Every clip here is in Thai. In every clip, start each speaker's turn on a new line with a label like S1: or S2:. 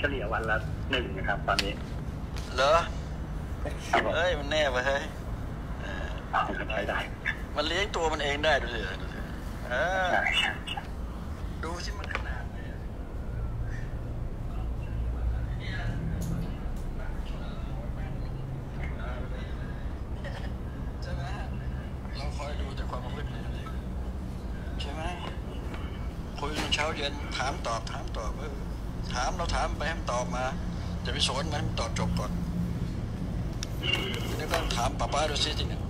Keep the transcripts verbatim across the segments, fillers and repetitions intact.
S1: ฉลี่ยวันละหนึ่งนะครับตอนนี้
S2: เหรอเฮ้ยมันแน่ไปเฮ้ย
S1: ได้ได้
S2: มันเลี้ยงตัวมันเองได้ดูสิดูสิดูสิมันขนาดไหนใช่ไหมเราคอยดูแต่ความประพฤติใช่ไหมคุยกันเช้าเย็นถามตอบถามตอบเออถามเราถามไปให้มันตอบมาจะไปสอนมันให้มันตอบจบก่อนนี่ก็ถามป้าป้าดูสิทีนึง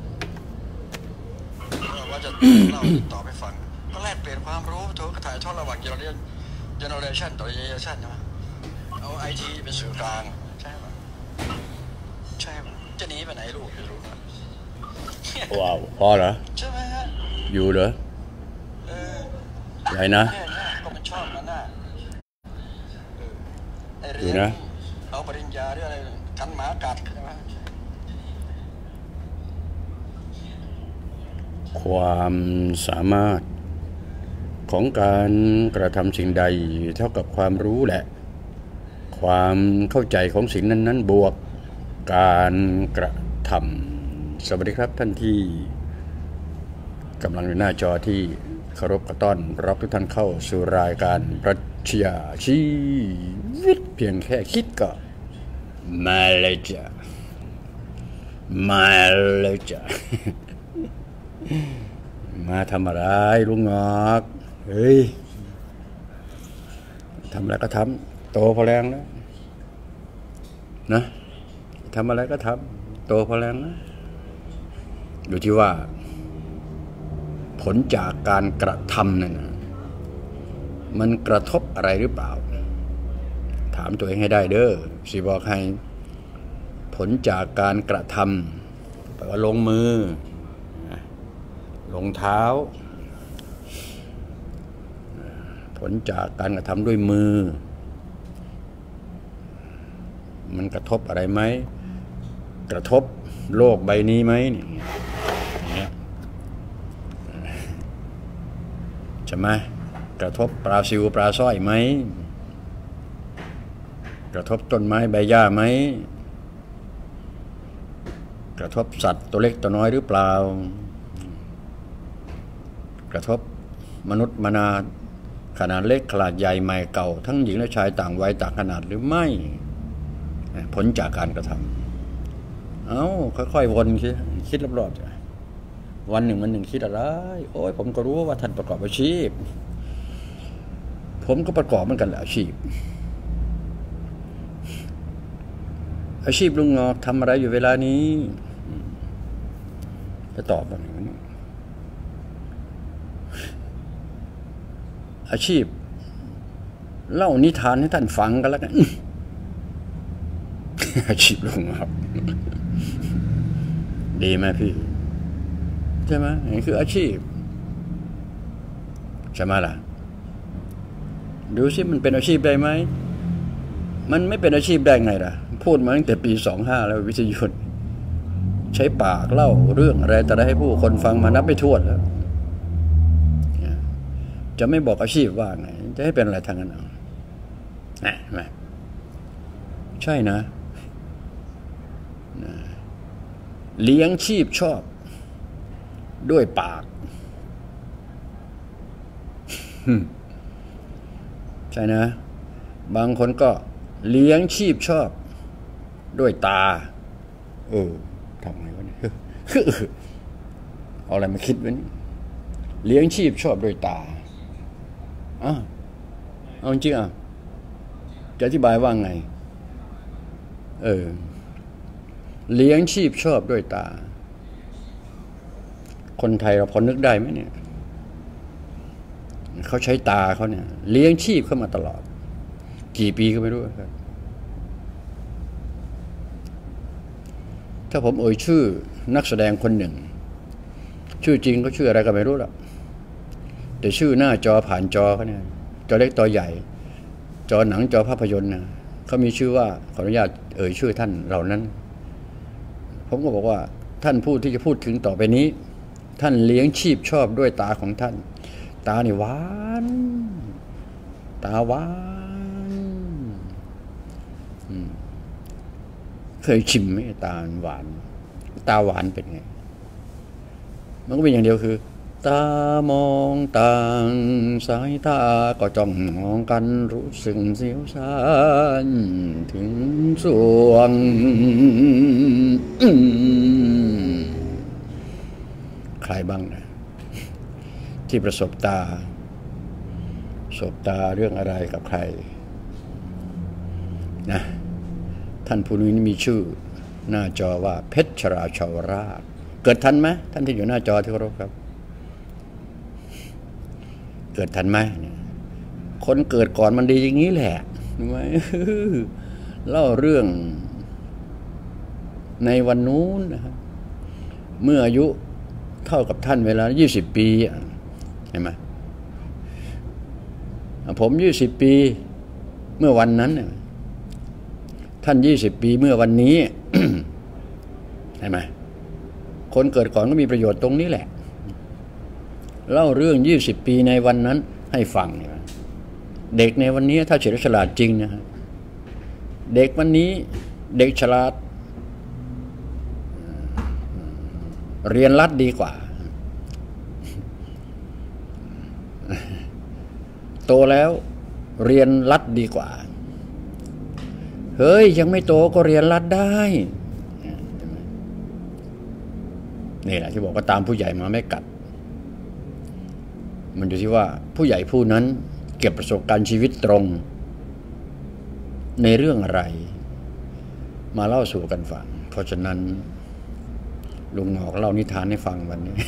S2: ว่าจะเล่าตอบให้ฟังก็แลกเปลี่ยนความรู้โทรถ่ายทอดระหว่างเจเนอเรชันเจเนอเรชันต่อเจเนอเรชันใช่ไหมเอาไอทีเป็นสื่อกลางใช่ไหมใช่ไหมจะหนีไปไหนลูกไม่รู้นะ
S3: ว้าวพอเหรอ
S2: ใช่ไหมฮะ
S3: อยู่เหรอ
S2: เออ
S3: ใหญ่นะ
S2: ก็มันชอบมันน่ะไอเรียนเอาปริญญาหรืออะไรกันหมากัดใช่ไหม
S3: ความสามารถของการกระทำสิ่งใดเท่ากับความรู้แหละความเข้าใจของสิ่งนั้นๆบวกการกระทำสวัสดีครับท่านที่กำลังอยู่หน้าจอที่เคารพกระต้อนรับทุกท่านเข้าสู่รายการปรัชญาชีวิตเพียงแค่คิดก็มาเลยจ้ะมาเลยจ้ะมาทำอะไรลุงงอกเฮ้ยทำอะไรก็ทำโตพอแรงแล้วนะทำอะไรก็ทำโตพอแรงนะอยู่ที่ว่าผลจากการกระทำนั่นมันกระทบอะไรหรือเปล่าถามตัวเองให้ได้เด้อสิบอกให้ผลจากการกระทำแปลว่าลงมือลงเท้าผลจากการกระทำด้วยมือมันกระทบอะไรไหมกระทบโลกใบนี้ไหมเนี่ยใช่ไหมกระทบปลาซิวปลาสร้อยไหมกระทบต้นไม้ใบหญ้าไหมกระทบสัตว์ตัวเล็กตัวน้อยหรือเปล่ากระทบมนุษย์มนาขนาดเล็กขนาดใหญ่ใหม่เก่าทั้งหญิงและชายต่างวัยต่างขนาดหรือไม่ผลจากการกระทำเอ้าค่อยๆวนคิดคิดรอบๆจ้ะวันหนึ่งวันหนึ่งคิดอะไรโอ้ยผมก็รู้ว่าท่านประกอบอาชีพผมก็ประกอบเหมือนกันแหละอาชีพอาชีพลุงงอกทำอะไรอยู่เวลานี้จะตอบแบบนี้อาชีพเล่านิทานให้ท่านฟังกันแล้วกันอาชีพลุงครับดีไหมพี่ใช่ไหมนี่คืออาชีพใช่ไหมล่ะดูสิมันเป็นอาชีพได้ไหมมันไม่เป็นอาชีพได้ไงล่ะพูดมาตั้งแต่ปีสองห้าแล้ววิทยุใช้ปากเล่าเรื่องอะไรแต่ได้ให้ผู้คนฟังมานับไม่ถ้วนแล้วจะไม่บอกอาชีพว่าไงจะให้เป็นอะไรทางนั้นเอาไม่ใช่นะเลี้ยงชีพชอบด้วยปากใช่นะบางคนก็เลี้ยงชีพชอบด้วยตาเออทำไงวะเนี่ยเอาอะไรมาคิดวะนี่เลี้ยงชีพชอบด้วยตาอ้าวเอาจริงอ่ะจะอธิบายว่าไงเออเลี้ยงชีพชอบด้วยตาคนไทยเราพอนึกได้ไหมเนี่ยเขาใช้ตาเขาเนี่ยเลี้ยงชีพเข้ามาตลอดกี่ปีก็ไม่รู้ครับถ้าผมเอ่ยชื่อนักแสดงคนหนึ่งชื่อจริงก็ชื่ออะไรก็ไม่รู้หรอกแต่ชื่อหน้าจอผ่านจอเขาเนี่ยจอเล็กจอใหญ่จอหนังจอภาพยนตร์นะเขามีชื่อว่าขออนุญาตเอ่ยชื่อท่านเหล่านั้นผมก็บอกว่าท่านผู้ที่จะพูดถึงต่อไปนี้ท่านเลี้ยงชีพชอบด้วยตาของท่านตานี่หวานตาหวานเคยชิมไหมตาหวานตาหวานเป็นไงมันก็เป็นอย่างเดียวคือตามองต่างสายตาก็จ้องมองกันรู้สึกเสียวซ่านถึงสวงใครบ้างนะที่ประสบตาประสบตาเรื่องอะไรกับใครนะท่านผู้นี้มีชื่อหน้าจอว่าเพชรราชาวราชเกิดทันไหมท่านที่อยู่หน้าจอที่เคารพครับเกิดทันไหมคนเกิดก่อนมันดีอย่างนี้แหละรู้ไหมเล่าเรื่องในวันนู้นนะครับเมื่ออายุเท่ากับท่านเวลายี่สิบปีเห็นไหมผมยี่สิบปีเมื่อวันนั้นท่านยี่สิบปีเมื่อวันนี้เห็นไหมคนเกิดก่อนก็มีประโยชน์ตรงนี้แหละเล่าเรื่องยี่สิบปีในวันนั้นให้ฟังเด็กในวันนี้ถ้าเฉลียวฉลาดจริงนะฮะเด็กวันนี้เด็กฉลาดเรียนรัดดีกว่าโตแล้วเรียนรัดดีกว่าเฮ้ยยังไม่โตก็เรียนรัดได้นี่แหละที่บอกว่าตามผู้ใหญ่มาไม่กัดมันอยู่ที่ว่าผู้ใหญ่ผู้นั้นเก็บประสบการณ์ชีวิตตรงในเรื่องอะไรมาเล่าสู่กันฟังเพราะฉะนั้นลุงหงอกเล่านิทานให้ฟังวันนี้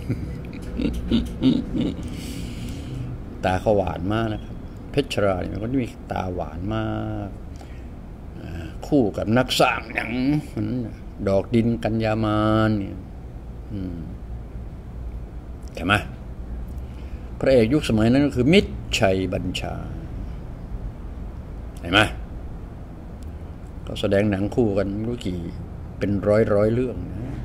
S3: ตาเขาหวานมากนะครับเพชรราเนี่ยมันก็มีตาหวานมากคู่กับนักสร้างหนังดอกดินกัญญามานเนี่ยเห็นไหมพระเอกยุคสมัยนั้นก็คือมิตรชัยบัญชาเห็นไหมก็แสดงหนังคู่กันไม่รู้กี่เป็นร้อยร้อยเรื่องนะ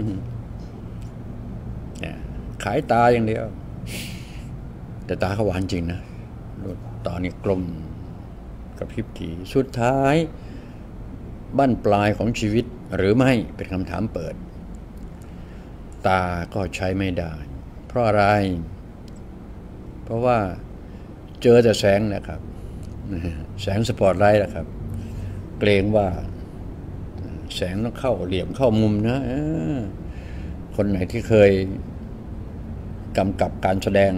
S3: ขายตาอย่างเดียวแต่ตาเขาหวานจริงนะตานี่กลมกระพริบถี่สุดท้ายบั้นปลายของชีวิตหรือไม่เป็นคำถามเปิดตาก็ใช้ไม่ได้เพราะอะไรเพราะว่าเจอแต่แสงนะครับแสงสปอตไลท์นะครับเกรงว่าแสงต้องเข้าเหลี่ยมเข้ามุมนะคนไหนที่เคยกำกับการแสดง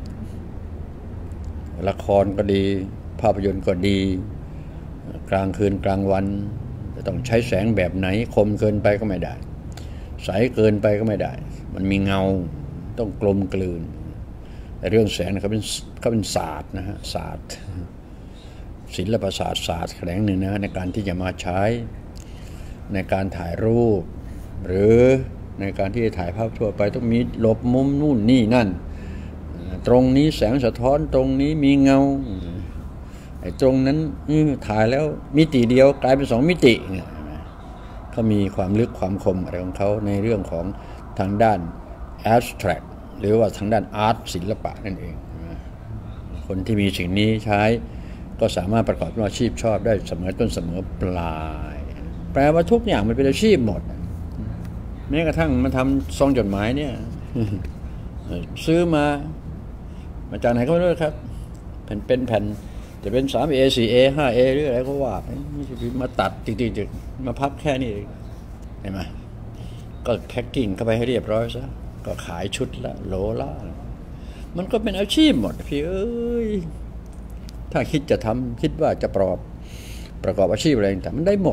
S3: ละครก็ดีภาพยนตร์ก็ดีกลางคืนกลางวันจะต้องใช้แสงแบบไหนคมเกินไปก็ไม่ได้ใสเกินไปก็ไม่ได้มันมีเงาต้องกลมกลืนแต่เรื่องแสงเขาเป็นเขาเป็นศาสตร์นะฮะศาสตร์ศิลปศาสตร์ศาสตร์แขนงหนึ่งนะในการที่จะมาใช้ในการถ่ายรูปหรือในการที่จะถ่ายภาพทั่วไปต้องมีหลบมุมนู่นนี่นั่นตรงนี้แสงสะท้อนตรงนี้มีเงาไอ้ตรงนั้นถ่ายแล้วมิติเดียวกลายเป็นสองมิติเนี่ยเขามีความลึกความคมอะไรของเขาในเรื่องของทางด้าน abstract หรือว่าทางด้านอาร์ตศิลปะนั่นเองคนที่มีสิ่งนี้ใช้ก็สามารถประกอบอาชีพชอบได้เสมอต้นเสมอปลายแปลว่าทุกอย่างมันเป็นอาชีพหมดแม้กระทั่งมาทำซองจดหมายเนี่ยซื้อมามาจากไหนก็ไม่รู้ครับแผ่นเป็นแผ่นจะเป็น สามเอ สี่เอ ห้าเอ หรืออะไรก็ว่ามาตัดจริงๆมาพับแค่นี้เห็นไหมก็แพ็คกิ้งเข้าไปให้เรียบร้อยซะก็ขายชุดละโหลละมันก็เป็นอาชีพหมดพี่เอ้ยถ้าคิดจะทำคิดว่าจะประกอบประกอบอาชีพอะไรแต่มันได้หมด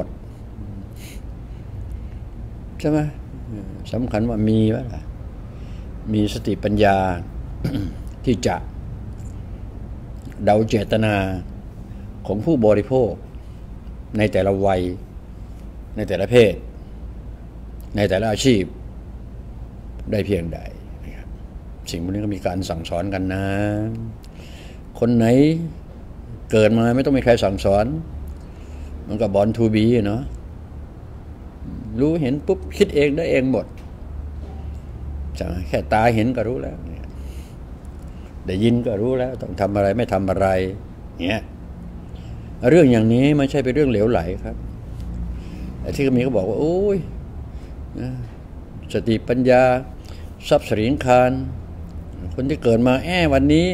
S3: ใช่ไหมสำคัญว่ามีว่ามีสติปัญญา ที่จะเดาเจตนาของผู้บริโภคในแต่ละวัยในแต่ละเพศในแต่ละอาชีพได้เพียงใดนะครับสิ่งพวกนี้ก็มีการสั่งสอนกันนะคนไหนเกิดมาไม่ต้องมีใครสั่งสอนมันก็บอนทูบีเนาะรู้เห็นปุ๊บคิดเองได้เองหมดใช่ไหมแค่ตาเห็นก็รู้แล้วได้ยินก็รู้แล้วต้องทำอะไรไม่ทำอะไรเงี้ยเรื่องอย่างนี้ไม่ใช่เป็นเรื่องเหลวไหลครับแต่ที่ก็มีก็บอกว่าโอ้ยสติปัญญาทรัพย์สินคารคนที่เกิดมาแอวันนี้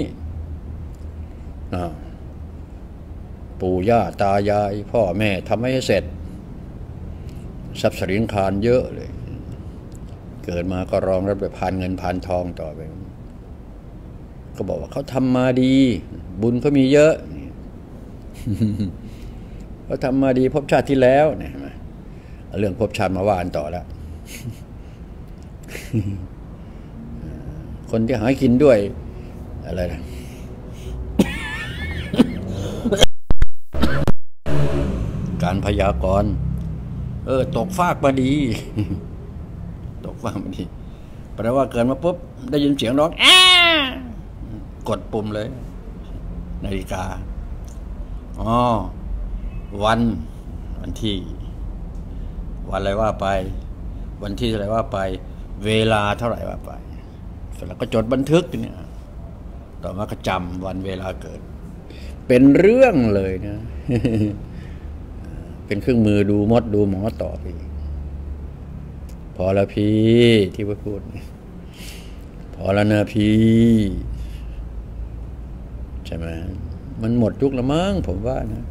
S3: ปู่ย่าตายายพ่อแม่ทำให้เสร็จทรัพย์สินคารเยอะเลยเกิดมาก็รองรับด้วยพานเงินพานทองต่อไปก็บอกว่าเขาทำมาดีบุญเขามีเยอะเขาทำมาดีภพชาติที่แล้วเนี่ยเรื่องภพชาติมาว่ากันต่อแล้วคนที่หากินด้วยอะไรนะการพยากรณ์เออตกฟากมาดีตกฟากมาดีแปลว่าเกิดมาปุ๊บได้ยินเสียงร้องแอกดปุ่มเลยนาฬิกาอ๋อวันวันที่วันอะไรว่าไปวันที่อะไรว่าไปเวลาเท่าไหร่ว่าไปเสร็จแล้วก็จดบันทึกเนี่ยต่อมาก็จำวันเวลาเกิดเป็นเรื่องเลยนะ เป็นเครื่องมือดูมดดูหมอต่อไปพอแล้วพี่ที่ว่าพูดพอแล้วนะพี่ใช่ไหมมันหมดยุคละมั้งผมว่านะ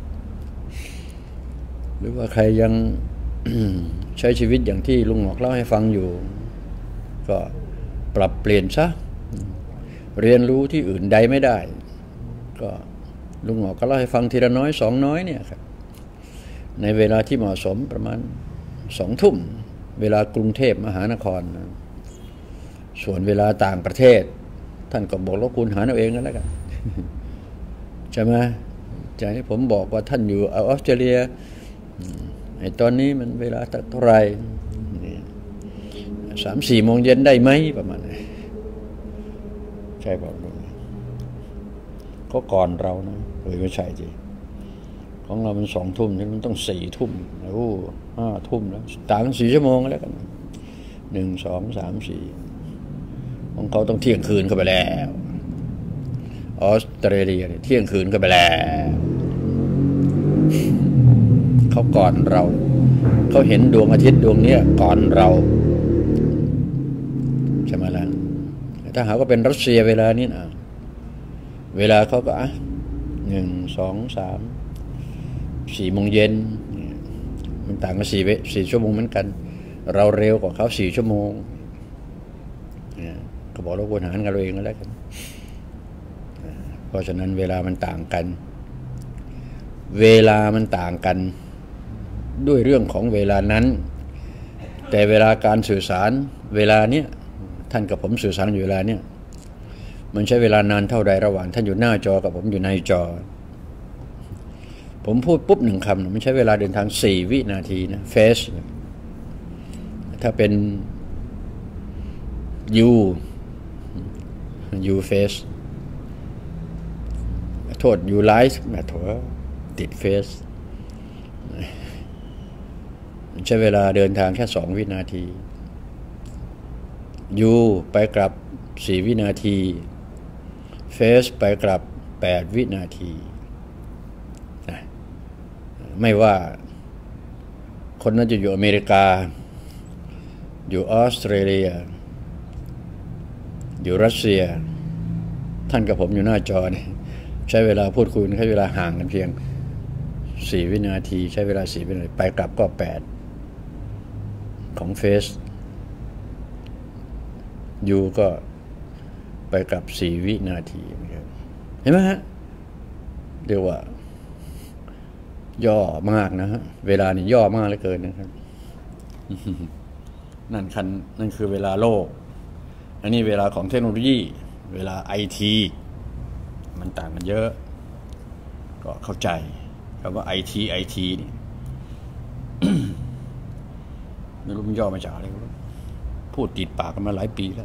S3: หรือว่าใครยัง ใช้ชีวิตอย่างที่ลุงหงอกเล่าให้ฟังอยู่ก็ปรับเปลี่ยนซะเรียนรู้ที่อื่นใดไม่ได้ก็ลุงหงอกก็เล่าให้ฟังทีละน้อยสองน้อยเนี่ยครับในเวลาที่เหมาะสมประมาณสองทุ่มเวลากรุงเทพมหานครนะส่วนเวลาต่างประเทศท่านก็บอกแล้วคุณหาเอาเองกันแล้วกันใช่ไหมจากที่ผมบอกว่าท่านอยู่ออสเตรเลียไอ้ตอนนี้มันเวลาเท่าไหร่สามสี่โมงเย็นได้ไหมประมาณนี้ใช่ป่ะก็ก่อนเรานะเฮ้ยไม่ใช่จีของเรามันสองทุ่มนี่มันต้องสี่ทุ่มโอ้ห้าทุ่มแล้วต่างกันสี่ชั่วโมงแล้วกันหนึ่งสองสามสี่ของเขาต้องเที่ยงคืนเข้าไปแล้วออสเตรเลียเนี่ยเที่ยงคืนเข้าไปแล้วเขาก่อนเราเขาเห็นดวงอาทิตย์ดวงนี้ก่อนเราใช่ไหมล่ะถ้าหากว่าเป็นรัสเซียเวลานี้นะเวลาเขาก็อ่ะหนึ่งสองสามสี่โมงเย็นมันต่างกันสี่เวสี่ชั่วโมงเหมือนกันเราเร็วกว่าเขาสี่ชั่วโมงเนี่ยก็บอกเราควรหารกันเราเองก็แล้วกันเพราะฉะนั้นเวลามันต่างกันเวลามันต่างกันด้วยเรื่องของเวลานั้นแต่เวลาการสื่อสารเวลาเนี้ยท่านกับผมสื่อสารอยู่เวลาเนี้ยมันใช้เวลานานเท่าใดระหว่างท่านอยู่หน้าจอกับผมอยู่ในจอผมพูดปุ๊บหนึ่งคำมันใช้เวลาเดินทางสี่วินาทีนะเฟสถ้าเป็นยูยูเฟสโทษยูไลฟ์แม่โถติดเฟสใช้เวลาเดินทางแค่สองวินาทียูไปกลับสี่วินาทีเฟสไปกลับแปดวินาทีไม่ว่าคนนั้นจะอยู่อเมริกาอยู่ออสเตรเลียอยู่รัสเซียท่านกับผมอยู่หน้าจอเนี่ยใช้เวลาพูดคุยใช้เวลาห่างกันเพียงสี่วินาทีใช้เวลาสี่วินาทีไปกลับก็แปดของเฟสยูก็ไปกลับสี่วินาทีเห็นไหมฮะเรียกว่าย่อมากนะฮะเวลานี่ย่อมากเหลือเกินนะครับนั่นคันนั่นคือเวลาโลกอันนี้เวลาของเทคโนโลยีเวลาไอทีมันต่างกันเยอะก็เข้าใจคำว่าไอทีไอทีนี่ ไม่รู้มันย่อมาจากอะไรพูดติดปากกันมาหลายปีแล้ว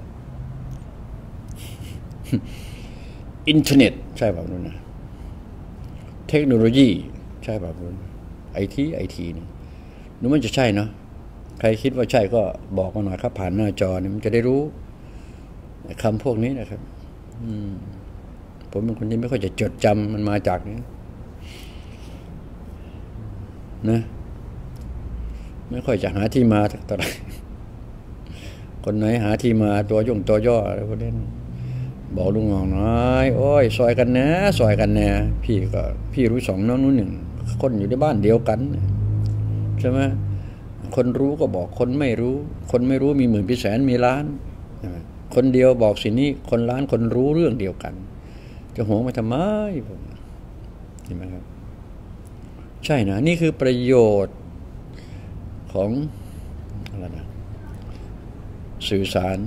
S3: อินเทอร์เน็ตใช่ป่ะนุ่นนะเทคโนโลยีใช่ป่ะนุ่นไอทีไอทีนี่นุ่นมันจะใช่เนาะใครคิดว่าใช่ก็บอกมาหน่อยครับผ่านหน้าจอนี่มันจะได้รู้คำพวกนี้นะครับอืมผมเป็นคนที่ไม่ค่อยจะจดจำมันมาจากนี้นะไม่ค่อยจะหาที่มาสักเท่าไหร่คนไหนหาที่มาตัวย่งตัวย่ออะไรพวกนี้บอกลุงงอกน้อยโอ้ยซอยกันนะซอยกันแน่พี่ก็พี่รู้สองน้องนู้นหนึ่งคนอยู่ในบ้านเดียวกันใช่ไหมคนรู้ก็บอกคนไม่รู้คนไม่รู้มีหมื่นมีแสนมีล้านคนเดียวบอกสิ่งนี้คนล้านคนรู้เรื่องเดียวกันจะหวงมาทำไมเห็นไหมครับใช่นะนี่คือประโยชน์ของอะไรนะสื่อสาร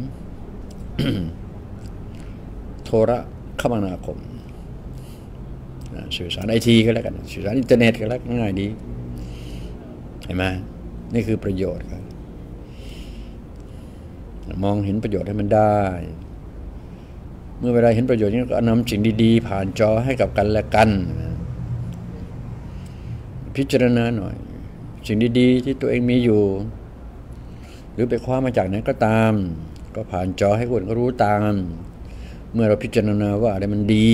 S3: โทรคมนาคมสื่อสารไอทีก็แล้วกันสื่อสารอินเทอร์เน็ตก็แล้วง่ายดีเห็นไหมนี่คือประโยชน์ครับมองเห็นประโยชน์ให้มันได้เมื่อเวลาเห็นประโยชน์นี้ก็นำสิ่งดีๆผ่านจอให้กับกันและกันพิจารณาหน่อยสิ่งดีๆที่ตัวเองมีอยู่หรือไปคว้ามาจากไหนก็ตามก็ผ่านจอให้คนก็รู้ตามเมื่อเราพิจารณาว่าอะไรมันดี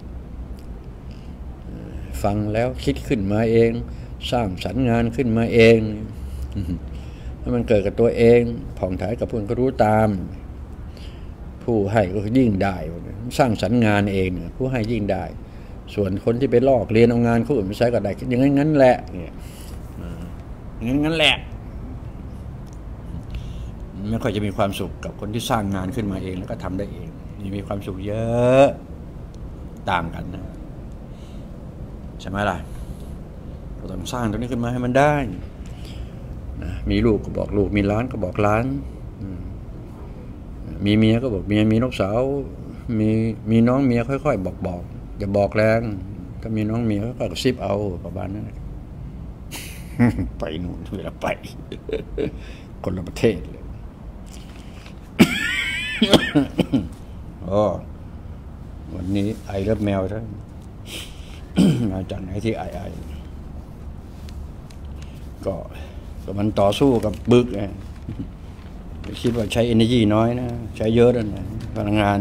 S3: ฟังแล้วคิดขึ้นมาเองสร้างสรรค์งานขึ้นมาเองให้มันเกิดกับตัวเองผ่องถ่ายกับผู้อื่นก็รู้ตามผู้ให้ก็ยิ่งได้สร้างสรรค์งานเองผู้ให้ยิ่งได้ส่วนคนที่ไปลอกเรียนเอางานคนอื่นไปใช้ก็ได้อย่างนั้นงั้นแหละเนี่ยงั้นงั้นแหละไม่ค่อยจะมีความสุขกับคนที่สร้างงานขึ้นมาเองแล้วก็ทำได้เองนี่มีความสุขเยอะต่างกันนะใช่ไหมล่ะเราต้องสร้างตรงนี้ขึ้นมาให้มันได้นะมีลูกก็บอกลูกมีล้านก็บอกล้านมีเมียก็บอกเมียมีน้องสาวมีมีน้องเมียค่อยๆบอกบอกอย่าบอกแรงถ้ามีน้องเมียก็กระซิบเอาประมาณนั้นไปนู่นเวลาไปคนละประเทศเลยอ๋อวันนี้ไอเลิฟแมวใช่มาจากไหนที่ไอไอก็ก็มันต่อสู้กับบึกไงคิดว่าใช้ energy น้อยนะใช้เยอะแล้วนะพลังงาน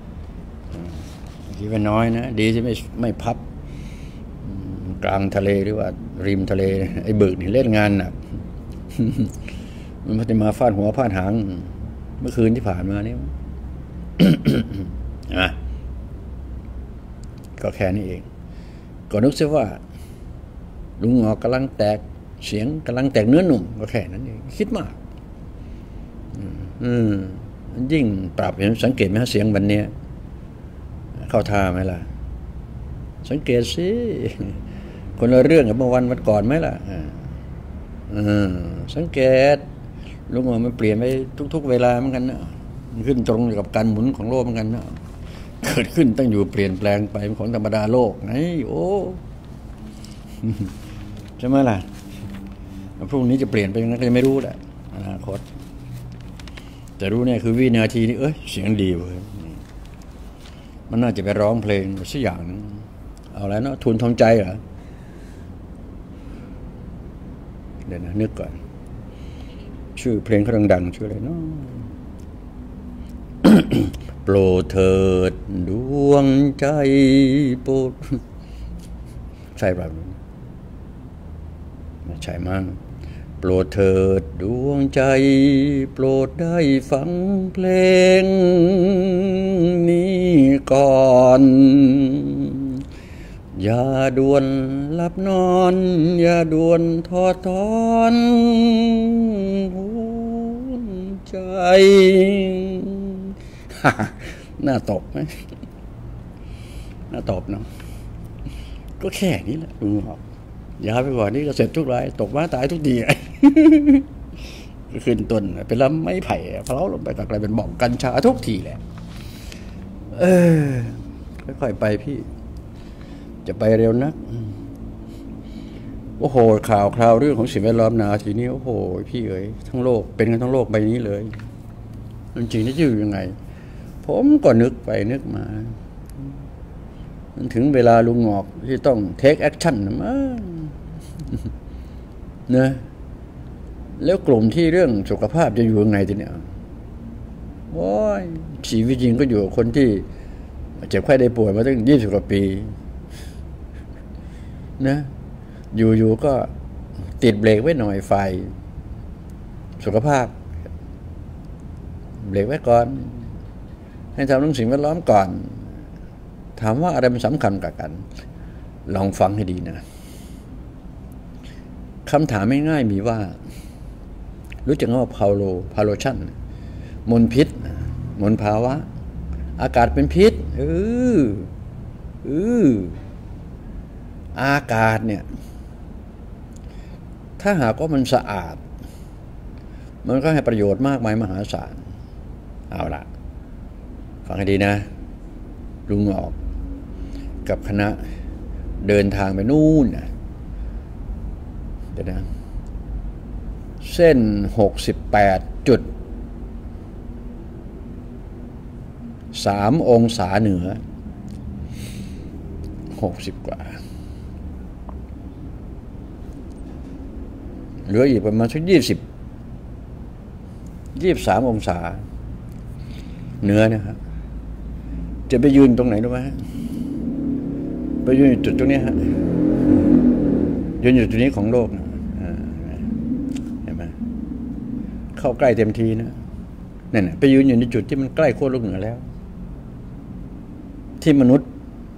S3: คิดว่าน้อยนะดีที่ไม่ไม่พับกลางทะเลหรือว่าริมทะเลไอ้บึกนี่เล่นงานหนักมันจะมาฟาดหัวฟาดหางเมื่อคืนที่ผ่านมานี่ อ่ะก็แค่นี้เองก็นึกซะว่าลุงงอกกำลังแตกเสียงกำลังแตกเนื้อหนุ่มก็แค่นั้นเองคิดมากอืมยิ่งปรับเห็นสังเกตไหมฮะเสียงวันนี้เข้าท่าไหมล่ะสังเกตสิคนละเรื่องกับเมื่อวันวันก่อนไหมล่ะอ่าสังเกตลุงงอกมันเปลี่ยนไปทุกๆเวลาเหมือนกันนะขึ้นตรงกับการหมุนของโลกเหมือนกันนะเกิดขึ้นตั้งอยู่เปลี่ยนแปลงไปเป็นของธรรมดาโลกไงโอ้ใช่ไหมล่ะพรุ่งนี้จะเปลี่ยนไปยังไงก็ยังไม่รู้แหละอนาคตแต่รู้เนี่ยคือวินาทีนี้เอ้ยเสียงดีเว้ยมันน่าจะไปร้องเพลงสักอย่างนึงเอาแล้วเนาะทุนทองใจเหรอเดี๋ยวนะนึกก่อนชื่อเพลงเขาดังๆชื่ออะไรเนาะ โปรดเถิดดวงใจโปรดใช่ป่ะไม่ใช่มั้งโปรดเถิดดวงใจโปรดได้ฟังเพลงนี้ก่อนอย่าด่วนหลับนอนอย่าด่วนทอดถอนหัวใจน่าตบไหมน่าตบเนาะก็แค่นี้แหละลุงบอกยาไปก่อนนี่ก็เสร็จทุกรายตกมาตายทุกทีก็ขึ้นต้นเป็นลำไม้ไผ่เพล้าลงไปตะไคร้เป็นบ่องกัญชาทุกทีแหละเออค่อยๆไปพี่จะไปเร็วนักโอ้โหข่าวคราวเรื่องของสิ่งแวดล้อมนาทีนี้โอ้โหพี่เอ๋ยทั้งโลกเป็นกันทั้งโลกใบนี้เลยจริงๆนี่จะอยู่ยังไงผมก็นึกไปนึกมาถึงเวลาลุงงอกที่ต้อง take action นะมั้งเนอะแล้วกลุ่มที่เรื่องสุขภาพจะอยู่ยังไงทีเนี้ยโอ้ยชีวิตจริงก็อยู่กับคนที่เจ็บไข้ได้ป่วยมาตั้งยี่สิบกว่าปีนะอยู่ๆก็ติดเบรกไว้หน่อยไฟสุขภาพเบรกไว้ก่อนให้ทำเรื่องสิ่งแวดล้อมก่อนถามว่าอะไรมันสำคัญกับกันลองฟังให้ดีนะคำถามง่ายๆมีว่ารู้จักว่าพาโลพาโลชันมลพิษมลภาวะอากาศเป็นพิษเออเอออากาศเนี่ยถ้าหากว่ามันสะอาดมันก็ให้ประโยชน์มากมายมหาศาลเอาล่ะฟังให้ดีนะลุงออกกับคณะเดินทางไปนู่นนะเดี๋ยวนะเส้นหกสิบแปดจุดสามองศาเหนือหกสิบกว่าเหลืออีกประมาณสักยี่สิบยี่สิบสามองศาเหนือนะครับจะไปยืนตรงไหนรู้ไหมไปยืนอยู่จุดตรงนี้ฮะยืนอยู่จุดนี้ของโลกนะเห็นไหมเข้าใกล้เต็มทีนะนั่นไปยืนอยู่ในจุดที่มันใกล้ขั้วโลกเหนือแล้วที่มนุษย์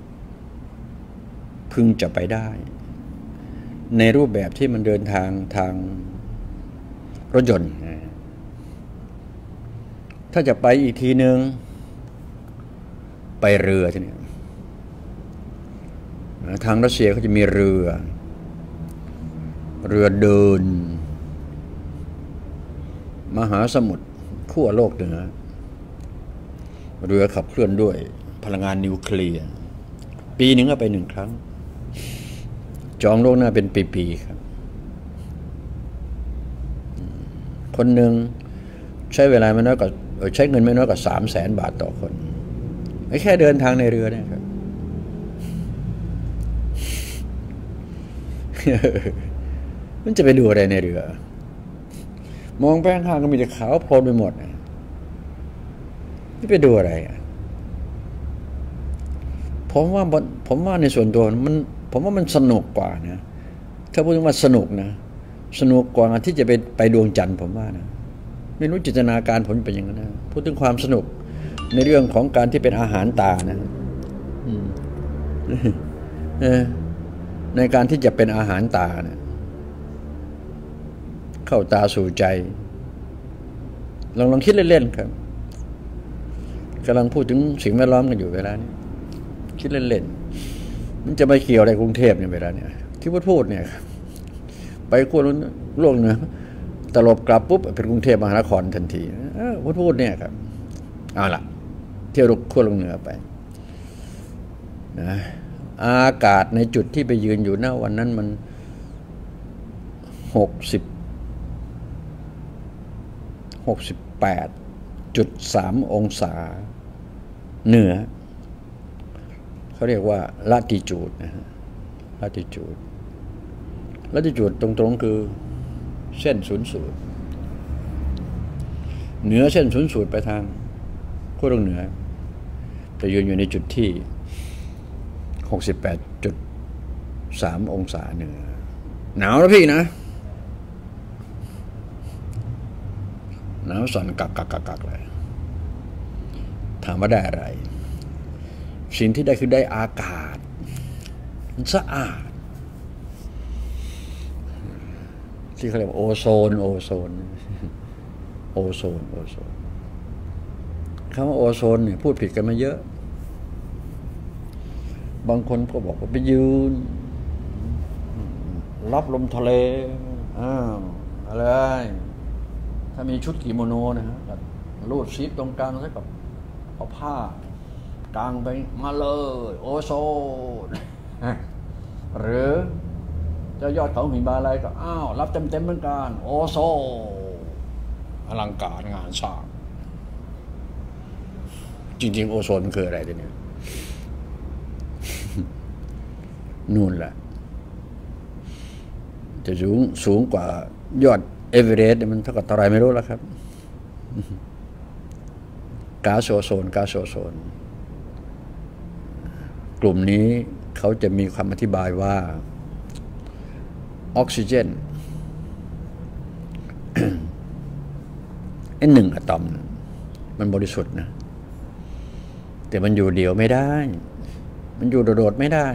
S3: พึงจะไปได้ในรูปแบบที่มันเดินทางทางรถยนต์ถ้าจะไปอีกทีนึงไปเรือทีนี้ทางรัสเซียเขาจะมีเรือเรือเดินมหาสมุทรขั้วโลกเหนือเรือขับเคลื่อนด้วยพลังงานนิวเคลียร์ปีหนึ่งก็ไปหนึ่งครั้งจองโลกหน้าเป็นปีๆครับคนหนึ่งใช้เวลาไม่น้อยกว่าใช้เงินไม่น้อยกว่าสามแสนบาทต่อคนไม่แค่เดินทางในเรือเนี่ยครับมันจะไปดูอะไรในเรือมองไปข้างๆก็มีแต่ขาวโพลนไปหมดนี่ไปดูอะไรอ่ะผมว่าผมว่าในส่วนตัวมันผมว่ามันสนุกกว่านะถ้าพูดถึงว่าสนุกนะสนุกกว่าที่จะไปไปดวงจันทร์ผมว่านะไม่รู้จินตนาการผมเป็นอย่างนั้นนะพูดถึงความสนุกในเรื่องของการที่เป็นอาหารตานะในการที่จะเป็นอาหารตานะเข้าตาสู่ใจลองลองคิดเล่นๆครับกำลังพูดถึงสิ่งแวดล้อมกันอยู่เวลานี้คิดเล่นๆมันจะไปเกี่ยวอะไรกรุงเทพเนี่ยเวลาเนี่ยที่พูดพูดเนี่ยไปขั้วโลกเหนือตลบกลับปุ๊บเป็นกรุงเทพมหานครทันทีพูดพูดเนี่ยครับเอาล่ะเที่ยวขั้วโลกเหนือไปนะอากาศในจุดที่ไปยืนอยู่หน้าวันนั้นมันหกสิบหกสิบแปดจุดสามองศาเหนือเขาเรียกว่าละติจูดนะฮะละติจูดละติจูดตรงๆคือเส้นศูนย์สูตรเหนือเส้นศูนย์สูตรไปทางขั้วโลกเหนือจะยืนอยู่ในจุดที่หกสิบแปดจุดสามองศาเหนือหนาวนะพี่นะหนาวสั่นกักกักกักกักเลยถามว่าได้อะไรสิ่งที่ได้คือได้อากาศมันสะอาดที่เขาเรียกว่าโอโซนโอโซนโอโซนโอโซนคำว่าโอโซนเนี่ยพูดผิดกันมาเยอะบางคนก็บอกว่าไปยืนรับลมทะเลอ้าวอะไรถ้ามีชุดกิโมโนนะฮะรูดซิปตรงกลางแล้วก็เอาผ้ากางไปมาเลยโอโซนหรือเจ้ายอดเขาหิมาลัยก็อ้าวรับเต็มๆเหมือนกันโอโซอลังการงานสร้างจริงๆโอโซนมันคืออะไรตัวนี้นู่นแหละจะสูงสูงกว่ายอดเอเวอเรสต์มันเท่ากับอะไรไม่รู้แล้วครับก๊าซโอโซนก๊าซโอโซนกลุ่มนี้เขาจะมีคำอธิบายว่าออกซิเจนไอ้หนึ่งอะตอมมันบริสุทธิ์นะแต่มันอยู่เดียวไม่ได้ มันอยู่โดดๆไม่ได้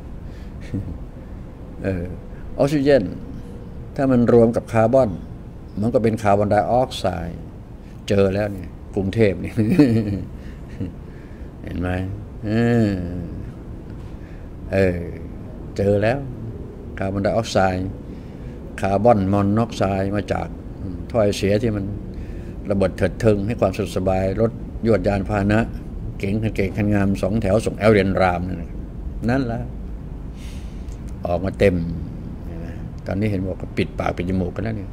S3: เออออกซิเจนถ้ามันรวมกับคาร์บอนมันก็เป็นคาร์บอนไดออกไซด์เจอแล้วเนี่ยกรุงเทพนี่ เห็นไหมเออเออเจอแล้วคาร์บอนไดออกไซด์คาร์บอนมอนอกไซด์มาจากถ้อยเสียที่มันระเบิดเถิดเทิงให้ความสุขสบายรถยวดยานพาหนะ เก๋งเก๋งคันงามสองแถวส่งแอลเรียนรามนั่นนั่นละออกมาเต็มตอนนี้เห็นบอกปิดปากปิดจมูกกันแล้วเนี่ย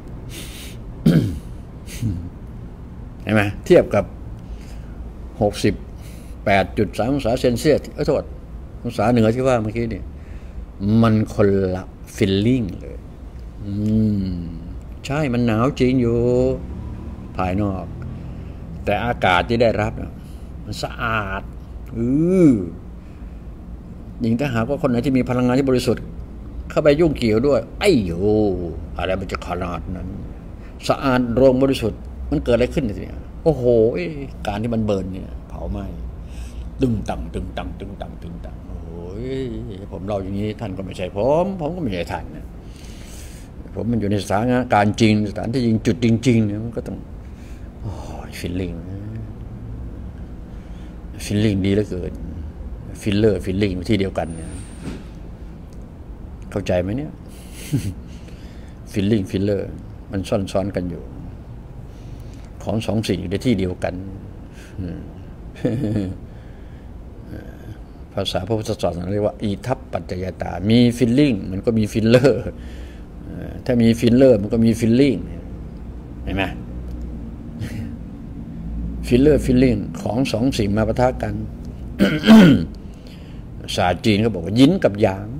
S3: เห็นไหมเทียบกับหกสิบแปดจุดสามองศาเซนเซียสเออโทษองศาเหนือที่ว่าเมื่อกี้นี่มันคนละฟีลลิ่งเลยอืมใช่มันหนาวจริงอยู่ภายนอกแต่อากาศที่ได้รับนะมันสะอาดอือยิ่งถ้าหากว่าคนไหนที่มีพลังงานที่บริสุทธิ์เข้าไปยุ่งเกี่ยวด้วยไอ้โยอะไรมันจะขนาดนั้นสะอาดโรงบริสุทธิ์มันเกิดอะไรขึ้นเนี่ยโอ้โหการที่มันเบิร์นเนี่ยเผาไหม้ตึงตังตึงตังตึงตังตึงตังโอ้ยผมเล่าอย่างนี้ท่านก็ไม่ใช่ผมผมก็ไม่ใช่ท่านนะผมมันอยู่ในสถานการณ์จริงสถานที่จริงจุดจริงๆเนี่ยมันก็ต้องโอ้ยฟีลลิ่งฟีลลิ่งดีเหลือเกินฟิลเลอร์ฟีลลิ่งที่เดียวกันเนี่ยเข้าใจไหมเนี่ยฟีลลิ่งฟิลเลอร์มันซ้อนๆกันอยู่ของสองสิ่งอยู่ในที่เดียวกันภาษาพระพุทธศาสนาเรียกว่าอีทัปปัจจยตามีฟีลลิ่งมันก็มีฟิลเลอร์ถ้ามีฟิลเลอร์มันก็มีฟีลลิ่งเห็นไหมฟิลเลอร์ฟีลลิ่งของสองสิ่งมาปะทะกัน ศาสตร์จีนเขาบอกว่ายินกับหยาง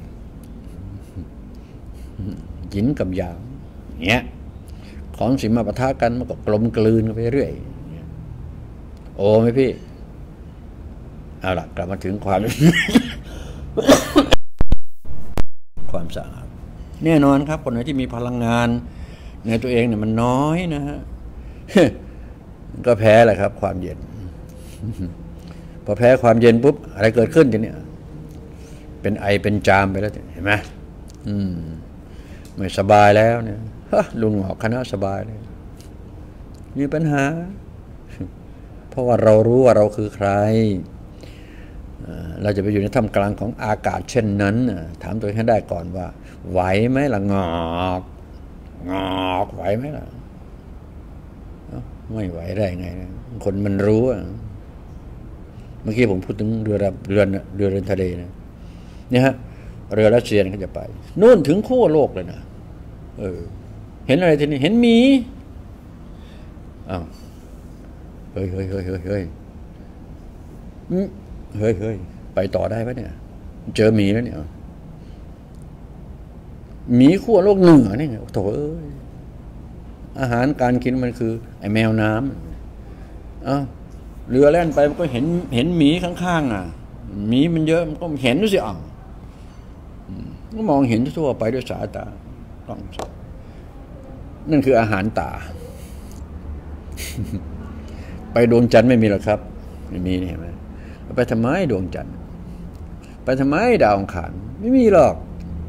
S3: ยินกับหยางเนี้ยของสิ่งมาปะทะกันมันก็กลมกลืนกันไปเรื่อยโอ้ไหมพี่เอาล่ะกลับมาถึงความ ความสะอาดแน่นอนครับคนไหนที่มีพลังงานในตัวเองเนี่ยมันน้อยนะฮะ ก็แพ้แหละครับความเย็น พอแพ้ความเย็นปุ๊บอะไรเกิดขึ้นทีเนี้ยเป็นไอเป็นจามไปแล้วเห็นไหมอืมไม่สบายแล้วเนี่ยฮะลุงหอกคณะสบายเลยมีปัญหาเพราะว่าเรารู้ว่าเราคือใครเราจะไปอยู่ในท่ามกลางของอากาศเช่นนั้นถามตัวเองให้ได้ก่อนว่าไหวไหมล่ะงอกงอกไหวไหมล่ะไม่ไหวได้ไงนะคนมันรู้อ่ะเมื่อกี้ผมพูดถึงเรือเรือเรือเดินทะเลนะเนี่ยฮะเรือรัสเซียเขาจะไปนู่นถึงขั้วโลกเลยนะเออเห็นอะไรทีนี้เห็นหมีอ้าวเฮ้ยเฮ้ยเฮ้ยเฮ้ยเฮ้ยเฮ้ยเฮ้ยไปต่อได้ปะเนี่ยเจอหมีแล้วเนี่ยหมีขั้วโลกเหนือนี่ไงโถ่เอ้ยอาหารการกินมันคือไอ้แมวน้ำอ้าวเรือแล่นไปมันก็เห็นเห็นหมีข้างๆอ่ะหมีมันเยอะมันก็เห็นด้วยสิอ่ะก็มองเห็นทั่วไปด้วยสายตาต้องนั่นคืออาหารตา ไปดวงจันทร์ไม่มีหรอกครับไม่มีเห็นไหมไปทำไมดวงจันทร์ไปทำไมดาวอังคารไม่มีหรอก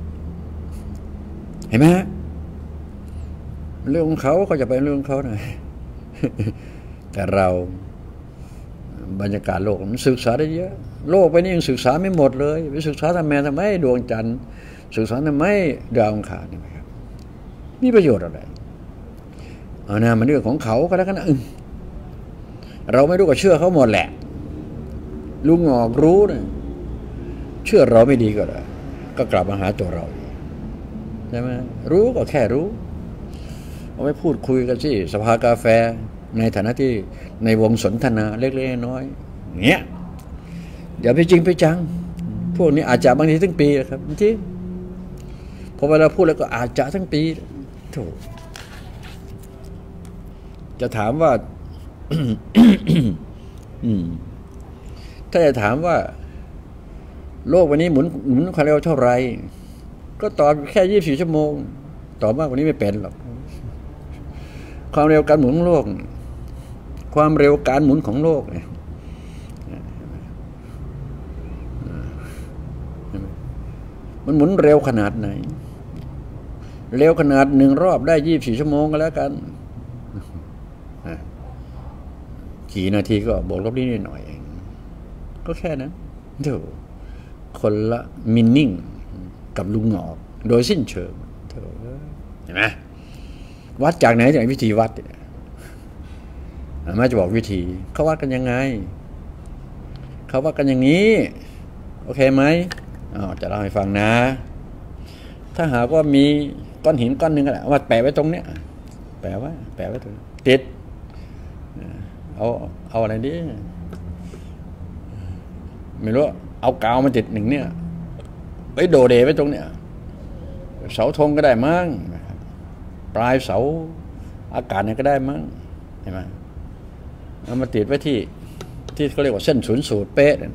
S3: เห็นไหมเรื่องของเขาเขาจะไปเรื่องของเขาหน่อย แต่เราบรรยากาศโลกมันศึกษาได้เยอะโลกไปนี่ยังศึกษาไม่หมดเลยไปศึกษาทำไมทำไมดวงจันทร์ศึกษาทำไมดาวอังคารนี่ไหมครับมีประโยชน์อะไรเอานะมันเรื่องของเขาก็แล้วกันนะเราไม่รู้ก็เชื่อเขาหมดแหละลุงงอกรู้นะเชื่อเราไม่ดีก็ได้ก็กลับมาหาตัวเราใช่ไหมรู้ก็แค่รู้เอาไว้พูดคุยกันสิสภากาแฟในฐานะที่ในวงสนทนาเล็กๆน้อยๆเงี้ยเดี๋ยวไปจริงไปจังพวกนี้อาจจะบางทีทั้งปีนะครับจริงพอเวลาพูดแล้วก็อาจจะทั้งปีโถจะถามว่า ถ้าจะถามว่าโลกวันนี้หมุนหมุนความเร็วเท่าไรก็ตอบแค่ยี่สิบสี่ชั่วโมงตอบมากกว่านี้ไม่เป็นหรอกความเร็วการหมุนของโลกความเร็วการหมุนของโลกเนี่ยมันหมุนเร็วขนาดไหนเร็วขนาดหนึ่งรอบได้ยี่สิบสี่ชั่วโมงก็แล้วกันกี่นาทีก็บวกลบนิดหน่อยเองก็แค่นั้นเดี๋ยวคนละมินนิ่งกับลุงหงอกโดยสิ้นเชิงเห็นไหมวัดจากไหนจากวิธีวัดเนี่ยแม่จะบอกวิธีเขาวัดกันยังไงเขาวัดกันอย่างนี้โอเคไหมอ๋อจะเล่าให้ฟังนะถ้าหากว่ามีก้อนหินก้อนหนึ่งก็ได้วัดแปะไว้ตรงเนี้ยแปะไว้แปะไว้ตรงติดเอาเอาอะไรดิไม่รู้เอากาวมาติดหนึ่งเนี่ยไว้โดเดไว้ตรงเนี้ยเสาธงก็ได้มั้งปลายเสาอากาศเนี่ยก็ได้มั้งเห็นไหมเอามาติดไว้ที่ที่เขาเรียกว่าเส้นศูนย์สูตรเป๊ะ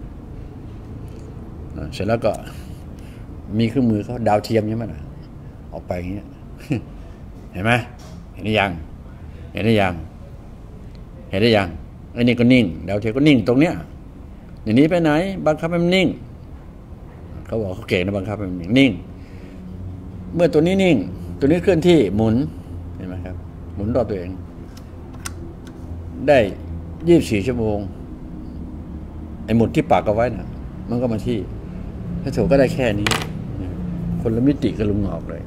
S3: เสร็จแล้วก็มีเครื่องมือเขาดาวเทียมใช่ไหมล่ะออกไปอย่างเงี้ยเห็นไหมเห็นได้ยังเห็นได้ยังเห็นได้ยังไอ้นี่ก็นิ่งดาวเทียมก็นิ่งตรงเนี้ยอย่างนี้ไปไหนบังคับให้มันนิ่งเขาบอกเขาเก่งนะบังคับให้มันนิ่งนิ่งเมื่อตัวนี้นิ่งตัวนี้เคลื่อนที่หมุนเห็นไหมครับหมุนรอบตัวเองได้ยี่สิบสี่ชั่วโมงไอ้หมุดที่ปากเอาไว้น่ะมันก็มาที่ถ้าถูกก็ได้แค่นี้คนละมิติกับลุงหงอกเลย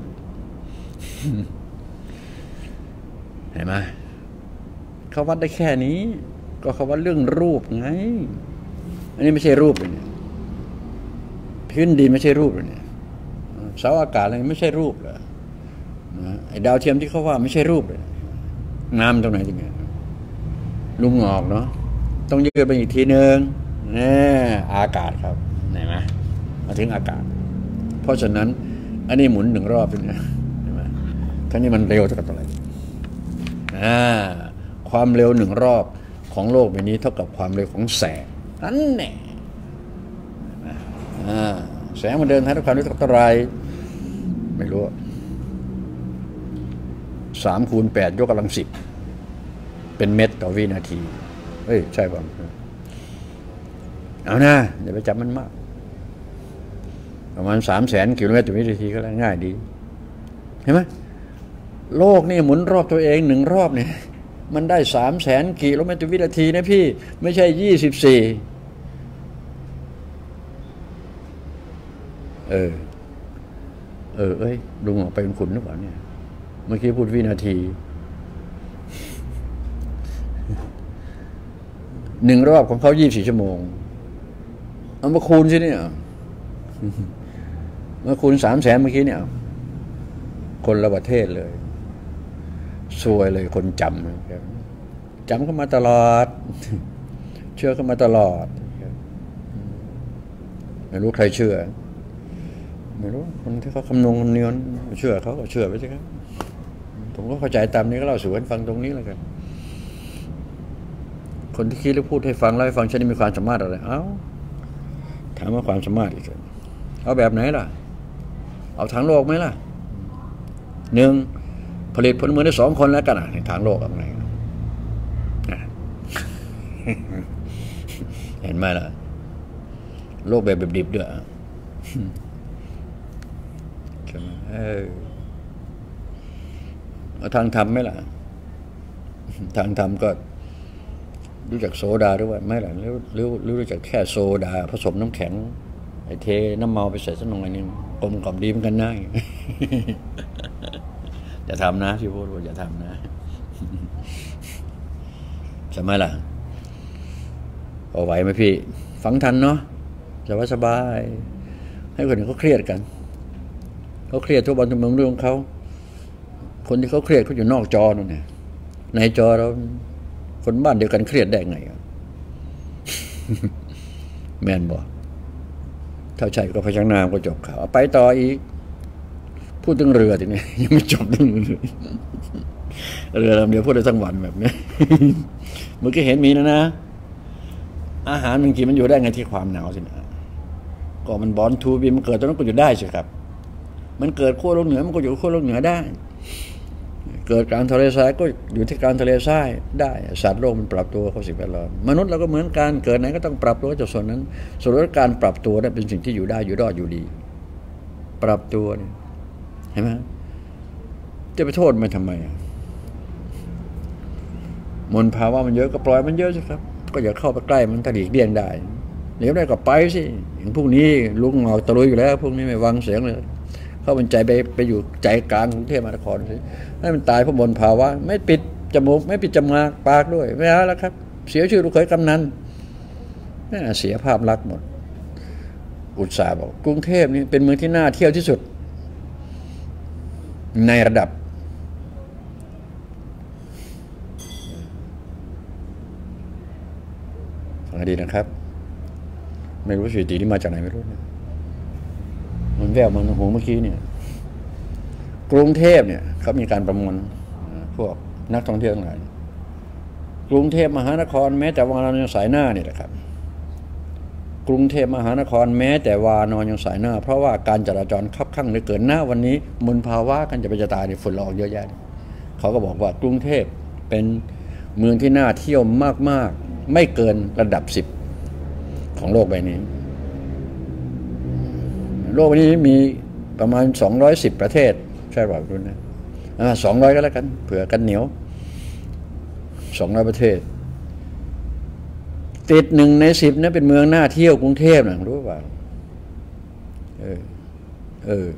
S3: เห็นไหมเขาวัดได้แค่นี้ก็เขาวัดเรื่องรูปไงอันนี้ไม่ใช่รูปเลยเนี่ยพื้นดินไม่ใช่รูปเลยเนี่ยเสาอากาศอะไรไม่ใช่รูปเลยไอ้ดาวเทียมที่เขาว่าไม่ใช่รูปเลยน้ำตรงไหนจริงๆลุงหงอกเนาะต้องยืดไปอีกทีนึงเนี่ยอากาศครับเห็นไหมมาถึงอากาศเพราะฉะนั้นอันนี้หมุนหนึ่งรอบเป็นไงเห็นไหมทั้งนี้มันเร็วเท่ากับอะไรอ่าความเร็วหนึ่งรอบของโลกใบนี้เท่ากับความเร็วของแสงนั่นแหละอ่าแสงมันเดินทางด้วยความเร็วเท่ากับอะไรไม่รู้สามคูณแปดยกกำลังสิบเป็นเมตรต่อวินาทีเฮ้ยใช่ป่ะเอานะอย่าไปจับมันมากประมาณสามแสนกิโลเมตรต่อวินาทีก็แล้วง่ายดีเห็นไหมโลกนี่หมุนรอบตัวเองหนึ่งรอบเนี่ยมันได้สามแสนกิโลเมตรต่อวินาทีนะพี่ไม่ใช่ยี่สิบสี่เออเออเอ้ยลุงออกไปเป็นขุนหรือเปล่าเนี่ยเมื่อกี้พูดวินาทีหนึ่งรอบของเขายี่สิบสี่ชั่วโมงเอามาคูณสิเนี่ยมาคูณสามแสนเมื่อกี้เนี่ยคนละประเทศเลยซวยเลยคนจำจำเข้ามาตลอดเชื่อเข้ามาตลอดไม่รู้ใครเชื่อไม่รู้คนที่เขาคำนวณคำนวณเชื่อเขาก็เชื่อไปสิครับผมก็เข้าใจตามนี้ก็เล่าสู่กันฟังตรงนี้แล้วกันคนที่คิดหรือพูดให้ฟังเล่าให้ฟังฉันนี่มีความสามารถอะไรเอ้าถามว่าความสามารถอีกเอาแบบไหนล่ะเอาทางโลกไหมล่ะหนึ่งผลิตผลมือได้สองคนแล้วกันอ่ะในทางโลกอะไรเห็นไหมล่ะโลกแบบดิบๆด้วยเออเอาทางธรรมไหมล่ะทางธรรมก็รู้จักโซดาด้วยไหมล่ะหรือหรือรู้จักแค่โซดาผสมน้ำแข็งไอเทน้ำเมาไปใส่สักหน่อยนึงกลมกล่อมดีเหมือนกันนะอย่าทำนะพี่พูดว่าอย่าทำนะใช่ไหมล่ะเอาไหวไหมพี่ฟังทันเนาะสบายสบายให้คนอื่นเขาเครียดกันเขาเครียดทุกวันทุกเมืองเรื่องของเขาคนที่เขาเครียดเขาอยู่นอกจอนั่นเนี่ยในจอเราคนบ้านเดียวกันเครียดได้ไงแม่นบอกถ้าใช่ก็พยักหน้าก็จบข่าวไปต่ออีกพูดถึงเรือทีนี้ยังไม่จบเลยเรือลำเดียวพูดได้ทั้งวันแบบนี้เมื่อกี้เห็นมีนะนะอาหารมันกินมันอยู่ได้ไงที่ความหนาวสินะก็มันบอลทูบีมันเกิดตรงนั้นก็อยู่ได้สิครับมันเกิดขั้วโลกเหนือมันก็อยู่ขั้วโลกเหนือได้เกิดกลางทะเลทรายก็อยู่ที่กลางทะเลทรายได้สัตว์โลกมันปรับตัวเข้าสิ่งแวดล้อมมนุษย์เราก็เหมือนกันเกิดไหนก็ต้องปรับตัวจากส่วนนั้นส่วนการปรับตัวนั้นเป็นสิ่งที่อยู่ได้อยู่รอดอยู่ดีปรับตัวเนี่ยเห็นไหมจะไปโทษมันทำไมมลภาวะมันเยอะก็ปล่อยมันเยอะสิครับก็อย่าเข้าไปใกล้มันถ้าหลีกเลี่ยงได้เลี้ยวได้ก็ไปสิอย่างพวกนี้ลุงเงาตะลุยอยู่แล้วพวกนี้ไม่วางเสียงเลยเข้ามันใจไปไปอยู่ใจกลางกรุงเทพมหานครสิให้มันตายเพราะมลภาวะไม่ปิดจมูกไม่ปิดจมูกปากด้วยไม่เอาแล้วครับเสียชื่อลูกเขยกำนันเสียภาพลักษณ์หมดอุตสาห์บอกกรุงเทพนี่เป็นเมืองที่น่าเที่ยวที่สุดในระดับฟังดีนะครับไม่รู้สถิติที่มาจากไหนไม่รู้นะมันแววมันหูเมื่อกี้เนี่ยกรุงเทพเนี่ยเขามีการประมวลพวกนักท่องเที่ยวทั้งหลายกรุงเทพมหานครแม้แต่วานอนยังสายหน้านี่แหละครับกรุงเทพมหานครแม้แต่วานอนยังสายหน้าเพราะว่าการจราจรคับคั่งเหลือเกินหน้าวันนี้มลภาวะกันจะไปจะตายในฝุ่นละอองเยอะแยะเขาก็บอกว่ากรุงเทพเป็นเมืองที่น่าเที่ยวมากๆไม่เกินระดับสิบของโลกใบนี้โลกนี้มีประมาณสองร้อยสิบประเทศใช่ป่าวคุณนะอ่าสองร้อยก็แล้วกันเผื่อกันเหนียวสองร้อยประเทศติดหนึ่งในสิบนะเป็นเมืองน่าเที่ยวกรุงเทพนะรู้ป่าวเออเออ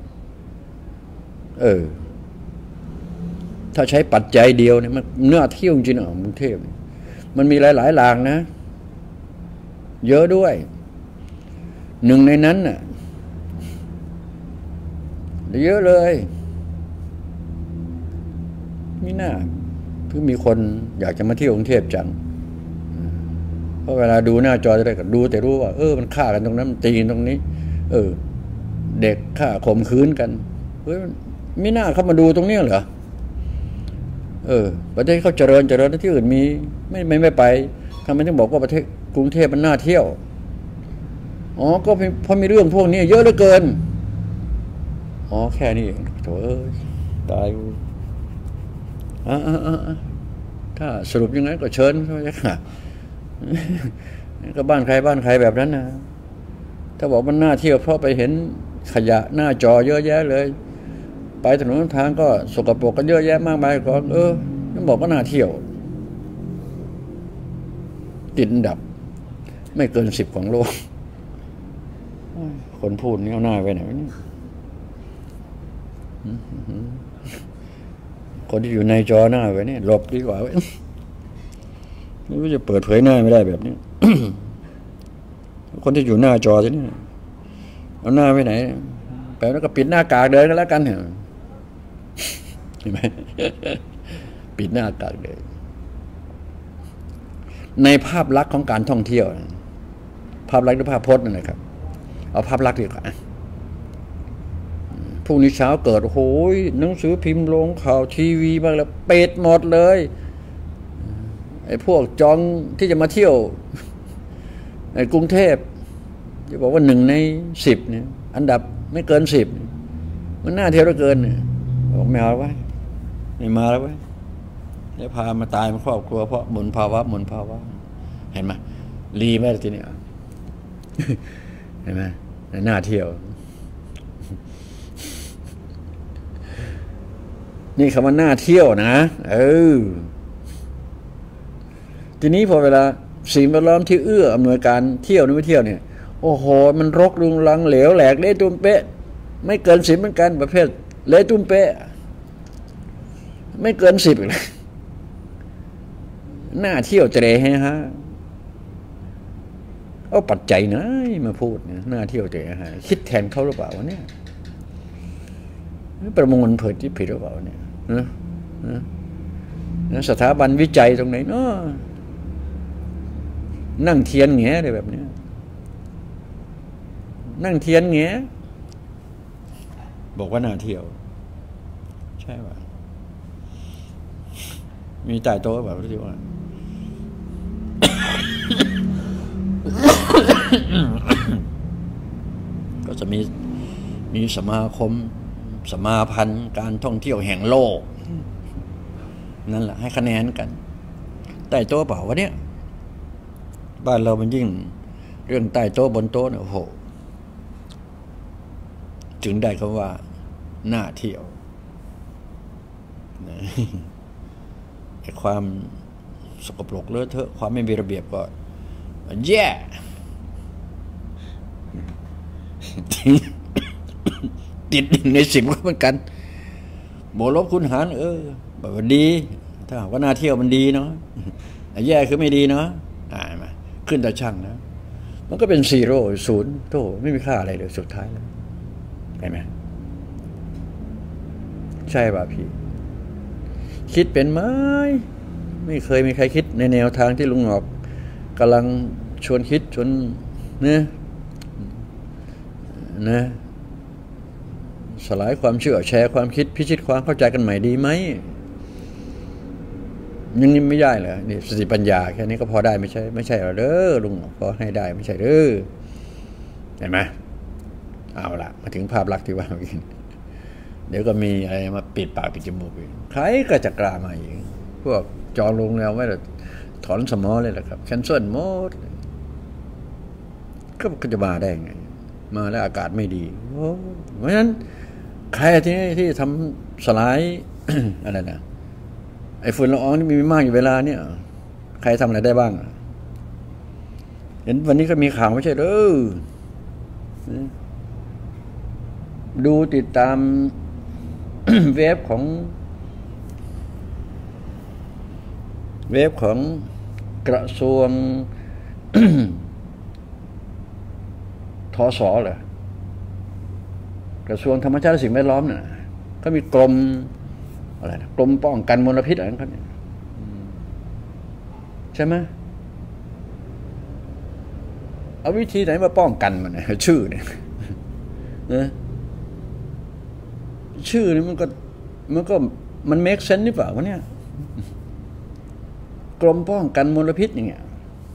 S3: เออถ้าใช้ปัจจัยเดียวเนี่ยมันน่าเที่ยวจริงๆกรุงเทพมันมีหลายๆหลางนะเยอะด้วยหนึ่งในนั้นน่ะเยอะเลยมีหน้าเพิ่งมีคนอยากจะมาเที่ยวกรุงเทพจังเพราะเวลาดูหน้าจอจะได้ก็ดูแต่รู้ว่าเออมันฆ่ากันตรงนั้นมันตีกันตรงนี้เออเด็กฆ่าข่มขืนกันเฮ้ยมีหน้าเข้ามาดูตรงนี้เหรอเออประเทศเขาเจริญเจริญที่อื่นมีไม่ไม่ไม่ไปทำไมต้องบอกว่าประเทศกรุงเทพมันน่าเที่ยวอ๋อก็เพราะมีเรื่องพวกนี้เยอะเหลือเกินอ๋อแค่นี้เองโถ่เอ้ยตายอ่าถ้าสรุปยังไงก็เชิญเขาจะค่ะก็บ้านใครบ้านใครแบบนั้นนะถ้าบอกมันน่าเที่ยวเพราะไปเห็นขยะหน้าจอเยอะแยะเลยไปถนนทางก็สกปรกกันเยอะแยะมากมายก่อนเออนั่นบอกว่าน่าเที่ยวติดอันดับไม่เกินสิบของโลกคนพูดนี่เอาหน้าไปไหนนี่คนที่อยู่ในจอหน้าไว้นี่หลบดีกว่าไว้ไม่รู้จะเปิดเผยหน้าไม่ได้แบบนี้ คนที่อยู่หน้าจอจะนี่เอาหน้าไปไหนไปแล้วก็ปิดหน้ากากเดินกันแล้วกันเห็นไหม ปิดหน้ากากเดินในภาพลักษณ์ของการท่องเที่ยวภาพลักษณ์หรือภาพพจน์นั่นแหละครับเอาภาพลักษณ์ดีกว่าพรุ่งนี้เช้าเกิดโอ้ยหนังสือพิมพ์ลงข่าวทีวีบ้างแล้วปิดหมดเลยไอ้พวกจองที่จะมาเที่ยวในกรุงเทพจะบอกว่าหนึ่งในสิบเนี่ยอันดับไม่เกินสิบมันน่าเที่ยวเหลือเกินเนี่ยบอกไม่เอาไว้ไม่มาแล้วไว้แล้วพามาตายมาครอบครัวเพราะมลภาวะมลภาวะเห็นไหมรีไหมทีนี้เห็นไหมน่าเที่ยวนี่คำว่าน่าเที่ยวนะเออทีนี้พอเวลาสิ่งแวดล้อมที่เอื้ออำนวยการเที่ยวนี่ไม่เที่ยวเนี่ยโอ้โหมันรกรุงรังเหลวแหลกเละตุ้มเป๊ะไม่เกินสิบเหมือนกันประเภทเละตุ้มเป๊ะไม่เกินสิบเลยน่าเที่ยวเจริญฮะเอาปัจจัยนะมาพูดเนี่ยน่าเที่ยวเจริญฮะคิดแทนเขาหรือเปล่าวะเนี่ยประมวลเผยที่ผิดหรือเปล่าเนี่ยนะนะสถาบันวิจัยตรงไหนเนาะนั่งเทียนแง่อะไรแบบนี้นั่งเทียนแง่บอกว่าน่าเที่ยวใช่ป่ะมีใต้โต๊ะแบบที่ว่า ก็จะมีมีสมาคมสมาพันธ์การท่องเที่ยวแห่งโลกนั่นแหละให้คะแนนกันใต้โต๊ะเปล่าวะเนี่ยบ้านเรามันยิ่งเรื่องใต้โต๊ะบนโต๊ะเนี่ยโอ้โหจึงได้คำว่าน่าเที่ยวไอ้ความสกปรกเลอะเทอะความไม่มีระเบียบก็แย่ติดหนึ่งในสิบก็เหมือนกันบวกลบคูณหารเออแบบว่าดีถ้าว่าน่าเที่ยวมันดีเนาะแย่คือไม่ดีเนาะอ่ามาขึ้นแต่ช่างนะมันก็เป็นซีโร่ศูนย์โตไม่มีค่าอะไรเลยสุดท้ายแล้วใช่ไหมใช่ป่ะพี่คิดเป็นไหมไม่เคยมีใครคิดในแนวทางที่ลุงหงอกกำลังชวนคิดชวนเนี่ยนะสลายความเชื่อแชร์ความคิดพิชิตความเข้าใจกันใหม่ดีไหมยังนี่ไม่ได้เหรอนี่สติปัญญาแค่นี้ก็พอได้ไม่ใช่ไม่ใช่หรอเด้อลุงพอให้ได้ไม่ใช่เด้อเห็นไหมเอาละมาถึงภาพลักษณ์ที่ว่าอีกเดี๋ยวก็มีอะไรมาปิดปากปิดจมูกอีกใครก็จะกล้ามาอีกพวกจอลงแล้วไม่ได้ถอนสมอเลยแหละครับแคนเซิลหมดก็จะมาได้ไงมาแล้วอากาศไม่ดีเพราะฉะนั้นใครที่ที่ทำสลาย อะไรนะไอ้ฝุ่นละอองนี่มีมากอยู่เวลาเนี่ยใครทำอะไรได้บ้างเห็นวันนี้ก็มีข่าวไม่ใช่เด้อดูติดตาม เว็บของเว็บของกระทรวง ทสเหรอกระทรวงธรรมชาติและสิ่งแวดล้อมเนี่ยก็มีกรมอะไรนะกรมป้องกันมลพิษอะไรนั่นเนี่ยใช่ไหมเอาวิธีไหนมาป้องกันมันเนี่ยชื่อเนี่ยนะชื่อนี่มันก็มันก็มันเมคเซนส์หรือเปล่าวะเนี่ยกรมป้องกันมลพิษอย่างเงี้ย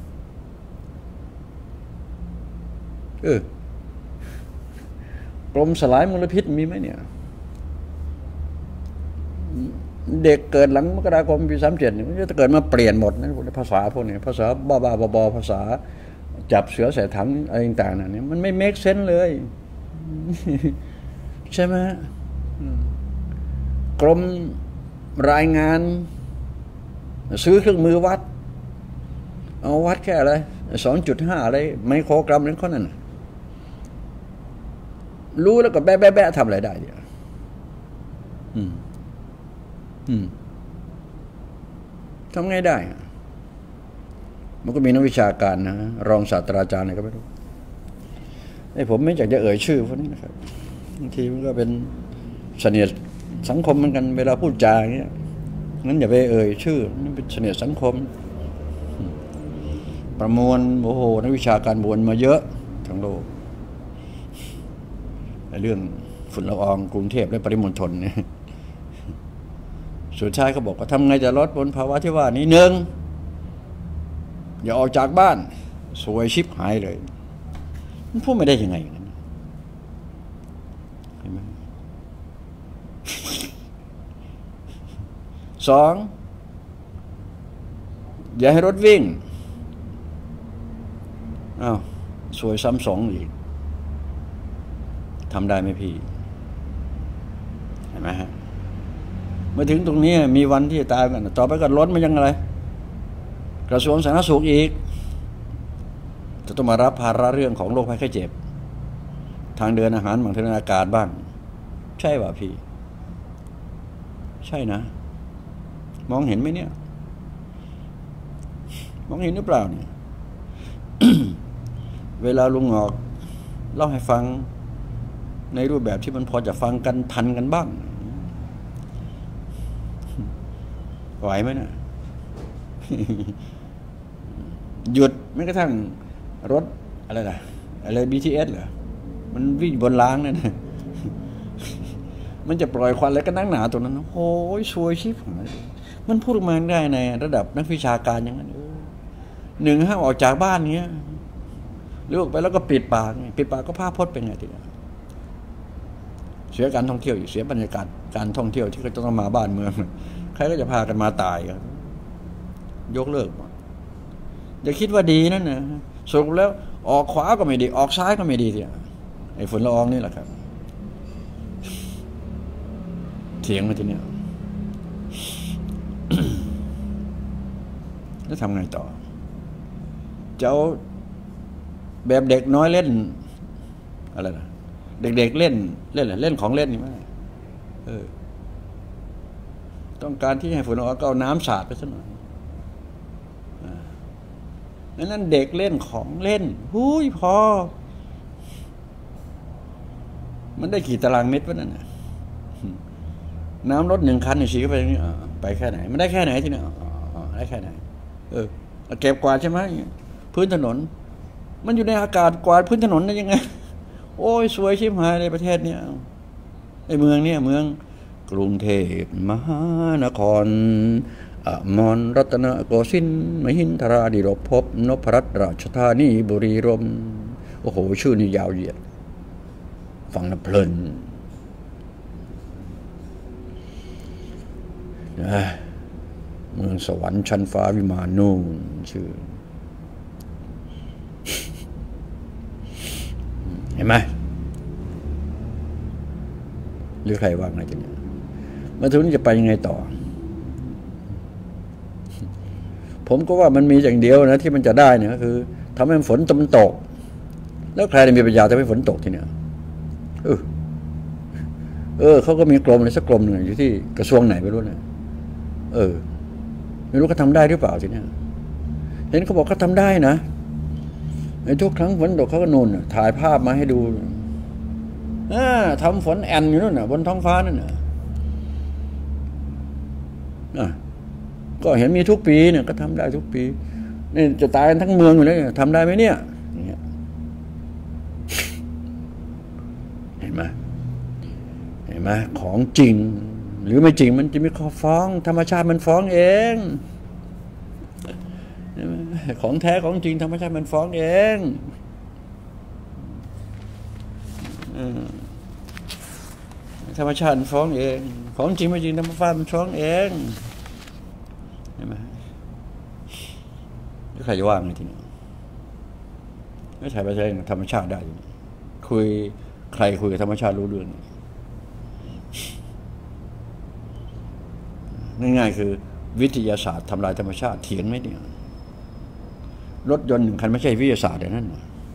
S3: เออกรมสลายมลพิษมีไหมเนี่ยเด็กเกิดหลังมกราคมปีสามเจ็ดเนี่ยมันจะเกิดมาเปลี่ยนหมดนะภาษาพวกนี้ภาษาบ้าบ้าบอภาษาจับเสือใส่ถังอะไรต่างๆเนี่ยมันไม่เมคเซนส์เลยใช่ไหมกรมรายงานซื้อเครื่องมือวัดเอาวัดแค่อะไรสองจุดห้าอะไรไมโครกรัมนั่นข้อนั้นรู้แล้วก็แบะแบะแบะทำอะไรได้เดี๋ยวอืมอืมทำไงได้มันก็มีนักวิชาการนะรองศาสตราจารย์อะไรก็ไม่รู้ไอ้ผมไม่อยากจะเอ่ยชื่อพวกนี้นะครับบางทีมันก็เป็นเสนียดสังคมเหมือนกันเวลาพูดจาอย่างเงี้ยงั้นอย่าไปเอ่ยชื่อนี่เป็นเสนียดสังคมประมวลโอ้โหนักวิชาการบวนมาเยอะทั้งโลกเรื่องฝุ่นละอองกรุงเทพและปริมณฑลเนี่ยสุดท้ายเขาบอกว่าทำไงจะลดมลภาวะที่ว่านี้หนึ่งอย่าออกจากบ้านสวยชิบหายเลยมันพูดไม่ได้ยังไงอย่างนั้นเห็นไหมสองอย่าให้รถวิ่งอ้าวสวยซ้ำสองอีกทำได้ไหมพี่เห็นไหมฮะเมื่อถึงตรงนี้มีวันที่ตายกันต่อไปก็ล้นมายังอะไรกระทรวงสาธารณสุขอีกจะต้องมารับภาระเรื่องของโรคภัยไข้เจ็บทางเดินอาหารบางทางอากาศบ้างใช่ป่ะพี่ใช่นะมองเห็นไหมเนี่ยมองเห็นหรือเปล่าเนี่ย เวลาลุงหงอกเล่าให้ฟังในรูปแบบที่มันพอจะฟังกันทันกันบ้างไหวไหมนะ หยุดไม่กระทั่งรถอะไรล่ะอะไร บี ที เอส เหรอมันวิ่งบนรางนั่น มันจะปล่อยควันอะไรก็นั่งหนาตัวนั้นโอ้ยช่วยชิบมันพูดออกมาได้ในระดับนักวิชาการอย่างนั้นหนึ่งห้ามออกจากบ้านเนี้ยหรือออกไปแล้วก็ปิดปากปิดปากก็ผ้าพดเป็นไงทีเดียวสียการท่องเที่ยวอยู่เสียบรรยากาศการท่องเที่ยวที่เขาจะต้องมาบ้านเมืองใครก็จะพากันมาตายครับยกเลิกอย่าคิดว่าดีนั่นนะสรุปแล้วออกขวาก็ไม่ดีออกซ้ายก็ไม่ดีทีไอ้ฝุ่นละอองนี่แหละครับเถียงมาทีเนี้ย แล้วทำไงต่อเจ้าแบบเด็กน้อยเล่นอะไรนะเด็กๆเล่นเล่นอะไรเล่นของเล่นนี่ไหมเออต้องการที่ให้ฝุ่นละอองก็เอาน้ำสาดไปซะหน่อยนั่นเด็กเล่นของเล่นหุยพอมันได้กี่ตารางเมตรวะนั่นน่ะน้ำรถหนึ่งคันเนี่ยฉีดเข้าไปตรงนี้ไปแค่ไหนมันได้แค่ไหนที่เนี่ยได้แค่ไหนเออเก็บกวาดใช่ไหมพื้นถนนมันอยู่ในอากาศกวาดพื้นถนนได้ยังไงโอ้ยสวยชิบหายในประเทศเนี่ยไอ้เมืองเนี่ยเมืองกรุงเทพมหานครอมรรัตนโกสินทร์มหินทราดิรภพนพรัตน์ราชธานีบุรีรัมย์โอ้โหชื่อนี่ยาวเหยียดฟังแล้วเพลินนะเมืองสวรรค์ชั้นฟ้าวิมานนู่นชื่อเห็นไหมหรือใครว่าไงจะเนี่ยมาถึงนี้จะไปยังไงต่อผมก็ว่ามันมีอย่างเดียวนะที่มันจะได้เนี่ยก็คือทำให้ฝนตกตกแล้วใครจะมีปัญญาทำให้ฝนตกทีเนี่ยเออเออเขาก็มีกรมอะไรสักกรมหนึ่งอยู่ที่กระทรวงไหนไม่รู้นะเออไม่รู้เขาทำได้หรือเปล่าทีเนี่ยเห็นเขาบอกเขาทำได้นะในทุกครั้งฝนตกเขาก็นูนถ่ายภาพมาให้ดูอ่าทำฝนแอนอยู่นั่นน่ะบนท้องฟ้านั่นน่ะอ่ะก็เห็นมีทุกปีเนี่ยก็ทำได้ทุกปีนี่จะตายกันทั้งเมืองอยู่เลยทำได้ไหมเนี่ยเห็นไหมเห็นไหมของจริงหรือไม่จริงมันจะมีข้อฟ้องธรรมชาติมันฟ้องเองของแท้ของจริงธรรมชาติมันฟ้องเองธรรมชาติมันฟ้องเองของจริงไม่จริงธรรมชาติมันฟ้องเองใช่ไหมใครจะว่าไงทีนี้ไม่ใช่ไปใช้ธรรมชาติได้คุยใครคุยกับธรรมชาติรู้เรื่องง่ายๆคือวิทยาศาสตร์ทำลายธรรมชาติเถียงไหมเนี่ยรถยนต์หนึ่งคันไม่ใช่วิทยาศาสตร์อย่างนั้น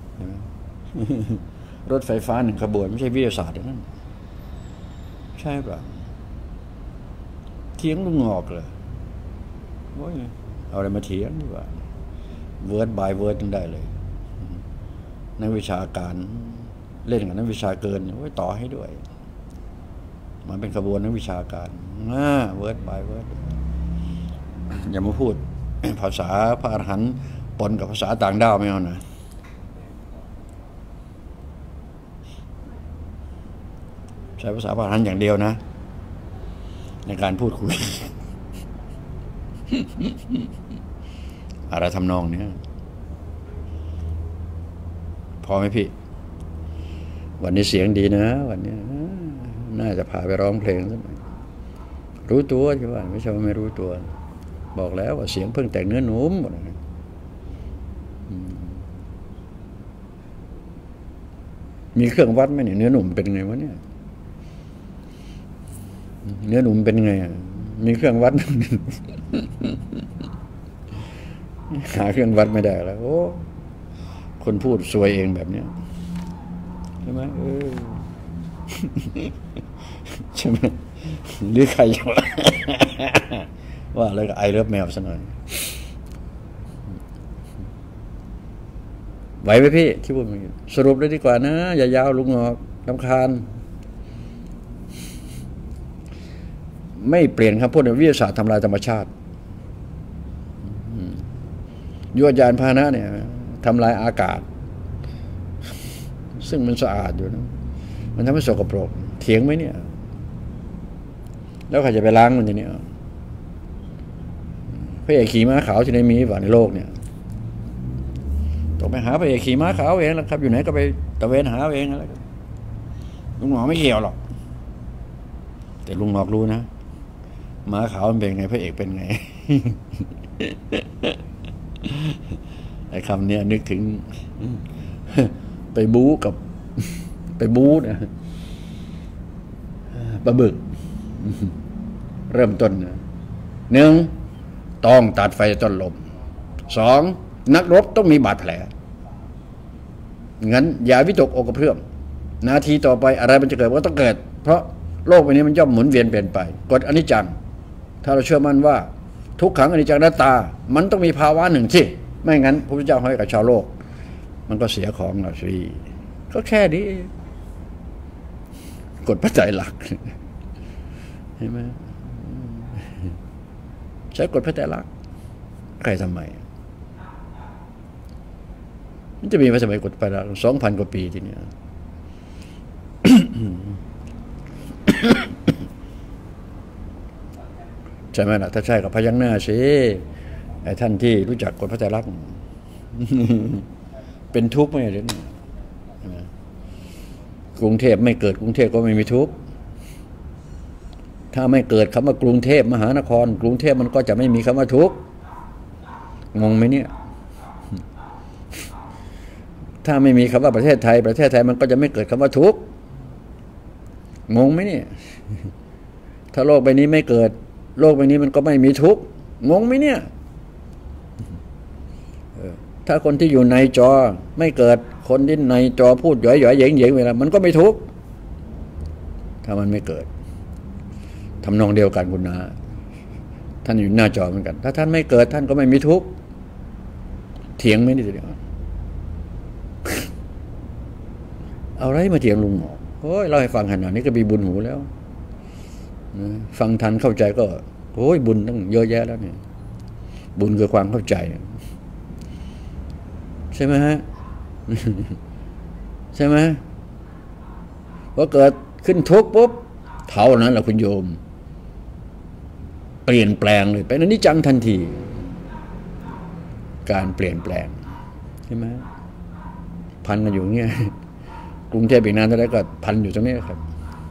S3: รถไฟฟ้าหนึ่งขบวนไม่ใช่วิทยาศาสตร์อย่างนั้นใช่ป่ะเถียงลุงงอกเลยเอาอะไรมาเถียงดีกว่าเวิร์ดบายเวิร์ดได้เลยนักวิชาการเล่นกับนักวิชาเกินไว้ต่อให้ด้วยมันเป็นขบวนนักวิชาการอ่าเวิร์ดบายเวิร์ดอย่ามาพูดภาษาพระอรหันต์ปนกับภาษาต่างดาวไม่เอานะใช้ภาษาพระอรหันต์อย่างเดียวนะในการพูดคุย อะไรทำนองเนี้ยพอไหมพี่วันนี้เสียงดีนะวันนี้น่าจะพาไปร้องเพลงสักหน่อยรู้ตัวใช่ป่ะไม่ใช่ว่าไม่รู้ตัวบอกแล้วว่าเสียงเพิ่งแต่งเนื้อหนุ่มหมดเลยมีเครื่องวัดไหมเนี่ยเนื้อหนุ่มเป็นไงวะเนี่ยเนื้อหนุ่มเป็นไงมีเครื่องวัด หาเครื่องวัดไม่ได้แล้วโอ้คนพูดซวยเองแบบเนี้ยใช่ไหมเออ ใช่ไหมหรือใครว่าอะไรกับไอเลิฟแมวซะหน่อยไหวไหมพี่ที่พูดมาสรุปเลยดีกว่านะอย่ายาวลุงงอกรำคาญไม่เปลี่ยนคำพูดในวิทยาศาสตร์ทำลายธรรมชาติยวดยานพาหนะเนี่ยทำลายอากาศซึ่งมันสะอาดอยู่นะมันทำให้สกปรกเถียงไหมเนี่ยแล้วใครจะไปล้างมันทีนี้พระเอกขี่ม้าขาวที่ไหนมีป่ะในโลกเนี่ยต้องไปหาพระเอกขี่ม้าขาวเองแล้วครับอยู่ไหนก็ไปตะเวนหาเองอะไรลุงหมอไม่เกี่ยวหรอกแต่ลุงหงอกรู้นะหมาขาวมันเป็นไงพระเอกเป็นไง ไอ้คำเนี้ยนึกถึงไปบู๊กับ ไปบู๊นะปลาบึก เริ่มต้นนะหนึ่งต้องตัดไฟต้นลมสองนักรบต้องมีบาดแผลงั้นอย่าวิตกอกกระเพื่อมนาทีต่อไปอะไรมันจะเกิดก็ต้องเกิดเพราะโลกใบนี้มันย่อมหมุนเวียนเปลี่ยนไปกฎอนิจจังถ้าเราเชื่อมั่นว่าทุกขังอนิจจังอนัตตามันต้องมีภาวะหนึ่งที่ไม่งั้นพระพุทธเจ้าให้กับชาวโลกมันก็เสียของเราสิก็แค่นี้กฎปัจจัยหลักเห็นไหมใช้กฎปัจจัยหลักใครทำไมมันจะมีมาสมัยกฎปัจจัยสองพันกว่าปีทีเนี้ย ใช่ไหมล่ะถ้าใช่กับพยัญชนะสิไอ้ท่านที่รู้จักกฎพระไตรลักษณ์ เป็นทุกข์ไหมเดี๋ยวนี้กรุงเทพไม่เกิดกรุงเทพก็ไม่มีทุกข์ถ้าไม่เกิดคำว่ากรุงเทพมหานครกรุงเทพมันก็จะไม่มีคำว่าทุกข์งงไหมเนี่ย ถ้าไม่มีคำว่าประเทศไทยประเทศไทยมันก็จะไม่เกิดคำว่าทุกข์งงไหมเนี่ยถ้าโลกใบนี้ไม่เกิดโลกใบนี้มันก็ไม่มีทุกข์งงไหมเนี่ยถ้าคนที่อยู่ในจอไม่เกิดคนที่ในจอพูดหย่อยหย่อยเหย่งเหย่งเวลามันก็ไม่ทุกข์ถ้ามันไม่เกิดทำนองเดียวกันคุณนะท่านอยู่หน้าจอเหมือนกันถ้าท่านไม่เกิดท่านก็ไม่มีทุกข์เถียงไม่ได้เดียวเอาไรมาเถียงลุงหมอโอ้ยเล่าให้ฟังขนาดนี้ก็มีบุญหูแล้วฟังทันเข้าใจก็โอ้ยบุญตั้งเยอะแยะแล้วเนี่ยบุญคือความเข้าใจใช่ไหมฮะ ใช่ไหมพอเกิดขึ้นทุกข์ปุ๊บเท่านั้นแหละคุณโยมเปลี่ยนแปลงเลยเป็นอนิจจังทันทีการเปลี่ยนแปลงใช่ไหมพันกันอยู่เงี้ยกรุงเทพอีกนานเท่าไรก็พันอยู่ตรงนี้ครับ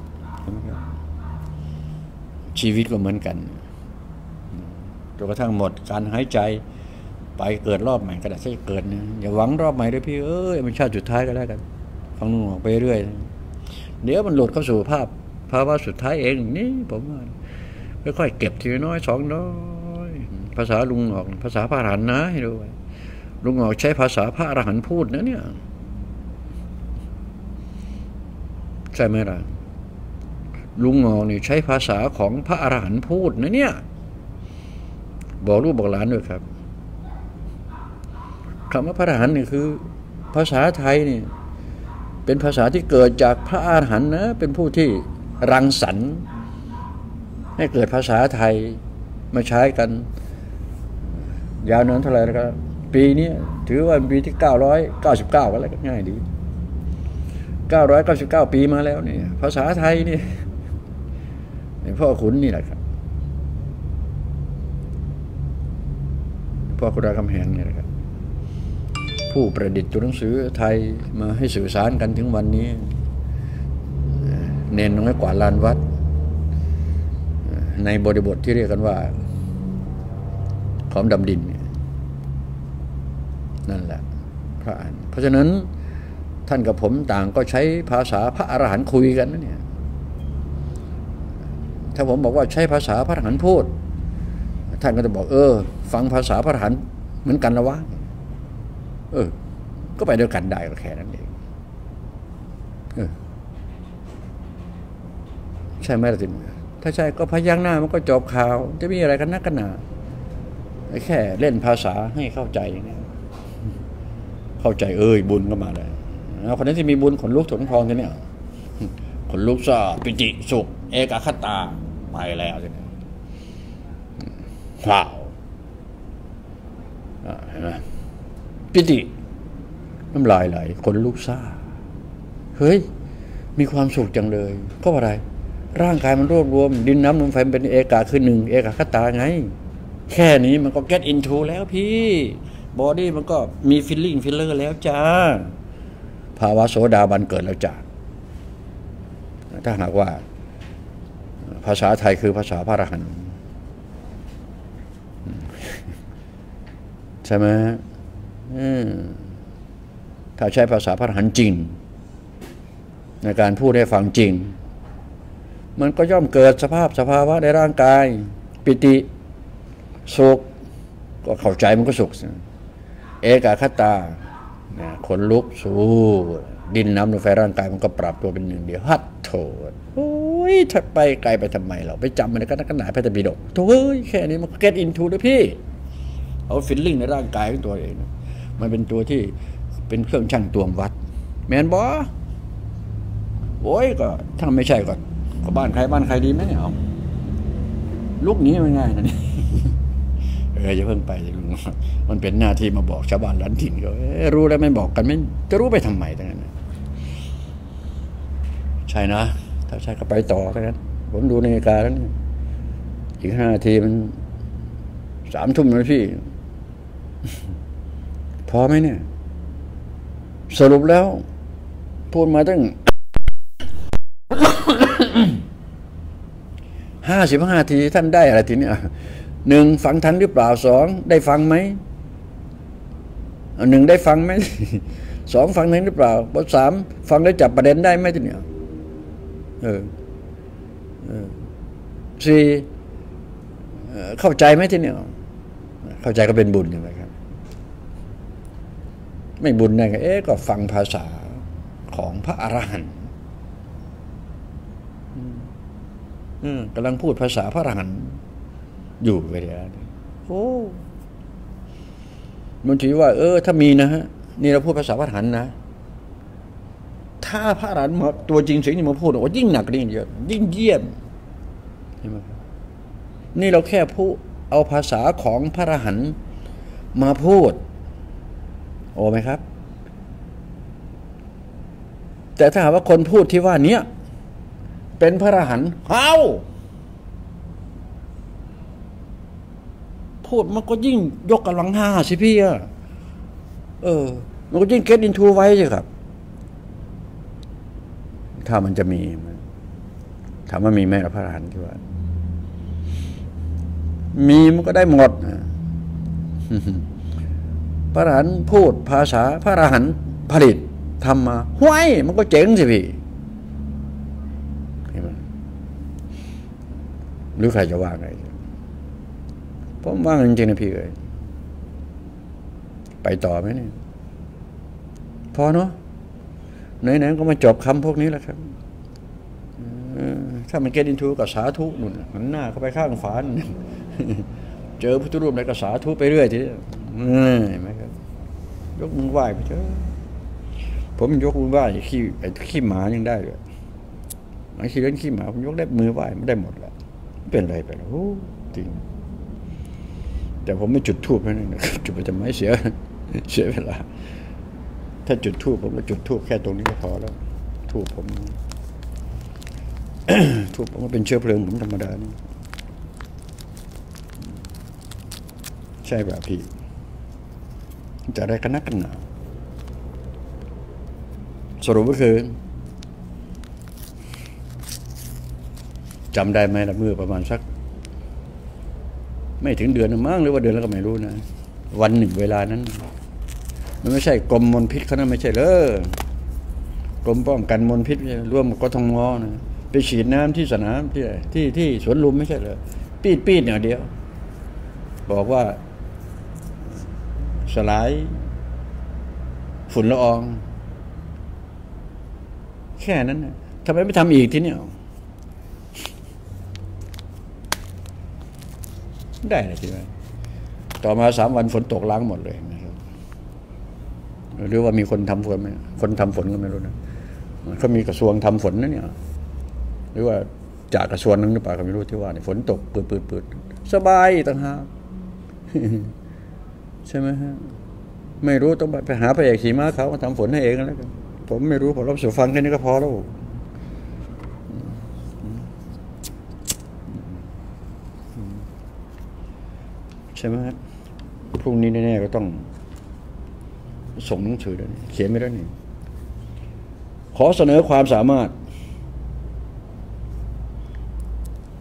S3: ชีวิตก็เหมือนกันจนกระทั่งหมดการหายใจไปเกิดรอบใหม่ก็ได้ใช่เกิดนะอย่าหวังรอบใหม่ด้วยพี่เอ้ยมันชาติสุดท้ายก็แล้วกันฟังนุ่งออกไปเรื่อยเดี๋ยวมันหลุดเข้าสู่ภาพภาวะสุดท้ายเองนี่ผมว่าค่อยๆเก็บทีน้อยสองน้อยภาษาลุงออกภาษาพระอรหันต์นะให้ดูลุงออกใช้ภาษาพระอรหันต์พูดนะเนี่ยใช่ไหมล่ะลุงงอนี่ใช้ภาษาของพระอรหันต์พูดนะเนี่ยบอกลูกบอกหลานด้วยครับคำว่าพระอรหันต์นี่คือภาษาไทยนี่เป็นภาษาที่เกิดจากพระอรหันต์นะเป็นผู้ที่รังสรรค์ให้เกิดภาษาไทยมาใช้กันยาวนานเท่าไหร่แล้วครับปีนี้ถือว่าเป็นปีที่เก้าร้อยเก้าสิบเก้าก็แล้วก็ง่ายดีเก้าร้อยเก้าสิบเก้าปีมาแล้วนี่ภาษาไทยนี่พ่อขุนนี่แหละครับพ่อขุนรามคำแหงนี่แหละครับผู้ประดิษฐ์ตัวหนังสือไทยมาให้สื่อสารกันถึงวันนี้เน้นน้อยกว่าลานวัดในบริบทที่เรียกกันว่าขอมดำดินนั่นแหละพระอันเพราะฉะนั้นท่านกับผมต่างก็ใช้ภาษาพระอรหันต์คุยกันนะเนี่ยถ้าผมบอกว่าใช้ภาษาพระอรหันต์พูดท่านก็จะบอกเออฟังภาษาพระอรหันต์เหมือนกันละวะเออก็ไปด้วยกันได้ก็แค่นั้นเองเออใช่ไหมล่ะทีนี้ถ้าใช่ก็พยักหน้ามันก็จบข่าวจะมีอะไรกันนักกันหนาแค่เล่นภาษาให้เข้าใจเนี่ยเข้าใจเอ้ยบุญก็มาเลยคนนั้นที่มีบุญขนลุกถนพองทีนี้ขนลุกซาปิติสุขเอกคตาไปแล้วทีนี้ว้าวเห็นไหมปิติน้ำลายไหลขนลุกซาเฮ้ยมีความสุขจังเลยเพราะอะไรร่างกายมันรวบรวมดินน้ำลมไฟเป็นเอกาคือหนึ่งเอกคตาไงแค่นี้มันก็ get into แล้วพี่บอดี้มันก็มี feeling feeler แล้วจ้าภาวะโสดาบันเกิดแล้วจ้าถ้าหากว่าภาษาไทยคือภาษาพระอรหันต์ใช่ไหมถ้าใช้ภาษาพระอรหันต์จริงในการพูดให้ฟังจริงมันก็ย่อมเกิดสภาพสภาวะในร่างกายปิติสุขก็เข้าใจมันก็สุขเอกคตาขนลุกสู้ดินน้ำลมไฟร่างกายมันก็ปรับตัวเป็นหนึ่งเดียวฮัตโถโอ้ยถ้าไปไกลไปทำไมเราไปจำมันก็นักหนาพระตบิดกโถ่แค่นี้มันก็ get into เลยพี่เอาฟีลลิ่งในร่างกายของตัวเองมันเป็นตัวที่เป็นเครื่องชั่งตวงวัดแมนบอโอ้ยก็ถ้าไม่ใช่ก็ก็บ้านใครบ้านใครดีไหมเนี่ยเอาลูกนี้มันง่ายนะนี่เอออย่าเพิ่งไปลุงมันเป็นหน้าที่มาบอกชาวบ้านล้านถิ่นก็รู้แล้วไม่บอกกันไม่จะรู้ไปทำไมทั้งนั้นใช่นะถ้าใช่ก็ไปต่อทั้งนั้นผมดูนาฬิกาแล้วนี่อีกห้านาทีมันสามทุ่มแล้วพี่พอไหมเนี่ยสรุปแล้วพูดมาตั้งห้าสิบห้าทีท่านได้อะไรทีนี้หนึ่งฟังทันหรือเปล่าสองได้ฟังไหมหนึ่งได้ฟังไหมสองฟังทันหรือเปล่าสามฟังแล้วจับประเด็นได้ไหมทีนี้เออสี่เข้าใจไหมทีนี้เข้าใจก็เป็นบุญใช่ไหมครับไม่บุญได้ไงเอ๊ะก็ฟังภาษาของพระอรหันต์กำลังพูดภาษาพระอรหันต์อยู่ไปแล้วโอ้มันถือว่าเออถ้ามีนะฮะนี่เราพูดภาษาพระอรหันต์นะถ้าพระอรหันต์มาตัวจริงสิ่งที่มาพูดโอ้ยิ่งหนักยิ่งเยอะยิ่งเยี่ยมใช่ไหมนี่เราแค่พูดเอาภาษาของพระอรหันต์มาพูดโอ้ไหมครับแต่ถ้าหากว่าคนพูดที่ว่านี้เป็นพระอรหันต์เฮ้าพูดมันก็ยิ่งยกกำลังห้าสิพี่อะเออมันก็ยิ่งเก็ตอินทูไว้สิครับถ้ามันจะมีถามว่ามีไหมพระอรหันต์ที่ว่ามีมันก็ได้หมดพระอรหันต์พูดภาษาพระอรหันต์ผลิตทำมาห้วยมันก็เจ๋งสิพี่หรือใครจะว่าไงผมว่าจริงๆนะพี่เอ๋ยไปต่อไหมเนี่ยพอเนาะไหนๆก็มาจบคำพวกนี้แล้วครับถ้ามันเก็ตอินทูกับสาธุนุ่นหันหน้าเข้าไปข้างฝาเจอพุทธรูปในกระสาธุไปเรื่อยทีนี้เห็นไหมครับยกมือไหว้ไปเถอะผมยกมือไหว้ขี้ไอ้ขี้หมายังได้เลยไอ้ขี้เล่นขี้หมาผมยกได้มือไหว้ไม่ได้หมดแล้วเป็นไรไปแล้วโอ้จริงแต่ผมไม่จุดธูปให้นะจุดไปทำไมเสียเสียเวลาถ้าจุดธูปผมก็จุดธูปแค่ตรงนี้ก็พอแล้วธูปผมธูปผมก็เป็นเชื้อเพลิงผมธรรมดานี่ใช่ป่ะพี่จะได้กันนักกันหนาสรุปก็คือจำได้ไหมละเมื่อประมาณสักไม่ถึงเดือนมั้งหรือว่าเดือนแล้วก็ไม่รู้นะวันหนึ่งเวลานั้นมันไม่ใช่กรมมลพิษเขานั้นไม่ใช่เลยกรมป้องกันมลพิษร่วมกับกทมนะไปฉีดน้ำที่สนามที่ที่ที่สวนลุมไม่ใช่เลยปีดปีดเนี่ยเดียวบอกว่าสลายฝุ่นละอองแค่นั้นนะทำไมไม่ทำอีกทีเนี่ยได้เลยทีนี้ต่อมาสามวันฝนตกล้างหมดเลยนะครับหรือว่ามีคนทำฝนไหมคนทำฝนก็ไม่รู้นะเขามีกระทรวงทำฝนนะเนี่ยหรือว่าจากกระทรวงนั้นหรือเปล่าก็ไม่รู้ที่ว่าฝนตกปืดปืดปืดสบายต่างหากใช่ไหมฮะไม่รู้ต้องไปหาพระเอกขี่ม้าเขามาทำฝนให้เองแล้วกันผมไม่รู้ผมรับสู่ฟังแค่นี้ก็พอแล้วใช่ไหมฮะพรุ่งนี้แน่ๆก็ต้องส่งหนังสือแล้วเขียนไม่ได้นี่ขอเสนอความสามารถ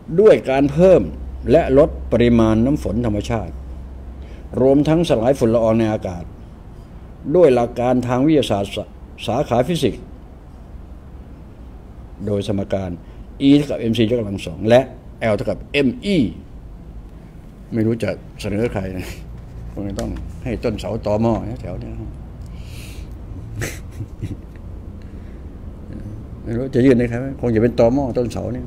S3: ด้วยการเพิ่มและลดปริมาณน้ำฝนธรรมชาติรวมทั้งสลายฝุ่นละอองในอากาศด้วยหลักการทางวิทยาศาสตร์สาขาฟิสิกส์โดยสมการ E เท่ากับ mc ยกกำลังสองและ L เท่ากับ me ไม่รู้จะเสนอใครนะคงต้องให้ต้นเสาตอหม้อแถวนี้ไม่รู้จะยื่นได้ครับคงจะเป็นตอหม้อต้นเสาเนี่ย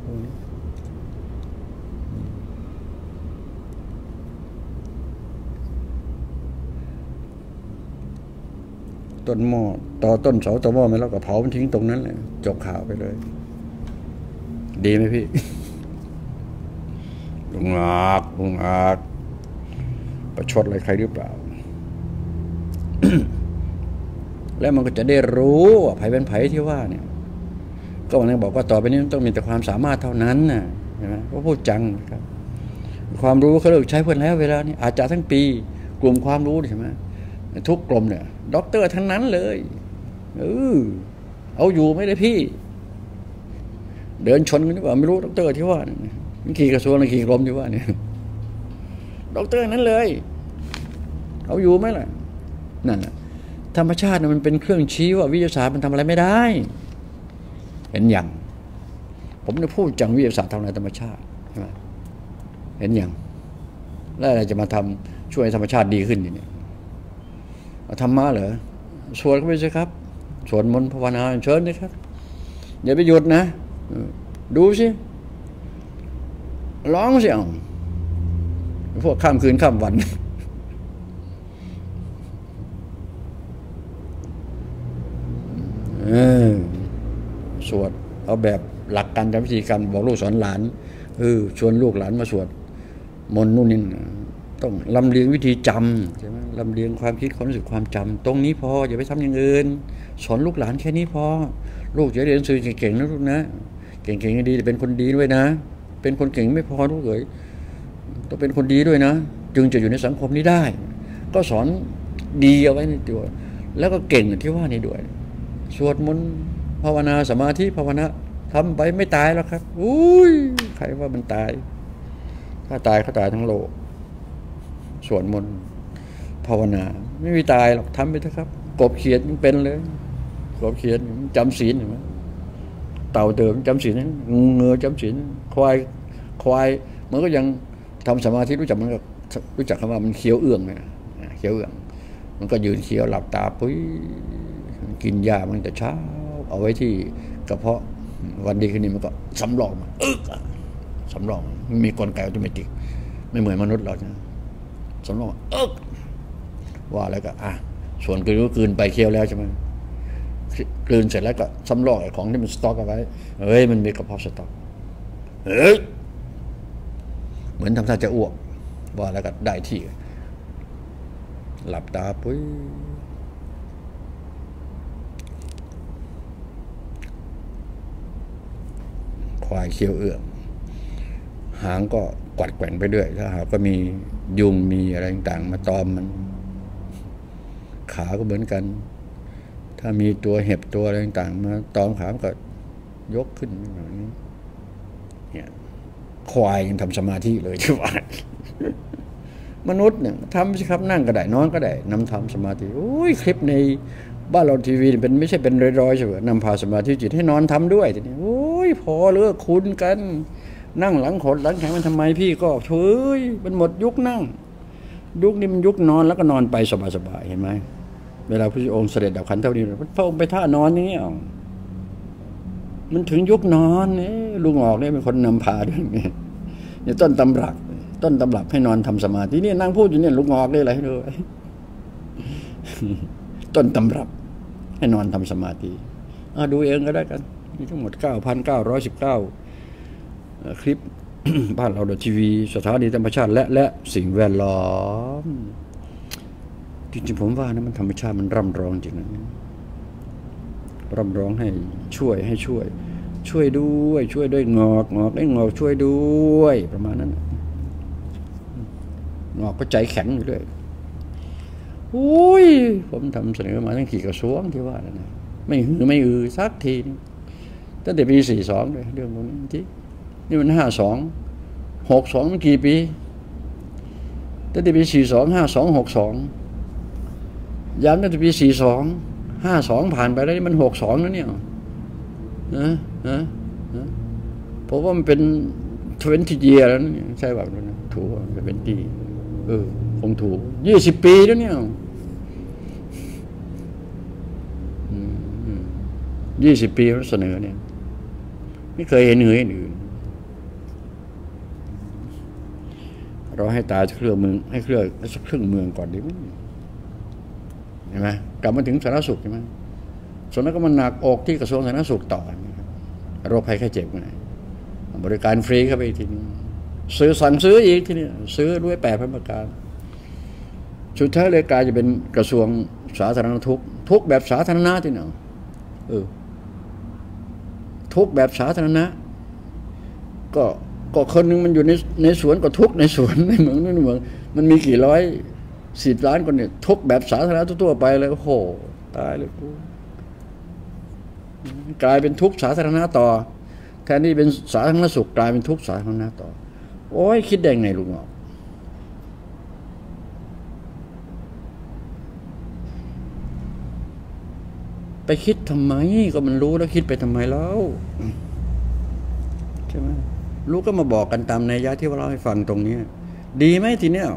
S3: ต้นหม้อต่อต้นเสาตอหม้อไม่แล้วก็เผามันทิ้งตรงนั้นเลยจบข่าวไปเลยดีไหมพี่ลุงอาจลุงอาจประชดอะไรใครหรือเปล่า แล้วมันก็จะได้รู้ว่าไผเป็นไผที่ว่าเนี่ยก็วันนี้บอกว่าต่อไปนี้ต้องมีแต่ความสามารถเท่านั้นนะใช่ไหมก็พูดจังครับความรู้เขาเลิกใช้เพื่อนแล้วเวลานี้อาจจะทั้งปีกลุ่มความรู้ใช่ไหมทุกกลุ่มเนี่ยด็อกเตอร์ทั้งนั้นเลยเออเอาอยู่ไม่ได้พี่เดินชนกันหรือเปล่าไม่รู้ด็อกเตอร์ที่ว่านี่ขี่กระทรวงหรือขี่กรมที่ว่าเนี่ยด็อกเตอร์นั้นเลยเอาอยู่ไหมล่ะนั่นแหละธรรมชาติมันเป็นเครื่องชี้ว่าวิทยาศาสตร์มันทำอะไรไม่ได้เห็นอย่างผมจะพูดจังวิทยาศาสตร์ทำอะไรธรรมชาติใช่ไหมเห็นอย่างแล้วอะไรจะมาทำช่วยธรรมชาติดีขึ้นอย่างนี้ธรรมะเหรอสวดก็ไปสิครับสวดมนต์ภาวนาเชิญเลยครับอย่าไปหยุดนะดูสิร้องเสียงพวกข้ามคืนข้ามวันเออสวดเอาแบบหลักการทำพิธีกรรมบอกลูกสอนหลานเออชวนลูกหลานมาสวดมนต์นู่นนี่ต้องลำเลียงวิธีจำใช่ไหมลำเลียงความคิดความรู้สึกความจำตรงนี้พออย่าไปทำอย่างอื่นสอนลูกหลานแค่นี้พอลูกจะเรียนหนังสือเก่งๆนะลูกนะเก่งๆดีแต่เป็นคนดีด้วยนะเป็นคนเก่งไม่พอลูกเอ๋ยต้องเป็นคนดีด้วยนะจึงจะอยู่ในสังคมนี้ได้ก็สอนดีเอาไว้ในตัวแล้วก็เก่งที่ว่านี้ด้วยสวดมนต์ภาวนาสมาธิภาวนาทำไปไม่ตายแล้วครับอุ้ยใครว่ามันตายถ้าตายเขาตายทั้งโลกสวดมนต์ภาวนาไม่มีตายหรอกทำไปเถอะครับกบเขียดมันเป็นเลยกบเขียดจำศีลเห็นไหมเต่าเติมจำศีลงูเงือจำศีลควายควายมันก็ยังทำสมาธิรู้จักมันก็รู้จักคำว่ามันเคี้ยวเอื้องนะเคี้ยวเอื้องมันก็ยืนเคี้ยวหลับตาปุ้ยกินยามันแต่เช้าเอาไว้ที่กระเพาะวันดีคืนนี้มันก็สำรองมันอึกสำรองมีกลไกอัตโนมัติไม่เหมือนมนุษย์เรานะสำรองอึกว่าแล้วก็อ่ะส่วนกลืนก็กลืนไปเคี้ยวแล้วใช่ไหมกลืนเสร็จแล้วก็สำรองไอ้ของที่มันสต็อกเอาไว้เฮ้ยมันมีกระเพาะสต็อกเฮ้ยเหมือนทำท่าจะอ้วกว่าแล้วก็ได้ที่หลับตาปุ้ยควายเคี้ยวเอื้องหางก็กวัดแกว่งไปเรื่อยถ้าหากก็มียุงมีอะไรต่างๆมาตอมมันขาก็เหมือนกันถ้ามีตัวเห็บตัวอะไรต่างๆมาตอมขาก็ยกขึ้นแบบนี้เนี่ยควายยังทำสมาธิเลยที่ว่ามนุษย์เนี่ยทำสิครับนั่งก็ได้นอนก็ได้นำทำสมาธิโอ้ยคลิปในบ้านเราทีวีเป็นไม่ใช่เป็นร้อยๆใช่ไหมนำพาสมาธิจิตให้นอนทำด้วยทีนี้โอ้ยพอเลิกคุณกันนั่งหลังขดหลังแข็งมันทำไมพี่ก็เฮ้ยมันหมดยุคนั่งยุคนี้มันยุคนอนแล้วก็นอนไปสบายๆเห็นไหมเวลาพระองค์เสด็จดับขันธ์เท่านี้พระองค์ไปท่านอนอย่างนี้อ่ะมันถึงยุคนอนนี่ลุงออกเนี่ยเป็นคนนำพาด้วยเนี่ยเนี่ยต้นตำรับต้นตำรับให้นอนทำสมาธินี่นั่งพูดอยู่เนี่ยลุงออกได้อะไรให้ดูต้นตำรับให้นอนทำสมาธิดูเองก็ได้กันมีทั้งหมด เก้าพันเก้าร้อยสิบเก้า คลิป บ้านเราโดยทีวีสถานีธรรมชาติและและสิ่งแวดล้อมจริงๆผมว่านะมันธรรมชาติมันร่ำร้องจริงนะร่ำร้องให้ช่วยให้ช่วยช่วยด้วยช่วยด้วยงอกงอกได้งอกช่วยด้วยประมาณนั้นงอกก็ใจแข็งอยู่ด้วยอุ้ยผมทำเสนอมาทั้งขี่กระทรวงที่ว่าแล้วนะไม่หือไม่อือสักทีตั้งแต่ปีสี่สองเลยเรื่องพวกนี้ที่นี่มันห้าสองหกสองมันกี่ปีตั้งแต่ปีสี่สองห้าสองหกสองย้ำตั้งแต่ปีสี่สองห้าสองผ่านไปแล้วนี่มันหกสองแล้วเนี่ยนะนะนะเพราะว่ามันเป็นทเวนตี้เยียร์แล้วนี่ใช่แบบนั้นถูกทเวนตี้เออคงถูกยี่สิบปีแล้วเนี่ยยี่สิบปีแล้วเสนอเนี่ยไม่เคยเห็นเหนืออื่นเราให้ตายเครื่องเมืองให้เครื่องสักครึ่งเมืองก่อนดีไหมเห็นไหมกลับมาถึงสาธารณสุขใช่ไหมส่วนนั้นก็มันหนักอกที่กระทรวงสาธารณสุขต่อโรคภัยไข้เจ็บไงบริการฟรีเข้าไปทีนี้ซื้อสั่งซื้ออีกทีนี้ซื้อด้วยแปดพันประการสุดท้ายเลยกลายจะเป็นกระทรวงสาธารณทุกทุกแบบสาธารณะที่ไหนเออทุกแบบสาธารณะก็ก็คนหนึ่งมันอยู่ในในสวนก็ทุกในสวนในเมืองในเมืองมันมีกี่ร้อยสิบล้านคนเนี่ยทุกแบบสาธารณะทั่วไปเลยโอ้โหตายเลยกูกลายเป็นทุกสาธารณะต่อแทนที่เป็นสาธารณสุขกลายเป็นทุกสาธารณะต่อโอ้ยคิดได้ไงลุงออกไปคิดทำไมก็มันรู้แล้วคิดไปทำไมแล้วใช่ไหมรู้ก็มาบอกกันตามนัยยะที่ว่าเราให้ฟังตรงนี้ดีไหมทีเนี้ย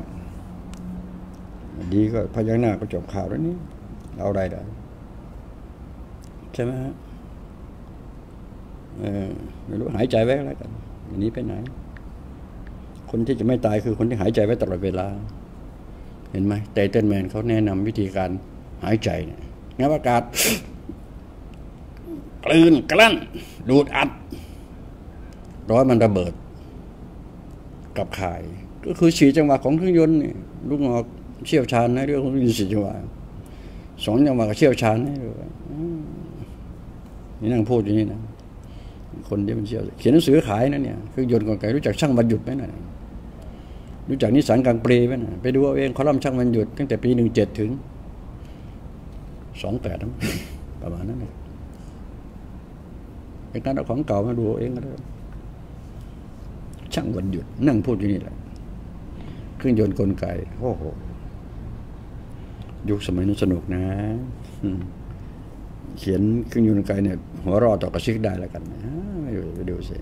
S3: ดีก็พยักหน้าก็จบข่าวแล้วนี่เอาได้ได้ใช่ไหมฮะเออไม่รู้หายใจไว้อะไรกันอันนี้ไปไหนคนที่จะไม่ตายคือคนที่หายใจไว้ตลอดเวลาเห็นไหมไตเติ้ลแมนเขาแนะนำวิธีการหายใจเนี่ยงับอากาศกลืนกลั้นดูดอัดร้อยมันระเบิดกับข่ายก็คือสี่จังหวะของเครื่องยนต์นี่ลูกงอกเชี่ยวชาญในเรื่องของสี่จังหวะสองจังหวะก็เชี่ยวชาญให้ด้วยนี่นั่งพูดอย่างนี้นะคนที่มันเชี่ยวเขียนหนังสือขายนะเนี่ยเครื่องยนต์กลไกรู้จักช่างบรรยุทธ์ไหมน่ะรู้จักนิสสันกลางปรีไหมน่ะไปดูเอาเองคอลัมน์ช่างบรรยุทธ์ตั้งแต่ปีหนึ่งเจ็ดถึงสองแปดประมาณนั้นเลยเป็นการเอาของเก่ามาดูเองก็ได้ช่างวันหยุดนั่งพูดอยู่นี่แหละเครื่องยนต์กลไกโอ้โหยุคสมัยนั้นสนุกนะเขียนเครื่องยนต์กลไกเนี่ยหัวรอต่อกระซิกได้แล้วกันนะไม่ดูไปดูสิ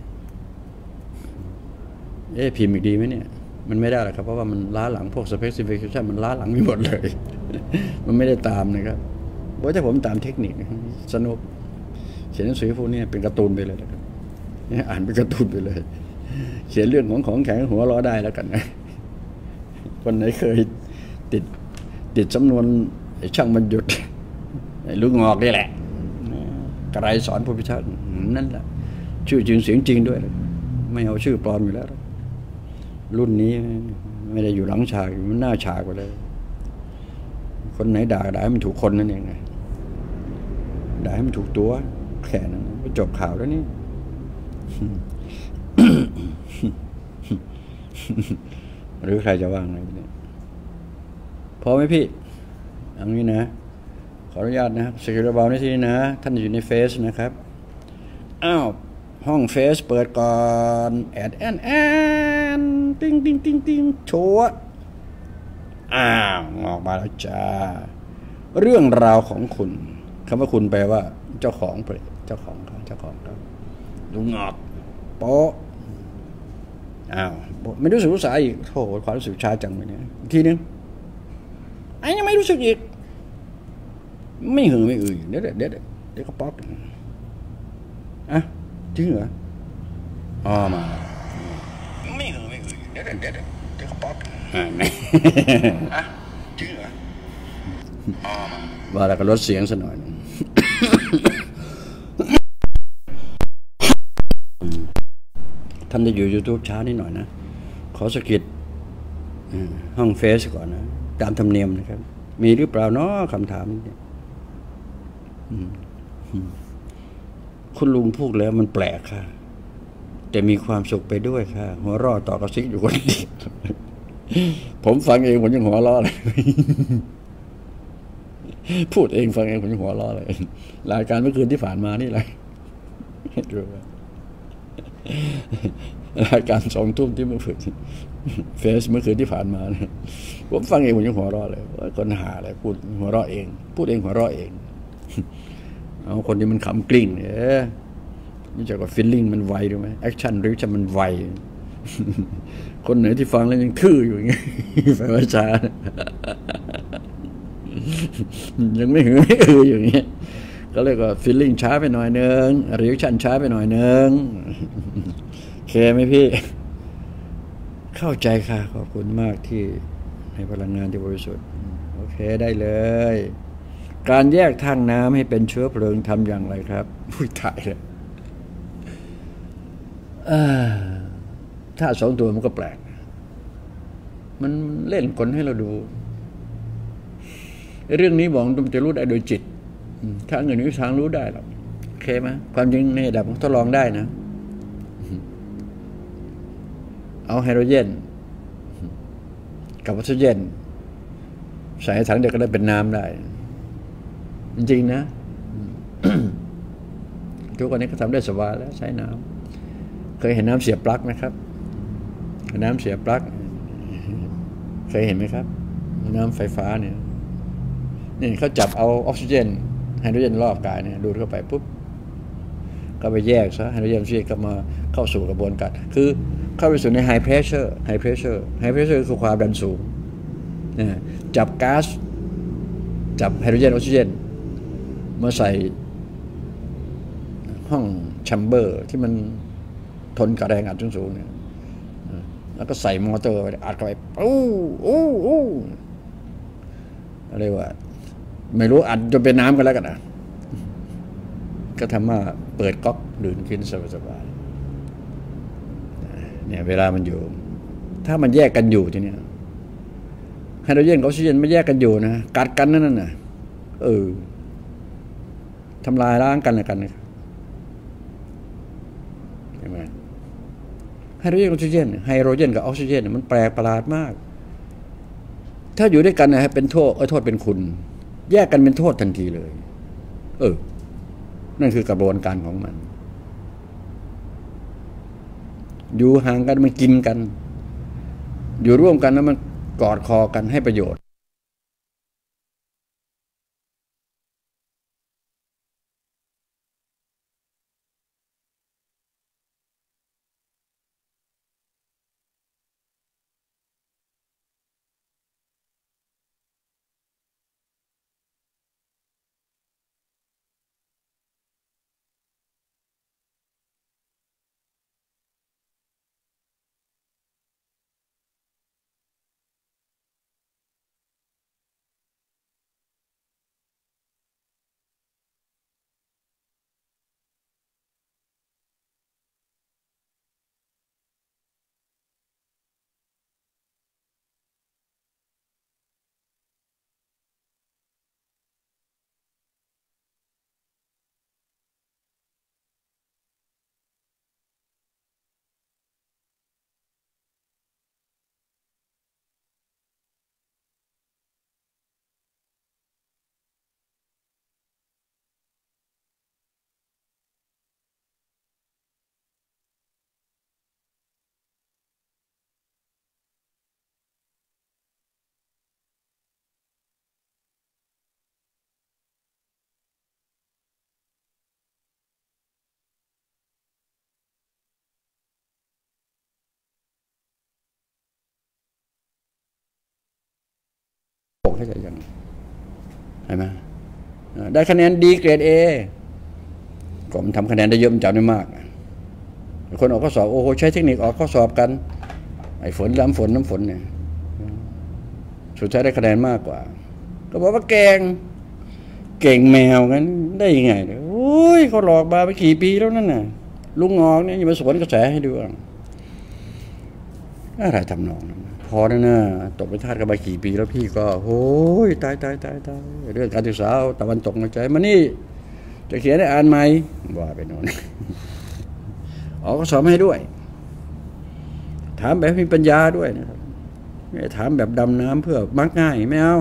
S3: เอ๊ะพิมพ์อีกดีไหมเนี่ยมันไม่ได้หรอกครับเพราะว่ามันล้าหลังพวก specification มันล้าหลังไม่หมดเลยมันไม่ได้ตามนะครับเพราะถ้าผมตามเทคนิคสนุกเขียนหนังสือพวกนี้เป็นการ์ตูนไปเลยแล้วกันอ่านเป็นการ์ตูนไปเลยเขียนเรื่องของของแข็งหัวล้อได้แล้วกันนะคนไหนเคยติดติดสำนวนช่างบรรยุทธ์ลูกงอกนี่แหละกระไรสอนผู้พิทักษ์นั่นแหละชื่อจริงเสียงจริงด้วยไม่เอาชื่อปลอมอยู่แล้วรุ่นนี้ไม่ได้อยู่หลังฉากมันหน้าฉากไปเลยคนไหนด่าด่าให้มันถูกคนนั่นเองไงด่าให้มันถูกตัวแค่นั้นก็จบข่าวแล้วนี่หรือใครจะว่างอะไรเนี่ยพอไหมพี่อันนี้นะขออนุญาตนะสกิลบอลในที่นี้นะท่านอยู่ในเฟซนะครับอ้าวห้องเฟซเปิดก่อนแอดแอนแอนติ้งติ้งติ้งติ้งโชว์อ้าวออกมาแล้วจ้าเรื่องราวของคุณคำว่าคุณแปลว่าเจ้าของเพลเจ้าของเขาเจ้าของเขาลุงงอกโป๊ะอ้าวไม่รู้สึกรู้สาอีกโธ่ความรู้สึกช้าจังเลยเนี่ยอีกทีนึงไอ้ยังไม่รู้สึกอีกไม่หือไม่อือเดี๋ยวเดี๋ยวเดี๋ยวก็ป๊อกอ่ะจริงเหรออ๋อมาไม่หือไม่อือเดี๋ยวเดี๋ยวเดี๋ยวเดี๋ยวก็ป๊อกอ่ะอ่ะจริงเหรออ๋อมาว่าแล้วก็ลดเสียงซะหน่อยท่านจะอยู่ YouTube ช้านิดหน่อยนะขอสกิดห้องเฟซก่อนนะตามธรรมเนียมนะครับมีหรือเปล่าเนาะคำถามนี้คุณลุงพูดแล้วมันแปลกค่ะแต่มีความสุขไปด้วยค่ะหัวเราะต่อกระซิกอยู่คนเดียวผมฟังเองผมยังหัวเราะเลยพูดเองฟังเองผมยังหัวเราะเลยรายการเมื่อคืนที่ผ่านมานี่แหละดูว่ารายการสองทุ่มที่เมื่อคืนเฟซเมื่อคืนที่ผ่านมาเนี่ยผมฟังเองผมยังหัวเราะเลยว่าคนหาอะไรพูดหัวเราะเองพูดเองหัวเราะเองเอาคนที่มันขำกลิ้งเนี่ยนี่จากว่าฟีลลิ่งมันไวรู้ไหมแอคชั่นริวชั่นมันไวคนไหนที่ฟังแล้วยังทื่ออยู่อย่างเงี้ยแปลว่าช้ายังไม่หือไม่อืออย่างเงี้ยก็เรียกว่าฟีลลิ่งช้าไปหน่อยนึงริวชั่นช้าไปหน่อยนึงโอเคไหมพี่เข้าใจค่ะขอบคุณมากที่ให้พลังงานที่บริสุทธิ์โอเคได้เลยการแยกทางน้ำให้เป็นเชื้อเพลิงทำอย่างไรครับพูดถ่ายเลยถ้าสองตัวมันก็แปลกมันเล่นกลให้เราดูเรื่องนี้บอกมันจะรู้ได้โดยจิตทางอื่นไม่มีทางรู้ได้หรอกโอเคไหมความจริงในระดับทดลองได้นะเอาไฮโดรเจนกับออกซิเจนใส่ถังเดียวก็ได้เป็นน้ำได้จริงๆนะ ทุกวันนี้ก็ทำได้สบายแล้วใช้น้ำเคยเห็นน้ำเสียบปลั๊กไหมครับน้ำเสียบปลั๊กเคยเห็นไหมครับน้ำไฟฟ้าเนี่ยนี่เขาจับเอาออกซิเจนไฮโดรเจนรอบกายเนี่ยดูดเข้าไปปุ๊บก็ไปแยกซะไฮโดรเจนออกซิเจนก็มาเข้าสู่กระบวนการคือเข้าไปสู่ในไฮเพรสเชอร์ไฮเพรสเชอร์ไฮเพรสเชอร์คือความดันสูงนะจับก๊าซจับไฮโดรเจนออกซิเจนมาใส่ห้องแชมเบอร์ที่มันทนกับแรงอัดสูงๆเนี่ยแล้วก็ใส่มอเตอร์ไปอัดเข้าไปอู้อู้อู้อะไรวะไม่รู้อัดจนเป็นน้ำกันแล้วกันนะก็ทำมาเปิดก๊อกดื่มกินสบายๆเนี่ยเวลามันอยู่ถ้ามันแยกกันอยู่ทีเนี้ยไฮโดรเจนกับออกซิเจนไม่แยกกันอยู่นะกัดกันนั่นน่ะเออทำลายล้างกันอะไรกันนะใช่ไหมไฮโดรเจนกับออกซิเจนไฮโดรเจนกับออกซิเจนมันแปลกประหลาดมากถ้าอยู่ด้วยกันนะฮะเป็นโทษเออโทษเป็นคุณแยกกันเป็นโทษทันทีเลยเออนั่นคือกระบวนการของมันอยู่ห่างกันมันกินกันอยู่ร่วมกันแล้วมันกอดคอกันให้ประโยชน์เข้าใจยังเห็นไหมได้คะแนนดีเกรด A ก็มันทำคะแนนได้เยอะมันจำได้มากคนออกข้อสอบโอ้โหใช้เทคนิคออกข้อสอบกันไอ้ฝนน้ำฝนน้ำฝนเนี่ยสุดท้ายได้คะแนนมากกว่าก็บอกว่าเก่งเก่งแมวงั้นได้ยังไงเนี่ยโอ้ยเขาหลอกมาไปกี่ปีแล้วนั่นน่ะลุงงอกเนี่ยยังมาสวนกระแสให้ดูอะไรทำนองนั้นพอแล้วนะตกไปทาสกันมากี่ปีแล้วพี่ก็โอ้ยตายตายตายตายเรื่องการศึกษาตะวันตกมาใจมานี่จะเขียนได้อ่านไหมว่าไปโน่นออกข้อสอบให้ด้วยถามแบบมีปัญญาด้วยนะครับไม่ถามแบบดำน้ำเพื่อมักง่ายไม่เอา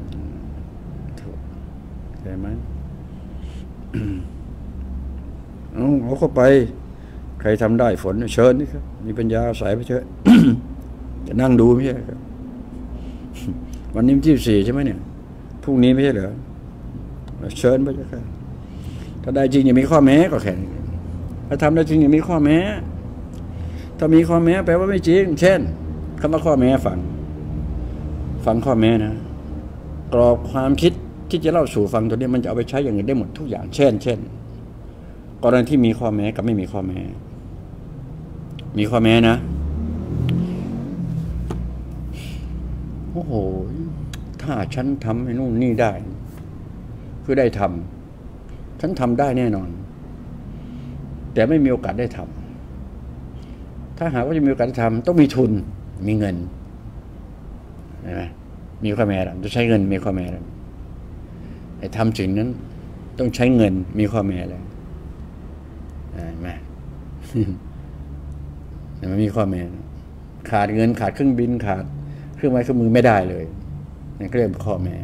S3: ใช่ไหมเอาเอาเข้าไปใครทำได้ฝนเชิญนี่ครับมีปัญญาใส่ไปเถอะ จะนั่งดูไม่ใช่ครับวันนี้ที่สี่ใช่ไหมเนี่ยพรุ่งนี้ไม่ใช่เหรอเชิญไปเถอะครับถ้าได้จริงอย่ามีข้อแม้ก็แค่นี้ถ้าทำได้จริงอย่ามีข้อแม้ถ้ามีข้อแม้แปลว่าไม่จริงเช่นคำว่าข้อแม้ฟังฟังข้อแม้นะกรอบความคิดที่จะเล่าสู่ฟังตัวนี้มันจะเอาไปใช้อย่างอื่นได้หมดทุกอย่างเช่นเช่นกรณีที่มีข้อแม้กับไม่มีข้อแม้มีข้อแม้นะโอ้โหถ้าฉันทำให้นู่นนี่ได้คือได้ทำฉันทำได้แน่นอนแต่ไม่มีโอกาสได้ทำถ้าหากว่าจะมีโอกาสได้ทำต้องมีทุนมีเงินใช่ไหมมีข้อแม้ต้องใช้เงินมีข้อแม้แล้วไอ้ทำสิ่งนั้นต้องใช้เงินมีข้อแม้แล้วใช่ไหมมันมีข้อแม้ขาดเงินขาดเครื่องบินขาดเครื่องไม้เครื่องมือไม่ได้เลยนี่ก็เรียกข้อแม้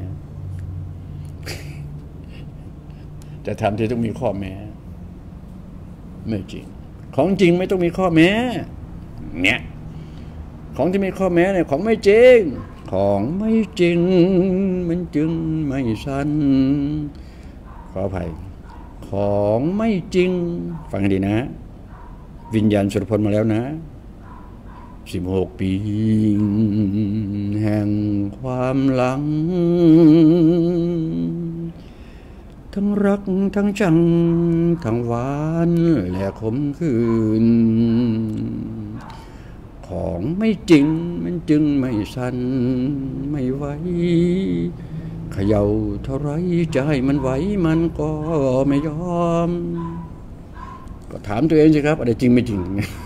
S3: จะทำที่ต้องมีข้อแม้ไม่จริงของจริงไม่ต้องมีข้อแม้เนี่ยของที่มีข้อแม้เนี่ยของไม่จริงของไม่จริงมันจึงไม่สั้นขออภัยของไม่จริงฟังดีนะวิญญาณสุรพลมาแล้วนะสิบหกปีแห่งความหลังทั้งรักทั้งจังทั้งหวานและขมขื่นของไม่จริงมันจึงไม่สั้นไม่ไหวเขย่าเท่าไรจะให้มันไหวมันก็ไม่ยอมก็ถามตัวเองสิครับอะไรจริงไม่จริง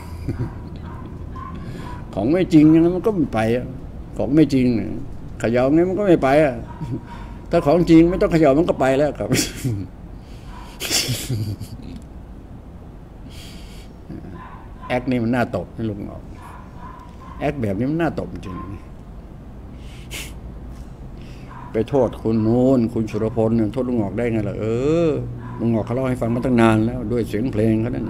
S3: ของไม่จริงมันก็ไม่ไปของไม่จริงเขย่าไงมันก็ไม่ไปอ่ะถ้าของจริงไม่ต้องเขย่ามันก็ไปแล้วครับ แอคนี่มันน่าตบให้ลุงออกแอคแบบนี้มันน่าตบจริงไปโทษคุณนู้นคุณสุรพลโทษลุงออกได้ไงล่ะเออลุงออกเขาเล่าให้ฟังมาตั้งนานแล้วด้วยเสียงเพลงเขานั่น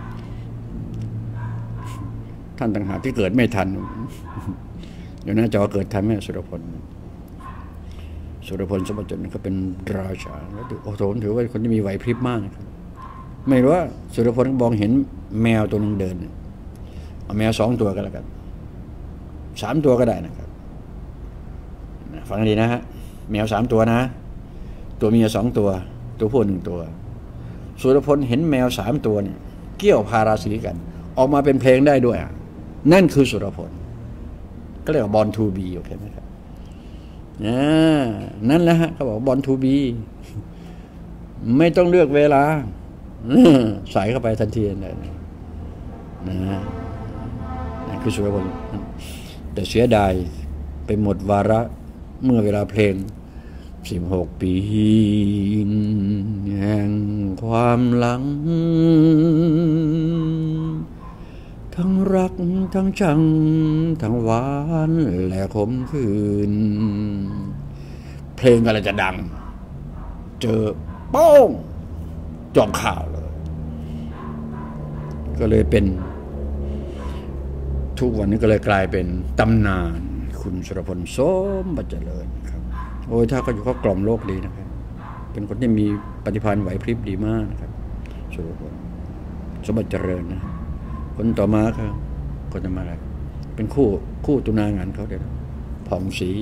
S3: ท่านต่างหากที่เกิดไม่ทันอยู่หน้าจอเกิดทันไหมสุรพลสุรพลสมบัติจนเขาเป็นราชาแล้วโอ้โหถือว่าคนที่มีไหวพริบมากนะครับไม่รู้ว่าสุรพลมองเห็นแมวตัวนึงเดินเอาแมวสองตัวก็แล้วกันสามตัวก็ได้นะครับฟังดีนะฮะแมวสามตัวนะตัวเมียสองตัวตัวผู้หนึ่งตัวสุรพลเห็นแมวสามตัวเนี่ยเกี่ยวพาราสีกันออกมาเป็นเพลงได้ด้วยอ่ะนั่นคือสุรพลก็เรียกว่าบอลทูบีโอเคไหมครับนั่นแหละฮะเขาบอกบอลทูบีไม่ต้องเลือกเวลาใส่เข้าไปทันทีเลยนะนั่นคือสุรพลแต่เสียดายไปหมดวาระเมื่อเวลาเพลงสิบหกปีแห่งความหลังทั้งรักทั้งชังทั้งหวานและขมขื่นเพลงอะไรจะดังเจอโป้งจบข่าวเลยก็เลยเป็นทุกวันนี้ก็เลยกลายเป็นตำนานคุณสุรพลสมบัติเจริญครับโอ้ยถ้าเขาอยู่เขากล่อมโลกดีนะครับเป็นคนที่มีปฏิภาณไหวพริบดีมากนะครับสุรพลสมบัติเจริญนะคนต่อมาครับคนต่อมาอะไรเป็นคู่คู่ตุนางานเขาเดี๋ยวผ่องศรี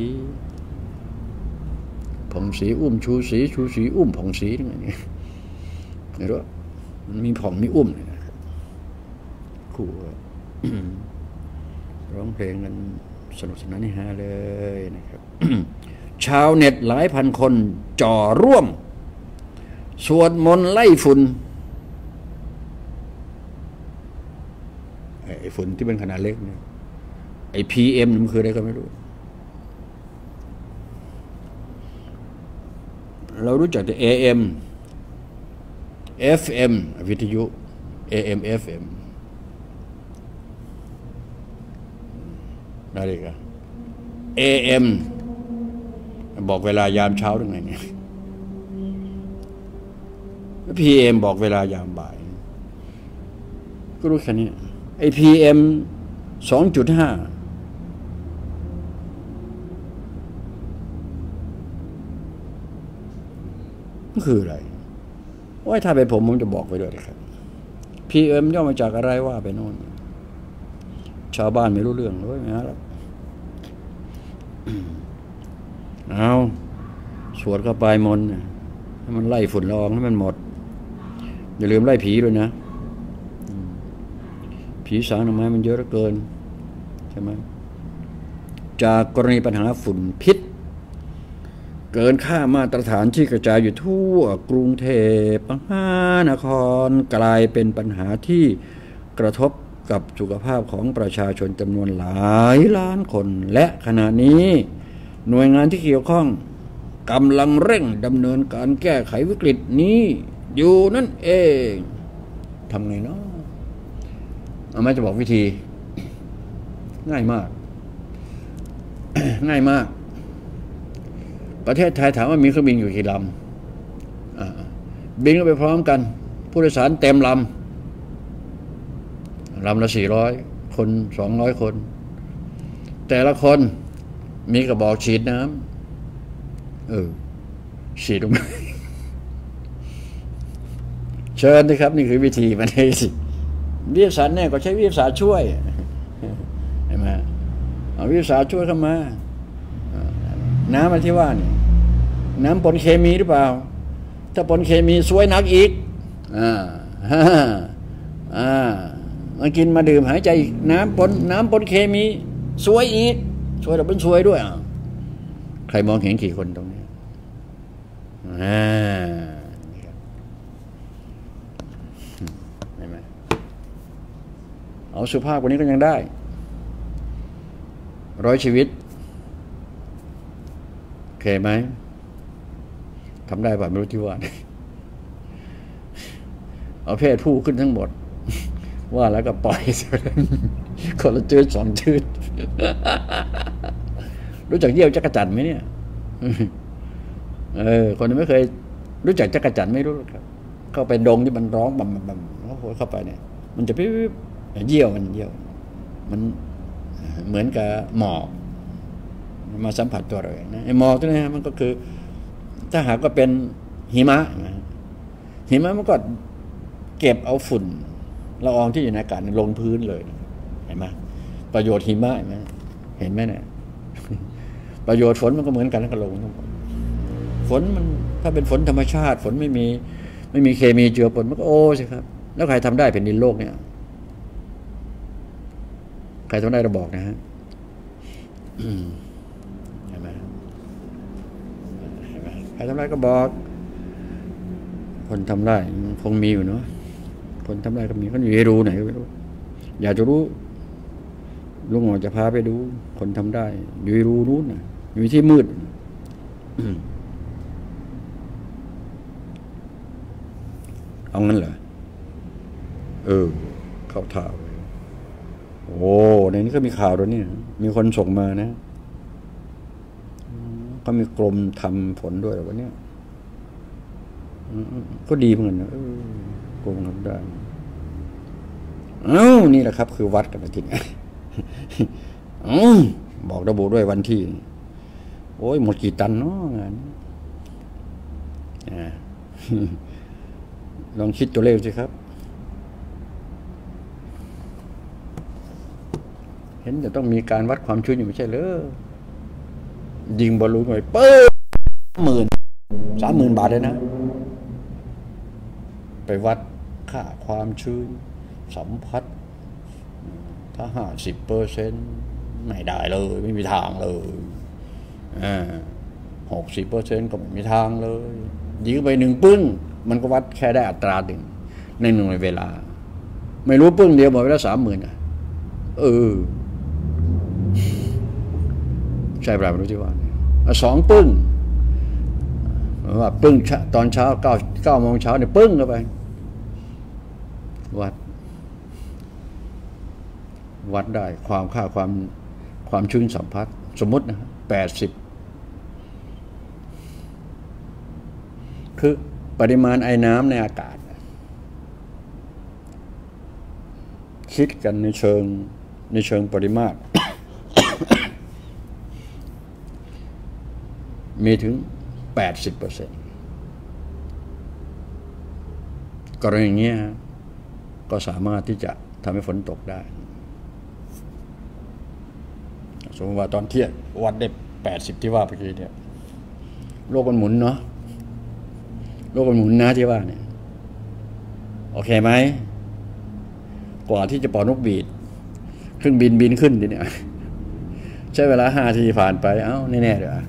S3: ผ่องศรีอุ้มชูศรีชูศรีอุ้มผ่องศรีอย่างเงี้ยไม่รู้มันมีผ่องมีอุ้มนะครับคู่ร้องเพลงกันสนุกสนานนี่ฮะเลยนะครับ ชาวเน็ตหลายพันคนจ่อร่วมสวดมนต์ไล่ฝุ่นไอ้ฝุ่นที่เป็นขนาดเล็กเนี่ยไอ้ พี เอ็ม มันคืออะไรก็ไม่รู้เรารู้จักแต่ เอ เอ็ม เอฟ เอ็ม วิทยุ เอ เอ็ม เอฟ เอ็มอะไรกัน เอ เอ็ม บอกเวลายามเช้าหรือไงเนี่ย พี เอ็ม บอกเวลายามบ่ายก็รู้แค่นี้ไอพีเอ็มสองจุดห้าก็คืออะไรว่าถ้าเป็นผมผมจะบอกไปด้วยนะครับ พี เอ็ม ย่อมาจากอะไรว่าไปโน่นชาวบ้านไม่รู้เรื่องเลยนะหรอกเอาสวดเข้าไปมนต์ให้มันไล่ฝุ่นละอองให้มันหมดอย่าลืมไล่ผีด้วยนะผีสางทำไมมันเยอะเหลือเกินใช่ไหมจากกรณีปัญหาฝุ่นพิษเกินค่ามาตรฐานที่กระจายอยู่ทั่วกรุงเทพมหานครกลายเป็นปัญหาที่กระทบกับสุขภาพของประชาชนจำนวนหลายล้านคนและขณะนี้หน่วยงานที่เกี่ยวข้องกำลังเร่งดำเนินการแก้ไขวิกฤตนี้อยู่นั่นเองทำไงเนาะเอาไม่จะบอกวิธีง่ายมาก ง่ายมากประเทศไทยถามว่ามีเครื่องบินอยู่กี่ลำบินก็ไปพร้อมกันผู้โดยสารเต็มลำลำละสี่ร้อยคนสองร้อยคนแต่ละคนมีกระบอกฉีดน้ำเออฉีดลงมาเชิญนะครับนี่คือวิธีมันให้สิวิทยาศาสตร์เนี่ยก็ใช้วิทยาศาสตร์ช่วยเห็นไหมเอาวิทยาศาสตร์ช่วยเข้ามาน้ำมันที่ว่านี่น้ำปนเคมีหรือเปล่าถ้าปนเคมีซวยนักอีกอ่าฮ่าอ่ามากินมาดื่มหายใจน้ำปนน้ำปนเคมีซวยอีกซวยแต่เป็นซวยด้วยอ่ะใครมองเห็นกี่คนตรงนี้อ่าเห็นไหมเอาสุภาพกว่านี้ก็ยังได้ร้อยชีวิตโอเคไหมทำได้ป่ะไม่รู้ที่ว่าเอาเพศผู้ขึ้นทั้งหมดว่าแล้วก็ปล่อยคนละจืดสองจืดรู้จักเยี่ยวจักรจั่นไหมเนี่ยเออคนที่ไม่เคยรู้จักจักรจั่นไม่รู้ครับเข้าไปดงที่มันร้องบำบำแล้วเข้าไปเนี่ยมันจะปิ๊บเยี่ยวมันเยี่ยวมันเหมือนกับหมอกมาสัมผัสตัวเรานะไอ้หมอกตัวนี้มันก็คือถ้าหากก็เป็นหิมะนะหิมะมันก็เก็บเอาฝุ่นละอองที่อยู่ในอากาศลงพื้นเลยเห็นไหมประโยชน์หิมะเห็นไหมเห็นไหมเนี่ยประโยชน์ฝนมันก็เหมือนกันแล้วก็ลงฝนมันถ้าเป็นฝนธรรมชาติฝนไม่มีไม่มีเคมีเจือปนมันก็โอ้สิครับแล้วใครทำได้แผ่นดินโลกเนี่ยใครทำได้เราบอกนะฮะเห็นไหมเห็นไหมใครทำได้ก็บอกคนทำได้คงมีอยู่เนาะคนทำได้ก็มีเขาอยู่ในรูไหนก็ไม่รู้อยากจะรู้ลุงหมอจะพาไปดูคนทำได้อยู่ในรูนู้นนะอยู่ที่มืดเอางั้นเหรอเออเข้าท่าโอ้ในนี้ก็มีข่าวด้วยเนี่ยมีคนส่งมานะก็มีกรมทำฝนด้วยวันนี้ก็ดีเหมือนกันนะกรมทำได้เอ้านี่แหละครับคือวัดกันจริงอ๋อบอกระบุด้วยวันที่โอ้ยหมดกี่ตันเนาะงานลองคิดตัวเลขสิครับเห็นจะต้องมีการวัดความชื้นอยู่ไม่ใช่เหรอยิงบอลลูนไปเปิ้ลหมื่นสามหมื่นบาทเลยนะไปวัดค่าความชื้นสัมผัสถ้าห้าสิบเปอร์เซ็นต์ไม่ได้เลยไม่มีทางเลยอ่าหกสิบเปอร์เซ็นต์ก็ไม่มีทางเลยยิงไปหนึ่งปึ้งมันก็วัดแค่ได้อัตราหนึ่งในหนึ่งเวลาไม่รู้ปึ้งเดียวหมดไปแล้วสามหมื่นอ่ะเออใช่เปล่าไม่รู้ที่ว่าสองปึ้งว่าปึ้งตอนเช้าเก้าเก้าโมงเช้าเนี่ยปึ้งเข้าไปวัดวัดได้ความค่าความความชื้นสัมผัสสมมตินะแปดสิบคือปริมาณไอน้ำในอากาศคิดกันในเชิงในเชิงปริมาตร มีถึง แปดสิบเปอร์เซ็นต์ กรณีอย่างนี้ก็สามารถที่จะทำให้ฝนตกได้สมมติว่าตอนเที่ยงวัดได้แปดสิบที่ว่าเมื่อกี้เนี่ยโลกมันหมุนเนาะโลกมันหมุนนะที่ว่าเนี่ยโอเคไหมกว่าที่จะปล่อยนกบีดเครื่องบินบินขึ้นทีเนี่ยใช้เวลาห้าทีผ่านไปเอ้าแน่ๆเดี๋ยว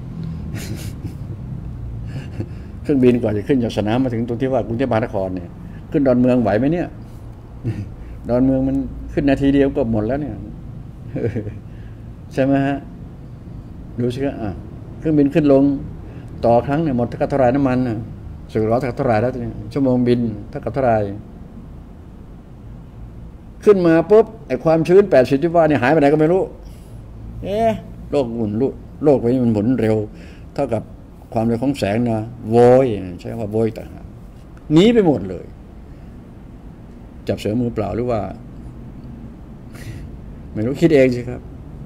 S3: เครื่องบินกว่าจะขึ้นจากสนามมาถึงตรงที่ว่ากรุงเทพมหานครเนี่ยขึ้นดอนเมืองไหวไหมเนี่ยดอนเมืองมันขึ้นนาทีเดียวก็หมดแล้วเนี่ยใช่ไหมฮะดูสิครับอ่ะเครื่องบินขึ้นลงต่อครั้งเนี่ยหมดเท่ากับเท่าไรน้ำมันสื่อร้อนเท่ากับเท่าไรแล้วเนี่ยชั่วโมงบินเท่ากับเท่าไรขึ้นมาปุ๊บไอ้ความชื้นแปดสิบที่ว่าเนี่ยหายไปไหนก็ไม่รู้เอ๊ะโลกหมุนโลกโลกไปมันหมุนเร็วเท่ากับความเร็วของแสงนะโวยใช่ว่าโวยต่างหากหนีไปหมดเลยจับเสือมือเปล่าหรือว่าไม่รู้คิดเองสิครับ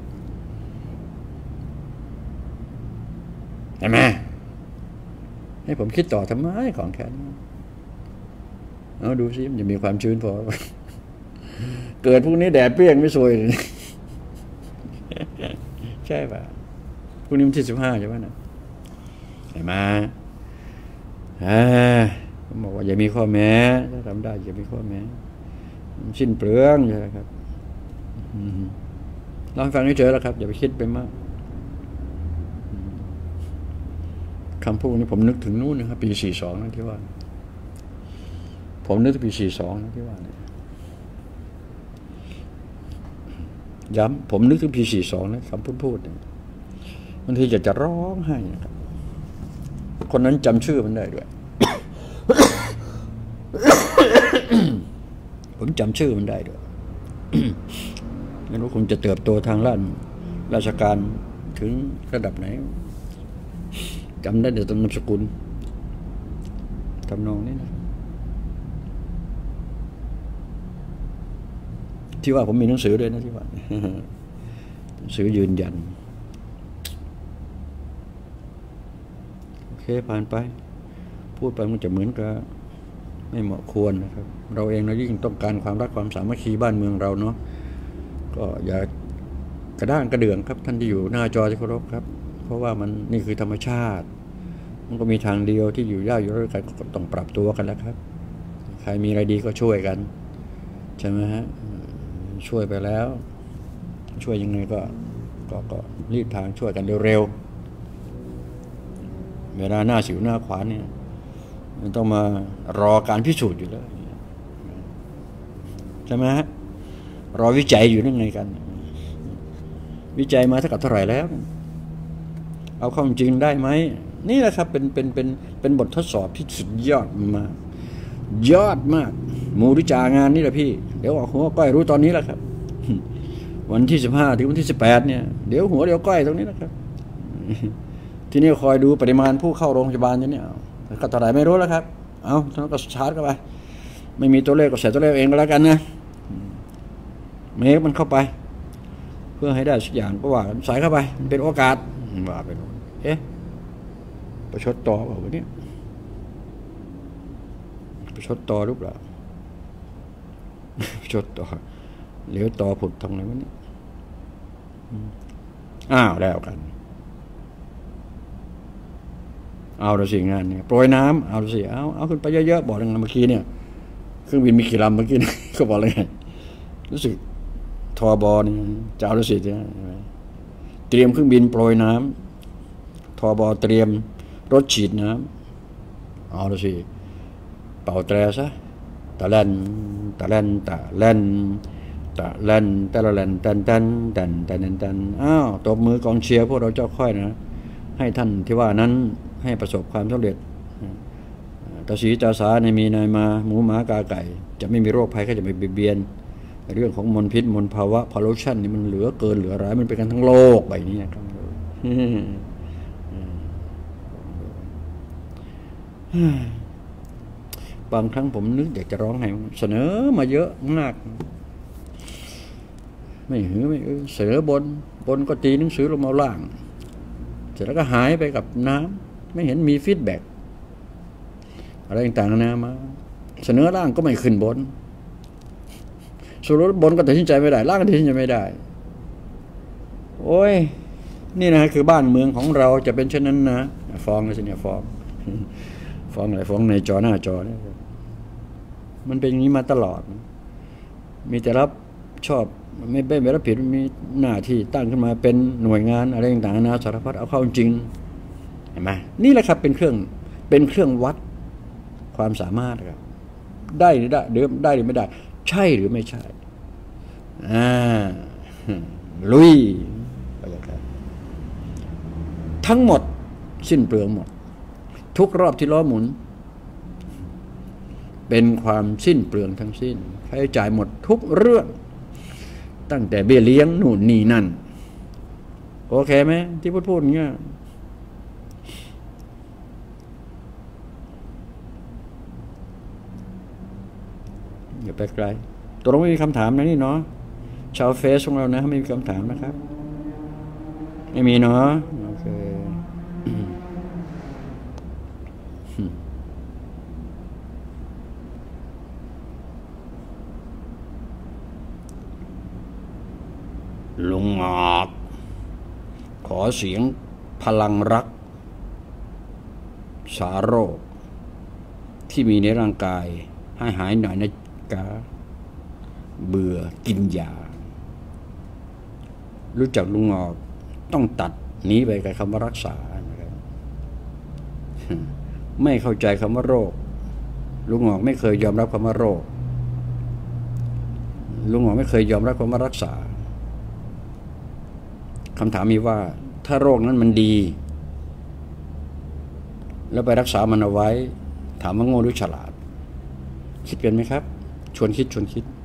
S3: เห็นไหมให้ผมคิดต่อทำไมของแค่นี้เอาดูสิมันจะมีความชื้นพอเกิดพวกนี้แดดเปรี้ยงไม่สวยใช่ป่ะพรุ่งนี้วันที่สิบห้าใช่ไหมนะเห็นไหมอ่าผมบอกว่าอย่ามีข้อแม้ถ้าทำได้อย่ามีข้อแม้สิ้นเปลืองใช่ไหมครับลองฟังให้เฉยแล้วครับอย่าไปคิดไปมากคำพูดนี้ผมนึกถึงนู่นนะครับปีสี่สองนั่นที่ว่าผมนึกถึงปีสี่สองนั่นที่ว่าเนี่ยย้ำผมนึกถึงปีสี่สองนะคำพูดพูดเนี่ยบางทีอยากจะร้องไห้นะครับคนนั้นจำชื่อมันได้ด้วย ผมจำชื่อมันได้ด้วย ไม่รู้คงจะเติบโตทางด้านราชการถึงระดับไหนจำได้แต่นามสกุลทำนองนี้นะที่ว่าผมมีหนังสือด้วยนะที่ว่าหนังสือยืนยันโอเคผ่านไปพูดไปมันจะเหมือนกับไม่เหมาะควรนะครับเราเองเรายิ่งต้องการความรักความสามัคคีบ้านเมืองเราเนาะก็อย่ากระด้างกระเดื่องครับท่านที่อยู่หน้าจอที่เคารพครับเพราะว่ามันนี่คือธรรมชาติมันก็มีทางเดียวที่อยู่ยากอยู่ด้วยกันก็ต้องปรับตัวกันแล้วครับใครมีอะไรดีก็ช่วยกันใช่ไหมฮะช่วยไปแล้วช่วยยังไงก็ก็ก็รีบทางช่วยกันเร็วๆเวลาหน้าสิวหน้าขวานเนี่ยมันต้องมารอการพิสูจน์อยู่แล้วใช่ไหมฮะรอวิจัยอยู่นั่นไงกันวิจัยมาเท่ากับเท่าไหร่แล้วเอาเข้าจริงได้ไหมนี่แหละครับเป็นเป็นเป็นเป็นบททดสอบที่สุดยอดมากยอดมากหมูริจางานนี่แหละพี่เดี๋ยวหัวก้อยรู้ตอนนี้แหละครับวันที่สิบห้าถึงวันที่สิบแปดเนี่ยเดี๋ยวหัวเดี๋ยวก้อยตรงนี้นะครับที่นี่คอยดูปริมาณผู้เข้าโรงพยาบาลเนี่ยก็เท่าไหร่ไม่รู้แล้วครับเอาแล้วก็ชาร์จเข้าไปไม่มีตัวเลขก็ใส่ตัวเลขเองก็แล้วกันนะเมคมันเข้าไปเพื่อให้ได้สักอย่างก็ว่าใส่เข้าไปมันเป็นโอกาสว่าไปเอ๊ะประชดต่อเปล่าวะเนี่ยประชดต่อหรือเปล่าประชดต่อเหลียวต่อผุดทางไหนวะเนี่ยอ้าวแล้วกันเอาละสิงานเนี่ยโปรยน้ำเอาละสิเอาเอาขึ้นไปเยอะๆบอกยังไงเมื่อกี้เนี่ยเครื่องบินมีกี่ลำเมื่อกี้ก็บอกเลยรู้สึกทอบอเนี่ยจะเอาละสิเนี่ยเตรียมเครื่องบินโปรยน้ำทอบอเตรียมรถฉีดน้ำเอาละสิเป่าแตรซะตะแลนตะแลนตะแลนตะแลนตะละแลนตันตันตันตันตันอ้าวตบมือกองเชียร์พวกเราเจ้าค่อยนะให้ท่านที่ว่านั้นให้ประสบความสำเร็จตาสีตาสาในมีนายมาหมูหมากาไก่จะไม่มีโรคภัยก็จะไม่เบียดเบียนเรื่องของมลพิษมลภาวะพอลูชันนี่มันเหลือเกินเหลือร้ายมันเป็นกันทั้งโลกใบนี้นะครับบางครั้งผมนึกอยากจะร้องให้เสนอมาเยอะมากไม่หือไม่เออเสนอบนบนก็ตีหนังสือลงมาล่างเสร็จแล้วก็หายไปกับน้ำไม่เห็นมีฟีดแบ็กอะไรต่างๆนามาเสนอล่างก็ไม่ขึ้นบนสุดบนก็ตัดสินใจไม่ได้ล่างก็ตัดสินใจไม่ได้โอ้ยนี่นะคือบ้านเมืองของเราจะเป็นเช่นนั้นนะฟ้องเลยสิเนี่ยฟ้องฟ้องอะไรฟ้องในจอหน้าจอเนี่ยมันเป็นอย่างนี้มาตลอดมีแต่รับชอบไม่เป็นไม่รับผิดมีหน้าที่ตั้งขึ้นมาเป็นหน่วยงานอะไรต่างๆนาสารพัดเอาเข้าจริงเห็นไหมนี่แหละครับเป็นเครื่องเป็นเครื่องวัดความสามารถครับได้หรือได้หรือได้หรือไม่ได้ใช่หรือไม่ใช่อ่าลุยทั้งหมดสิ้นเปลืองหมดทุกรอบที่ล้อหมุนเป็นความสิ้นเปลืองทั้งสิ้นค่าใช้จ่ายหมดทุกเรื่องตั้งแต่เบี้ยเลี้ยงนู่นนี่นั่นโอเคไหมที่พูดพูดอย่างเงี้ยอย่าไปไกลตัวเราไม่มีคำถามนะนี่เนาะชาวเฟซของเรานะไม่มีคำถามนะครับไม่มีเนาะโอเคลุงงอกขอเสียงพลังรักสาโรคที่มีในร่างกายให้หายหน่อยนะกะเบื่อกินยารู้จักลุงงอกต้องตัดหนีไปกับคำว่ารักษานะครับไม่เข้าใจคำว่าโรคลุงงอกไม่เคยยอมรับคำว่าโรคลุงงอกไม่เคยยอมรับคำว่ารักษาคำถามมีว่าถ้าโรคนั้นมันดีแล้วไปรักษามันเอาไว้ถามว่าโง่หรือฉลาดคิดเป็นไหมครับชวนคิดชวนคิด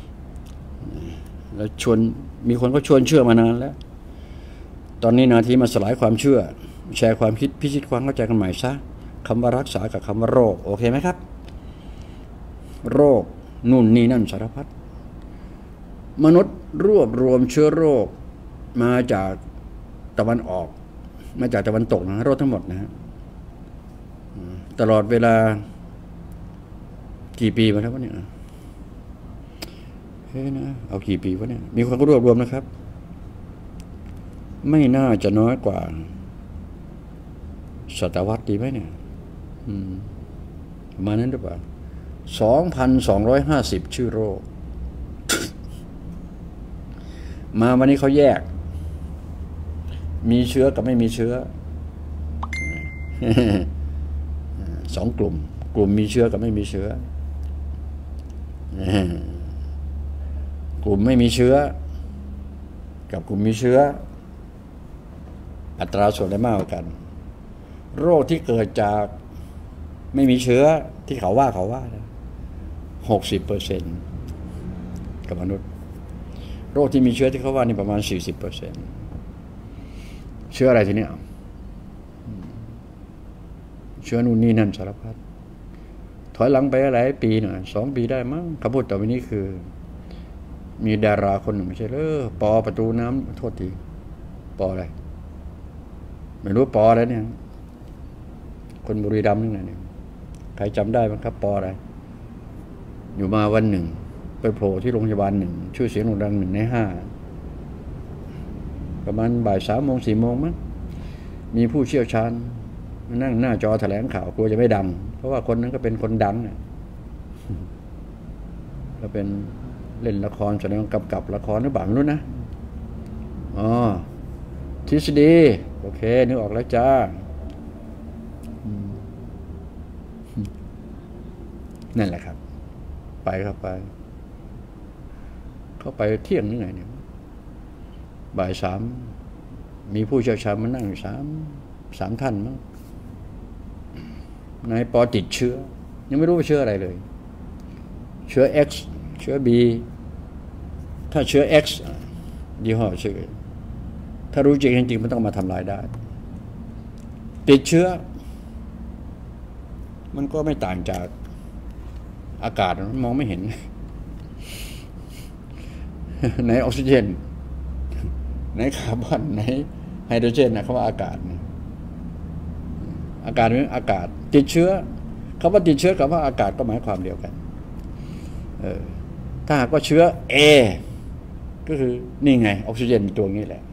S3: แล้วชวนมีคนก็ชวนเชื่อมานานแล้วตอนนี้นาทีมาสลายความเชื่อแชร์ความคิดพิชิตความเข้าใจกันใหม่ซะคำว่ารักษากับคำว่าโรคโอเคไหมครับโรคนู่นนี่นั่นสารพัดมนุษย์รวบรวมเชื้อโรคมาจากตะวันออกมาจากตะวันตกนะโรคทั้งหมดนะฮะตลอดเวลากี่ปีมาแล้ววะเนี่ยเฮ้ยนะเอากี่ปีวะเนี่ยมีคนก็รวบรวมนะครับไม่น่าจะน้อยกว่าศตวรรษดีไหมเนี่ยประมาณนั้นหรือเปล่าสองพันสองร้อยห้าสิบชื่อโรค มาวันนี้เขาแยกมีเชื้อกับไม่มีเชื้อ สองกลุ่มกลุ่มมีเชื้อกับไม่มีเชื้อ กลุ่มไม่มีเชื้อกับกลุ่มมีเชื้ออัตราส่วนได้มากกว่ากันโรคที่เกิดจากไม่มีเชื้อที่เขาว่าเขาว่าหกสิบเปอร์เซ็นต์กับมนุษย์โรคที่มีเชื้อที่เขาว่านี่ประมาณสี่สิบเปอร์เซ็นต์เชื้ออะไรทีนี้เชื้อนู่นนี่นั่นสารพัดถอยหลังไปหลายปีหน่อยสองปีได้มั้งคำพูดต่อไปนี้คือมีดาราคนหนึ่งไม่ใช่เลยปอประตูน้ำโทษทีปออะไรไม่รู้ปออะไรเนี่ยคนบุรีรัมย์นี่ไงเนี่ยใครจำได้บ้างครับปออะไรอยู่มาวันหนึ่งไปโผล่ที่โรงพยาบาลหนึ่งชื่อเสียงโด่งดังหนึ่งในห้าประมาณบ่ายสามโมงสี่โมงมั้งมีผู้เชี่ยวชาญมานั่งหน้าจอแถลงข่าวกลัวจะไม่ดังเพราะว่าคนนั้นก็เป็นคนดังเนี่ยก็เป็นเล่นละครแสดงกำกับละครหรือเปล่าไม่รู้นะอ๋อทฤษฎีโอเคนึกออกแล้วจ้านั่นแหละครับไปเข้าไปเข้าไปเที่ยงนี่ไงเนี่ยบ่ายสามมีผู้เชี่ยวชาญมานั่งสามสามท่านมั้งนายปอติดเชื้อยังไม่รู้ว่าเชื้ออะไรเลยเชื้อ X เชื้อ B ถ้าเชื้อ X ยี่ห้อชื่อถ้ารู้จริงจริงมันต้องมาทำลายได้ติดเชื้อมันก็ไม่ต่างจากอากาศมันมองไม่เห็นไหนออกซิเจนไหนคาร์บอนไหนไฮโดรเจนนะเขาว่าอากาศนะอากาศนี่อากาศติดเชื้อคำว่าติดเชื้อกับว่าอากาศก็หมายความเดียวกันเออถ้าหากว่าเชื้อเอก็คือนี่ไงออกซิเจนตัวนี้แหละ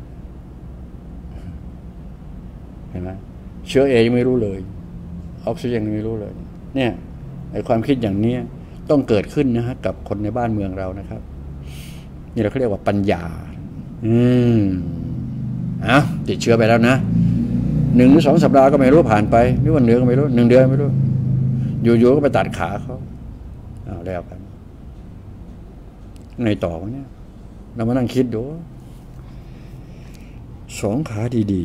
S3: เห็นไหมเชื้อเอยังไม่รู้เลยออกซิเจนยังไม่รู้เลยเนี่ยไอ้ความคิดอย่างนี้ต้องเกิดขึ้นนะฮะกับคนในบ้านเมืองเรานะครับนี่เราเขาเรียกว่าปัญญาอืมอ้าวติดเชื้อไปแล้วนะหนึ่งหรือสองสัปดาห์ก็ไม่รู้ผ่านไปหรือวันเดือนก็ไม่รู้หนึ่งเดือนไม่รู้อยู่ๆก็ไปตัดขาเขาอ้าวแล้วกันไงต่อวะเนี่ยเรามานั่งคิดดูสองขาดี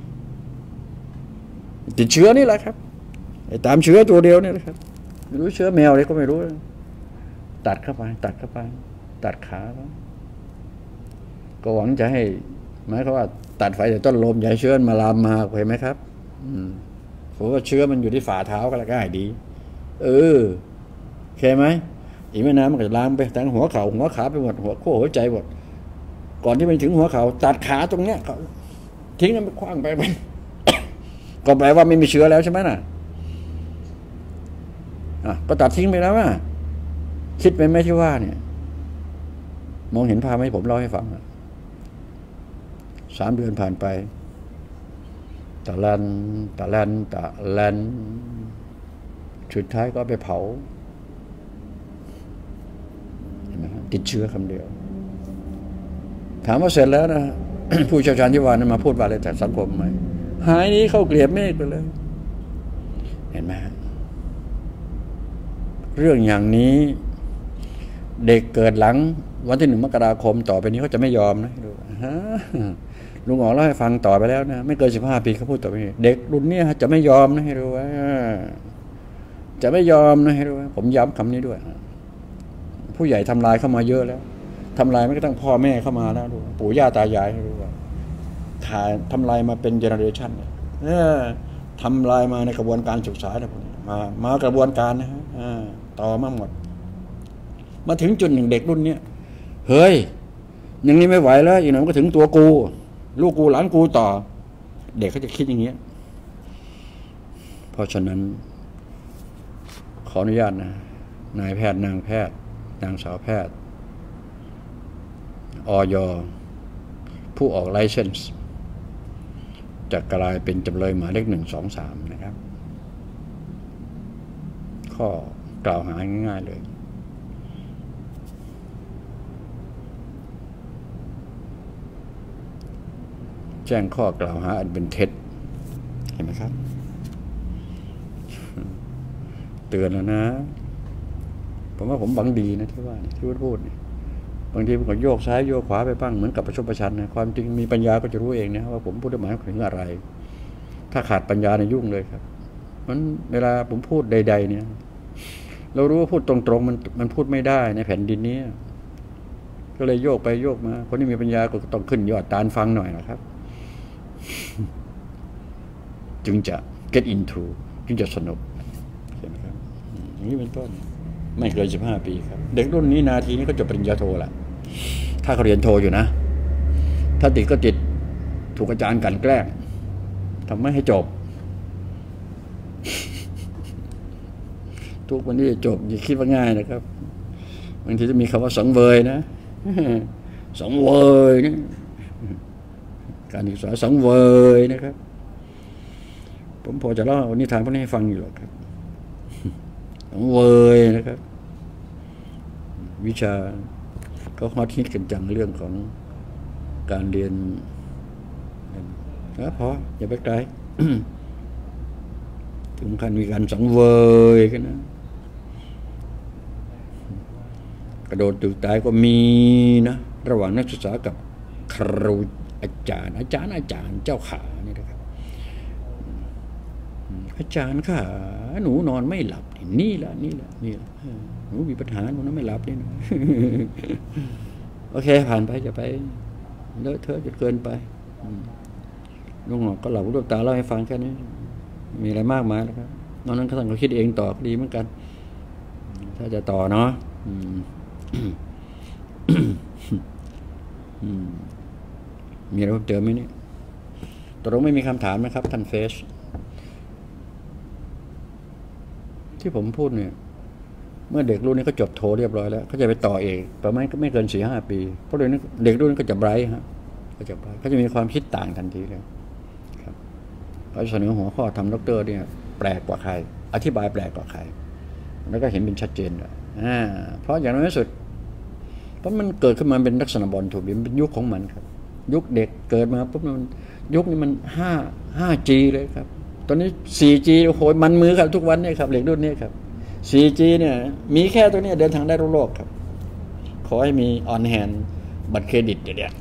S3: ๆติดเชื้อนี่แหละครับไอ้ตามเชื้อตัวเดียวนี่แหละครับไม่รู้เชื้อแมวอะไรก็ไม่รู้ตัดเข้าไปตัดเข้าไปตัดขาเขาก็หวังจะให้หมายความว่าตัดไฟแต่ต้นลมอย่าให้เชื้อมาลามมาเห็นไหมครับอืมผมว่าเชื้อมันอยู่ที่ฝ่าเท้าก็แล้วง่ายดีเออเข้าไหมอีกไม่นานมันก็จะลามไปทั้งหัวเข่าหัวขาไปหมดหัวโค้หัวใจหมดก่อนที่มันถึงหัวเข่าตัดขาตรงเนี้ยเขาทิ้งมันไปคว้างไปมัน ก็แปลว่าไม่มีเชื้อแล้วใช่ไหมน่ะอ่ะก็ตัดทิ้งไปแล้วอ่ะคิดไปไหมที่ว่าเนี่ยมองเห็นภาพไหมผมเล่าให้ฟังสามเดือนผ่านไปตะลันตะลันตะลันสุดท้ายก็ไปเผาติดเชื้อคำเดียวถามว่าเสร็จแล้วนะ ผู้เชี่ยวชาญที่ว่านั้นมาพูดว่าอะไรแต่สังคมไหมหายนี้เข้าเกลียบเมฆไปเลยเห็นไหมเรื่องอย่างนี้เด็กเกิดหลังวันที่หนึ่งมกราคมต่อไปนี้เขาจะไม่ยอมนะลุงอ๋อเล่าให้ฟังต่อไปแล้วนะไม่เกินสิบห้าปีเขาพูดต่อไปนี้เด็กรุ่นนี้จะไม่ยอมนะให้รู้ว่าจะไม่ยอมนะให้รู้ว่าผมย้ำคำนี้ด้วยผู้ใหญ่ทำลายเข้ามาเยอะแล้วทำลายไม่ก็ต้องพ่อแม่เข้ามาแล้วดูปู่ย่าตายายให้รู้ว่าถ่ายทำลายมาเป็นเจเนอเรชันเนี่ยทำลายมาในกระบวนการศึกษานะพวกนี้มามากระบวนการนะฮะต่อมาหมดมาถึงจุดหนึ่งเด็กรุ่นเนี้ยเฮ้ยอย่างนี้ไม่ไหวแล้วอีกหน่อยมันก็ถึงตัวกูลูกกูหลานกูต่อเด็กเขาจะคิดอย่างเงี้ยเพราะฉะนั้นขออนุญาตนะนายแพทย์นางแพทย์นางสาวแพทย์อย.ผู้ออกไลเซนส์จะกลายเป็นจำเลยหมายเลขหนึ่งสองสามนะครับข้อกล่าวหาง่ายๆเลยแจ้งข้อกล่าวหาอันเป็นเท็จเห็นไหมครับเตือนแล้วนะผมว่าผมบังดีนะที่ว่าที่พูดพูดบางทีผมก็โยกซ้ายโยกขวาไปบ้างเหมือนกับประชดประชันนะความจริงมีปัญญาก็จะรู้เองนะว่าผมพูดหมายถึงอะไรถ้าขาดปัญญาในยุ่งเลยครับมันเวลาผมพูดใดๆเนี่ยเรารู้ว่าพูดตรงๆมันมันพูดไม่ได้ในแผ่นดินนี้ก็เลยโยกไปโยกมาคนที่มีปัญญาก็ต้องขึ้นยอดตาลฟังหน่อยนะครับจึงจะ get into จึงจะสนุกเห็นไหมครับอย่างนี้เป็นต้นไม่เกินสิบห้าปีครับเด็กรุ่นนี้นาทีนี้ก็จบปริญญาโทแหละถ้าเขาเรียนโทอยู่นะถ้าติดก็ติดถูกอาจารย์กลั่นแกล้งทำไม่ให้จบทุกวันนี้จบอย่าคิดว่าง่ายนะครับบางทีจะมีคำว่าสังเวยนะสังเวยนะการศึกษาสังเวยนะครับผมพอจะเล่านิทานพวกนี้ให้ฟังอยู่หรอกครับสังเวยนะครับวิชาเขาฮอตฮิตกันจังเรื่องของการเรียนนะพออย่าไปไกล ถึงขั้นมีการสังเวยกันนะกระโดดตึกตายก็มีนะระหว่างนักศึกษากับครูอาจารย์อาจารย์อาจารย์เจ้าขานี่นะครับอาจารย์ค่ะหนูนอนไม่หลับนี่แหละนี่แหละนี่แหละหนูมีปัญหาหนูนอนไม่หลับนี่นะ โอเคผ่านไปจะไปเลอะเทอะจนเกินไปลุงหงอกก็หลับลูกตาเล่าให้ฟังแค่นี้มีอะไรมากมายนะครับนอกนั้นก็ต้องคิดเองต่อดีเหมือนกันถ้าจะต่อเนาะอืมมีอะไรเพิ่มเติมไหมเนี่ยตกลงไม่มีคำถามนะครับท่านเฟสที่ผมพูดเนี่ยเมื่อเด็กรุ่นนี้ก็จบโทเรียบร้อยแล้วเขาจะไปต่อเอกประมาณไม่เกินสี่ห้าปีเพราะเด็กนี้เด็กรุ่นนี้ก็จะไบรท์ฮะก็จะไบรท์เขาจะมีความคิดต่างทันทีเลยครับเขาเสนอหัวข้อทำด็อกเตอร์เนี่ยแปลกกว่าใครอธิบายแปลกกว่าใครแล้วก็เห็นเป็นชัดเจนเลยอ่าเพราะอย่างน้อยที่สุดเพราะมันเกิดขึ้นมาเป็นลักษณะบอลถูกบินเป็นยุคของมันครับยุคเด็กเกิดมาปุ๊บมันยุคนี้มันห้าห้าจีเลยครับตอนนี้สี่จีโอ้โหมันมือครับทุกวันเนี่ยครับเด็กรุ่นนี้ครับสี่จี เนี่ยมีแค่ตัวนี้เดินทางได้ทั่วโลกครับขอให้มีออนแฮนด์บัตรเครดิตเดี๋ยว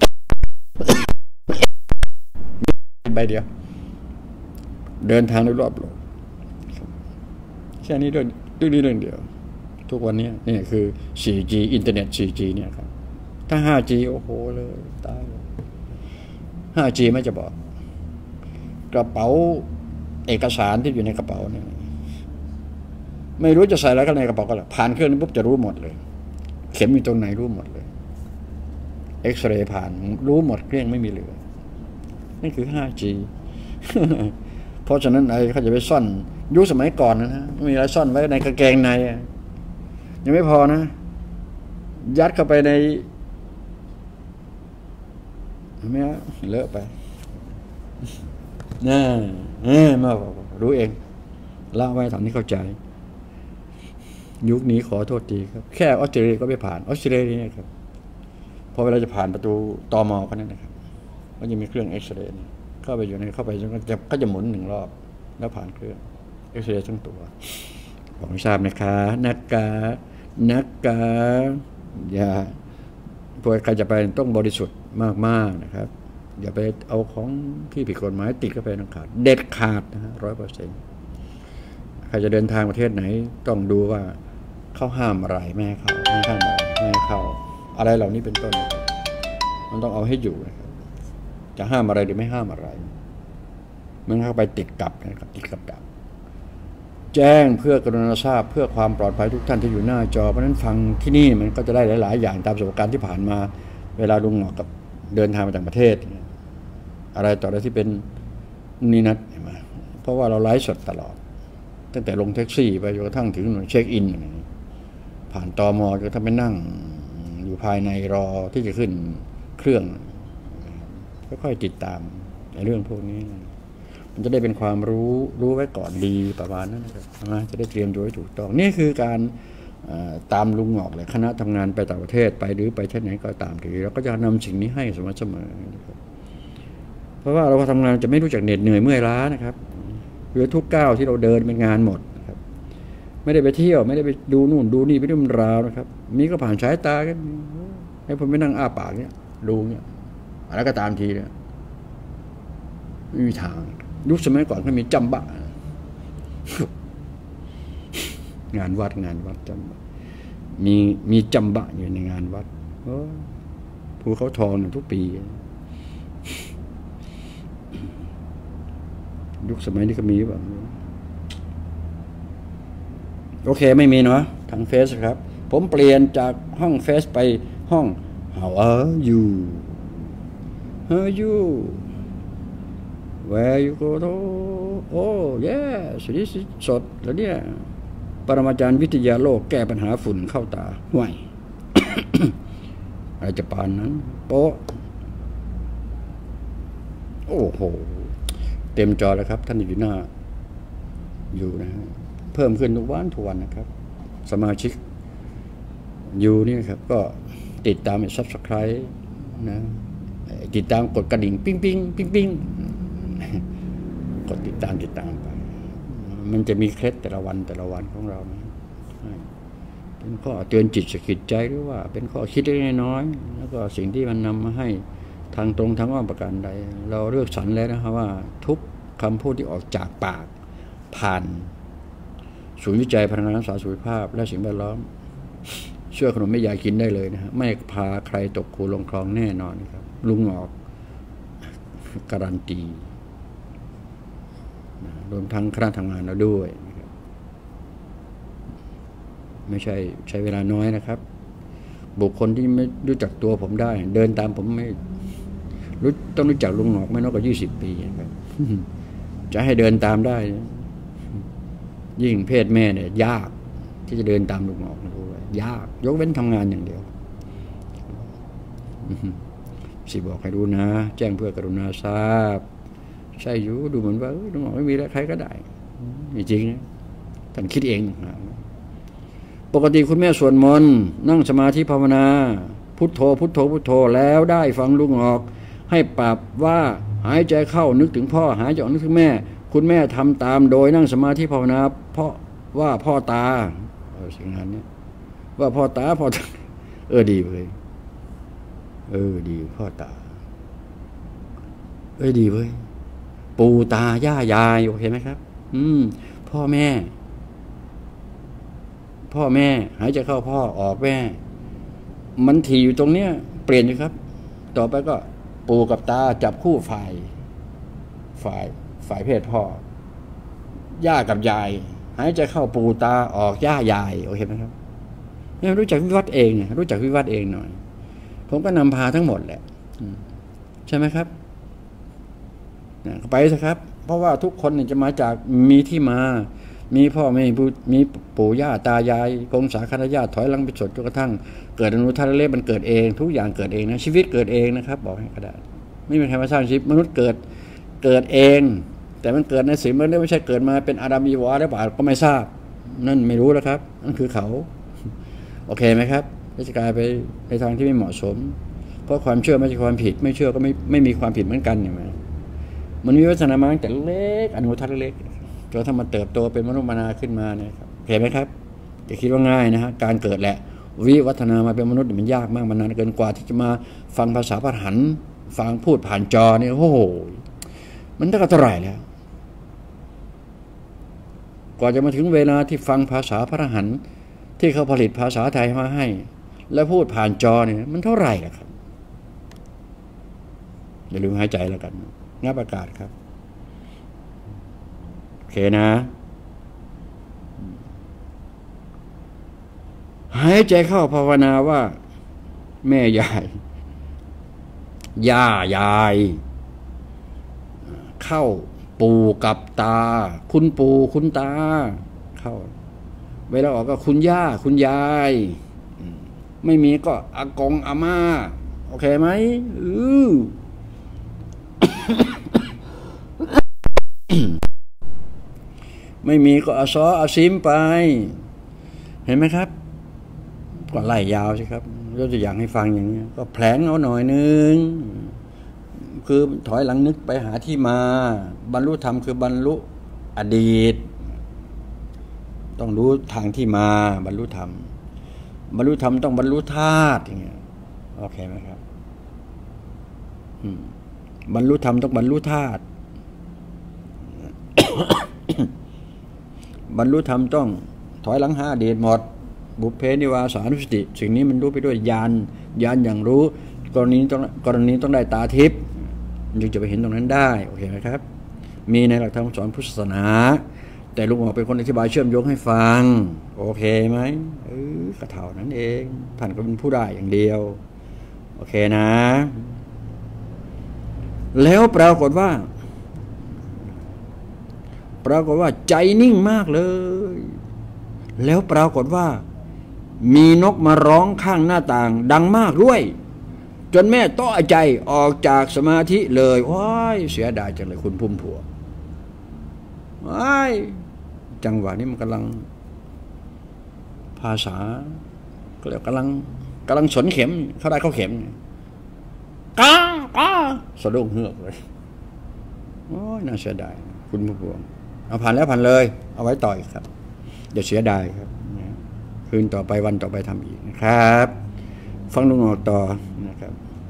S3: ใบเดียวเดินทางได้รอบโลกแค่นี้เรื่องเรื่องนี้เรื่องเดียวทุกวันนี้นี่คือ สี่จี อินเทอร์เน็ต สี่จี เนี่ยครับถ้า ห้าจี โอ้โหเลยตาย ห้าจี ไม่จะบอกกระเป๋าเอกสารที่อยู่ในกระเป๋าเนี่ยไม่รู้จะใส่อะไรก็ในกระเป๋าก็แล้วผ่านเครื่องนี้ปุ๊บจะรู้หมดเลยเข็มอยู่ตรงไหนรู้หมดเลยเอ็กซเรย์ผ่านรู้หมดเครื่องไม่มีเหลือนี่คือ ห้าจี เพราะฉะนั้นไอ้เขาจะไปซ่อนยุคสมัยก่อนนะฮะมีอะไรซ่อนไว้ในกางเกงในยังไม่พอนะยัดเข้าไปในไม่เอาเลอะไปน่าเออมารู้เองเล่าไว้ทำให้เข้าใจยุคนี้ขอโทษทีครับแค่ออสเตรเลียก็ไม่ผ่านออสเตรเลียเนี่ยครับพอเวลาจะผ่านประตูตม.ก็นั่นนะครับก็จะมีเครื่องเอ็กซเรย์เข้าไปอยู่ในเข้าไปก็จะก็จะหมุนหนึ่งรอบแล้วผ่านเครื่องเอ็กซเรย์ทั้งตัวผมทราบนะคะนักกานักกาอย่าพวกใครจะไปต้องบริสุทธิ์มากๆนะครับอย่าไปเอาของที่ผิดกฎหมายติดเข้าไปนักขาดเด็ดขาดนะฮะร้อยเปอร์เซ็นต์ใครจะเดินทางประเทศไหนต้องดูว่าเขาห้ามอะไรไม่ให้เข้าไม่ห้ามอะไรไม่ให้เข้าอะไรเหล่านี้เป็นต้นมันต้องเอาให้อยู่นะครับจะห้ามอะไรหรือไม่ห้ามอะไรมันเข้าไปติดกับนะครับติดกับดักแจ้งเพื่อกรุณาทราบเพื่อความปลอดภัยทุกท่านที่อยู่หน้าจอเพราะฉะนั้นฟังที่นี่มันก็จะได้หลายๆอย่างตามประสบการณ์ที่ผ่านมาเวลาลุงหงอกกับเดินทางมาต่างประเทศอะไรต่ออะไรที่เป็นนี่นัดมาเพราะว่าเราไลฟ์สดตลอดตั้งแต่ลงแท็กซี่ไปจนกระทั่งถึงหน่วยเช็คอินผ่านตม.จนกระทั่งไปนั่งอยู่ภายในรอที่จะขึ้นเครื่องค่อยๆติดตามในเรื่องพวกนี้มันจะได้เป็นความรู้รู้ไว้ก่อนดีประมาณนั้นนะครับจะได้เตรียมตัวให้ถูกต้องนี่คือการตามลุงหงอกเลยคณะทำงานไปต่างประเทศไปหรือไปที่ไหนก็ตามทีเราก็จะนำสิ่งนี้ให้เสมอเสมอเพราะว่าเราทำงานจะไม่รู้จักเหน็ดเหนื่อยเมื่อยล้านะครับคือทุกก้าวที่เราเดินเป็นงานหมดนะครับไม่ได้ไปเที่ยวไม่ได้ไปดูนู่นดูนี่ไปดูมันราวนะครับมีก็ผ่านสายตากันให้ผมไปนั่งอ้าปากเนี้ยดูเนี้ยอะไรก็ตามทีเนี่ยไม่มีทางยุคสมัยก่อนก็มีจำบะงานวัดงานวัดจำบะมีมีจำบะอยู่ในงานวัดภูเขาทองทุกปียุคสมัยนี้ก็มีแบบโอเคไม่มีเนาะทางเฟซครับผมเปลี่ยนจากห้องเฟซไปห้อง How are you How are you Where you go to Oh yes นี่สดแล้วเนี่ยปรมาจารย์วิทยาโลกแก้ปัญหาฝุ่นเข้าตาห่วย อะไรจะปานนั้นโป๊ะโอ้โหเต็มจอแล้วครับท่านอยู่หน้าอยู่นะเพิ่มขึ้นทุกวันทุกวันนะครับสมาชิกอยู่นี่ครับก็ติดตามซับสไครต์นะติดตามกดกระดิ่งปิ้งปิ้งปิ้งปิ้งกดติดตามติดตามไปมันจะมีเคล็ดแต่ละวันแต่ละวันของเรานะเป็นข้อเตือนจิตสะกิดใจหรือว่าเป็นข้อคิดเล็กน้อยแล้วก็สิ่งที่มันนำมาให้ทางตรงทางอ้อมประการใดเราเลือกสรรแล้วนะครับว่าทุกคำพูดที่ออกจากปากผ่านศูนย์วิจัยพลังงานรักษาสุขภาพและสิ่งแวดล้อมเชื่อขนมไม่อยากกินได้เลยนะฮะไม่พาใครตกคูลงคลองแน่นอนนะครับลุงหงอกการันตีรวมทั้งคณะทำงานเราด้วยนะครับไม่ใช่ใช้เวลาน้อยนะครับบุคคลที่ไม่รู้จักตัวผมได้ เดินตามผมไม่รู้ต้องรู้จักลุงหงอกไม่น้อยกว่ายี่สิบปีครับ จะให้เดินตามได้ ยิ่งเพศแม่เนี่ยยากที่จะเดินตามลุงหงอกนะรู้ไหมยากยกเว้นทำงานอย่างเดียวสิบอกให้รู้นะ แจ้งเพื่อกรุณาทราบใช่อยู่ดูเหมือนว่าลุงหงอกไม่มีแล้วใครก็ได้จริงๆนะท่านคิดเองนะปกติคุณแม่สวดมนต์นั่งสมาธิภาวนาพุทโธพุทโธพุทโธแล้วได้ฟังลุงหงอกให้ปรับว่าหายใจเข้านึกถึงพ่อหายใจออกนึกถึงแม่คุณแม่ทำตามโดยนั่งสมาธิภาวนาเพราะว่าพ่อตาเออสิ่งนั้นเนี่ยว่าพ่อตาพ่อตาเออดีเลยเออดีพ่อตาเออดีเว้ยปู่ตาย่ายายโอเคไหมครับอืมพ่อแม่พ่อแม่หายใจเข้าพ่อออกแม่มันถี่อยู่ตรงเนี้ยเปลี่ยนอยู่ครับต่อไปก็ปู่กับตาจับคู่ฝ่ายฝ่ายฝ่ายเพศพ่อย่ากับยายหายใจเข้าปู่ตาออกย่ายายโอเคไหมครับเนี่ยรู้จักวิวัฒน์เองเนี่ยรู้จักวิวัฒน์เองหน่อยผมก็นำพาทั้งหมดแหละใช่ไหมครับไปสิครับเพราะว่าทุกคนเนี่ยจะมาจากมีที่มามีพ่อแม่มีปู่ย่าตายายกงสาคณะญาติถอยหลังไปจนจนกระทั่งเกิดอนุทารเลขมันเกิดเองทุกอย่างเกิดเองนะชีวิตเกิดเองนะครับบอกให้กระดาษไม่มีใครมาสร้างชีวิตมนุษย์เกิดเกิดเองแต่มันเกิดในสิ่งมันไม่ใช่เกิดมาเป็นอาดัมอีวาหรือเปล่าก็ไม่ทราบนั่นไม่รู้แล้วครับนั่นคือเขาโอเคไหมครับจะกลายไปในทางที่ไม่เหมาะสมเพราะความเชื่อไม่ใช่ความผิดไม่เชื่อก็ไม่ไม่มีความผิดเหมือนกันอย่างไรมันมีวัฒนธรรมมาตั้งแต่เล็กอนุทัศน์เล็กจนถ้ามันเติบโตเป็นมนุษย์มนาขึ้นมาเนี่ยครับเห็นไหมครับจะคิดว่าง่ายนะฮะการเกิดแหละวิวัฒนามาเป็นมนุษย์มันยากมากมันนานเกินกว่าที่จะมาฟังภาษาพระหันฟังพูดผ่านจอเนี่ยโอ้โหมันตั้งแต่เท่าไหร่แล้วกว่าจะมาถึงเวลาที่ฟังภาษาพระหันที่เขาผลิตภาษาไทยมาให้แล้วพูดผ่านจอเนี่ยมันเท่าไหร่ล่ะครับอย่าลืมหายใจแล้วกันงับอากาศครับโอเคนะหายใจเข้าภาวนาว่าแม่ยายย่ายายเข้าปู่กับตาคุณปู่คุณตาเข้าเวลาออกก็คุณย่าคุณยายไม่มีก็อากงอาม่าโอเคไหมอือ ไม่มีก็อาซออาซิมไปเห็นไหมครับก็ไล่ยาวสิครับยกตัวอย่างให้ฟังอย่างนี้ก็แผลงเอาหน่อยนึงคือถอยหลังนึกไปหาที่มาบรรลุธรรมคือบรรลุอดีตต้องรู้ทางที่มาบรรลุธรรมบรรลุธรรมต้องบรรลุธาตุอย่างเงี้ยโอเคไหมครับบรรลุธรรมต้องบรรลุธาตุ บรรลุธรรมต้องถอยหลังหาอดีตหมดบุพเพนิวาสานุสติสิ่งนี้มันรู้ไปด้วยญาณญาณอย่างรู้กรณีต้องกรณีต้องได้ตาทิพย์จึงจะไปเห็นตรงนั้นได้โอเคไหมครับมีในหลักธรรมสอนพุทธศาสนาแต่ลุงหมอเป็นคนอธิบายเชื่อมโยงให้ฟังโอเคไหมเออกระเท่านั้นเองท่านก็เป็นผู้ได้อย่างเดียวโอเคนะแล้วปรากฏว่าปรากฏว่าใจนิ่งมากเลยแล้วปรากฏว่ามีนกมาร้องข้างหน้าต่างดังมากด้วยจนแม่ต้อใจออกจากสมาธิเลยว้ายเสียดายจังเลยคุณพุ่มผัวว้ายจังหวะนี้มันกำลังภาษาก็เรียกกำลังกำลังสนเข็มเขาได้เข้าเข็มก้าก้าสะดุ้งเฮือกเลยโอ้ยน่าเสียดายคุณพุ่มผัวเอาผ่านแล้วผ่านเลยเอาไว้ต่อยครับอย่าเสียดายครับคืนต่อไปวันต่อไปทำอีกนะครับฟังลุงออกต่อนะครับ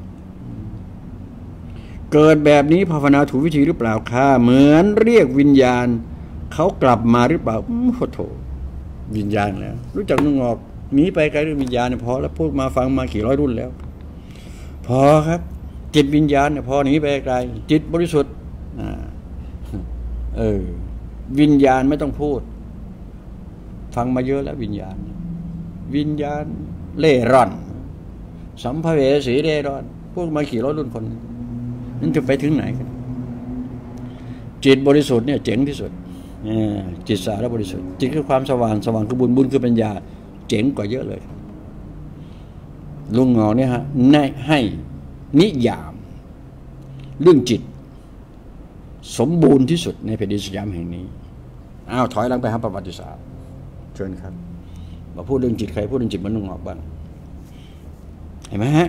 S3: เกิดแบบนี้ภาวนาถูกวิธีหรือเปล่าค่ะเหมือนเรียกวิญญาณเขากลับมาหรือเปล่าโอ้โหวิญญาณแล้วรู้จักลุงออกหนีไปไกลเรื่องวิญญาณเนี่ยพอแล้วพูดมาฟังมากี่ร้อยรุ่นแล้วพอครับจิตวิญญาณเนี่ยพอหนีไปไกลจิตบริสุทธิ์อ่าเออวิญญาณไม่ต้องพูดฟังมาเยอะแล้ววิญญาณวิญญาณเล่ร่อนสัมภเวสีเร่ร่อนพวกมาขี่รถรุ่นคนนั่นจะไปถึงไหนกันจิตบริสุทธิ์เนี่ยเจ๋งที่สุดจิตสะอาดและบริสุทธิ์จิตคือความสว่างสว่างคือบุญบุญคือปัญญาเจ๋งกว่าเยอะเลยลุงงอเนี่ยฮะให้นิยามเรื่องจิตสมบูรณ์ที่สุดในแผ่นดินสยามแห่งนี้อ้าวถอยหลังไปหาประวัติศาสตร์เชิญครับมาพูดเรื่องจิตใครพูดเรื่องจิตมันลุงงอกบ้างเห็นไหมฮะ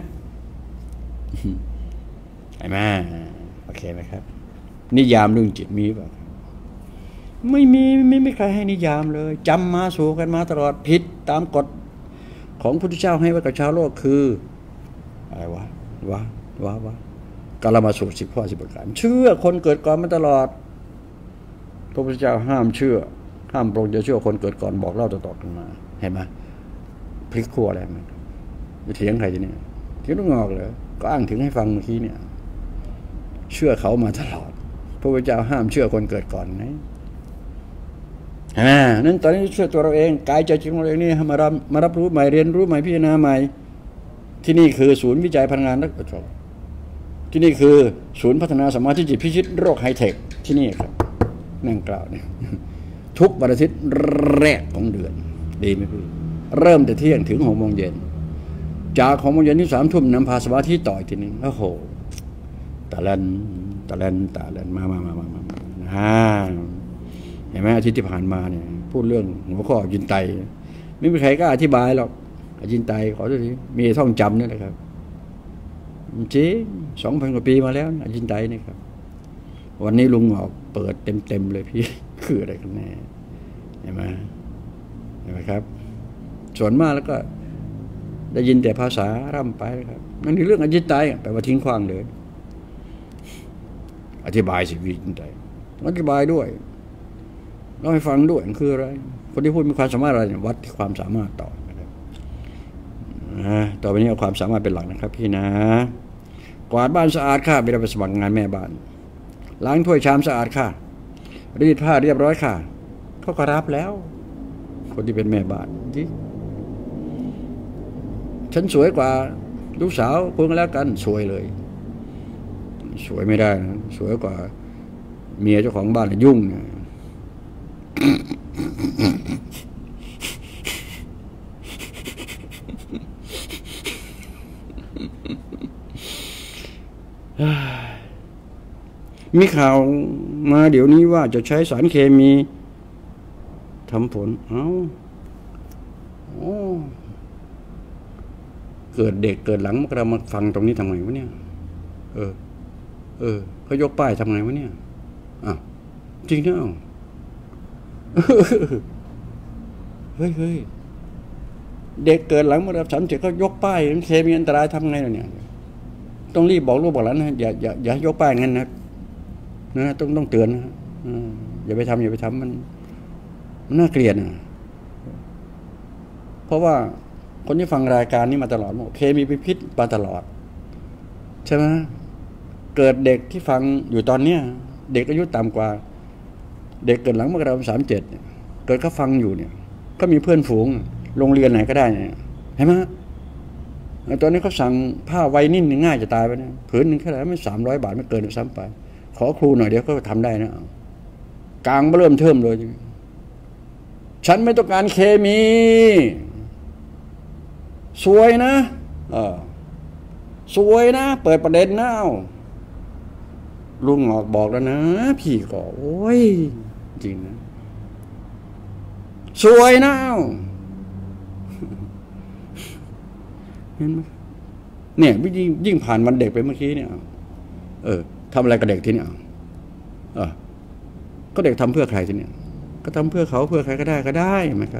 S3: เห็นไหมโอเคไหมครับนิยามเรื่องจิตมีป่ะไม่มีไม่ไม่ใครให้นิยามเลยจำมาสู่กันมาตลอดผิดตามกฎของพระพุทธเจ้าให้ไว้กับชาวโลกคืออะไรวะวะวะวะกาลมาสูตรสิบข้อสิบประการเชื่อคนเกิดก่อนมาตลอดพระพุทธเจ้าห้ามเชื่อห้ามปรงจะเชื่อคนเกิดก่อนบอกเล่าต่อๆกันมาเห็นไหมพลิกขั้วอะไรมันไปเถียงใครทีนี้เถียงต้องงอกเลยก็อ้างถึงให้ฟังเมื่อกี้เนี่ยเชื่อเขามาตลอดพระพุทธเจ้าห้ามเชื่อคนเกิดก่อนนะอ่านั้นตอนนี้เชื่อตัวเราเองกายใจจริงของเราเองนี่มารับมารับรู้ใหม่เรียนรู้ใหม่พิจารณาใหม่ที่นี่คือศูนย์วิจัยพลังงานนักประชาที่นี่คือศูนย์พัฒนาสมาธิจิตพิชิตโรคไฮเทคที่นี่ครับนั่งกล่าวเนี่ยทุกวันอาทิตย์แรกของเดือนดีไหมพี่เริ่มแต่เที่ยงถึงหกโมงเย็นจากหกโมงเย็นที่สามทุ่มนำพาสมาธิต่ออีกทีนึงโอ้โหตะเลนตะเลนตะเลนมามามามามาอ่าเห็นไหมอาทิตย์ที่ผ่านมาเนี่ยพูดเรื่องหัวข้อจินไตไม่มีใครก็อธิบายหรอกจินไตขอโทษทีมีท่องจำนี่แหละครับจริงสองพันกว่าปีมาแล้วจินไตนี่ครับวันนี้ลุงออกเปิดเต็มๆเลยพี่คืออะไรกันแน่เห็นไหมเห็นไหมครับส่วนมากแล้วก็ได้ยินแต่ภาษาร่ำไปครับนั่นคือเรื่องอจินไตแปลว่าทิ้งขว้างเลยอธิบายสิวิจินไตอธิบายด้วยเล่าให้ฟังด้วยคืออะไรคนที่พูดมีความสามารถอะไรวัดที่ความสามารถต่อนะครับต่อไปนี้เอาความสามารถเป็นหลักนะครับพี่นะกวาดบ้านสะอาดค่ะไปรับสมัครงานแม่บ้านล้างถ้วยชามสะอาดค่ะรีดผ้าเรียบร้อยค่ะเขาก็รับแล้วคนที่เป็นแม่บ้านที่ฉันสวยกว่าลูกสาวพูดกันแล้วกันสวยเลยสวยไม่ได้นะสวยกว่าเมียเจ้าของบ้านยุ่งนะมีข่าวมาเดี๋ยวนี้ว่าจะใช้สารเคมีทำผลเอ้าโอ้เกิดเด็กเกิดหลังมกรามาฟังตรงนี้ทำไงวะเนี่ยเออเออเขายกป้ายทำไงวะเนี่ยอ้าวจริงนะอ้าวเฮ้ยเฮ้ยเด็กเกิดหลังมกราฉันเจ็บก็ยกป้ายเคมีอันตรายทำไงล่ะเนี่ยต้องรีบบอกลูกบอกหลานนะอย่าอย่าอย่ายกป้ายงั้นนะนะต้องต้องเตือนนะอย่าไปทำอย่าไปทำมันมันน่าเกลียดนะเพราะว่าคนที่ฟังรายการนี้มาตลอดบอกเคมีพิษมาตลอดใช่ไหมเกิดเด็กที่ฟังอยู่ตอนเนี้ยเด็กอายุต่ำกว่าเด็กเกิดหลังมกราคมสามเจ็ดเกิดเขาฟังอยู่เนี่ยก็มีเพื่อนฝูงโรงเรียนไหนก็ได้เนี่ยเห็นไหมตอนนี้เขาสั่งผ้าไวนิ่นง่ายจะตายไปนะผืนหนึ่งแค่ไหนไม่สามร้อยบาทไม่เกินซ้ำไปขอครูหน่อยเดี๋ยวก็ทำได้นะกลางเริ่มเทิมเลยฉันไม่ต้องการเคมีสวยนะเออสวยนะเปิดประเด็นนะลุงออกบอกแล้วนะพี่ก็โอ้ยจริงนะสวยนะเห็นไหมเนี่ยยิ่งยิ่งผ่านวันเด็กไปเมื่อกี้เนี่ยเออทำอะไรกับเด็กทีเนี่ยเออก็เด็กทำเพื่อใครทีเนี่ยก็ทำเพื่อเขาเพื่อใครก็ได้ก็ได้ไหมครับ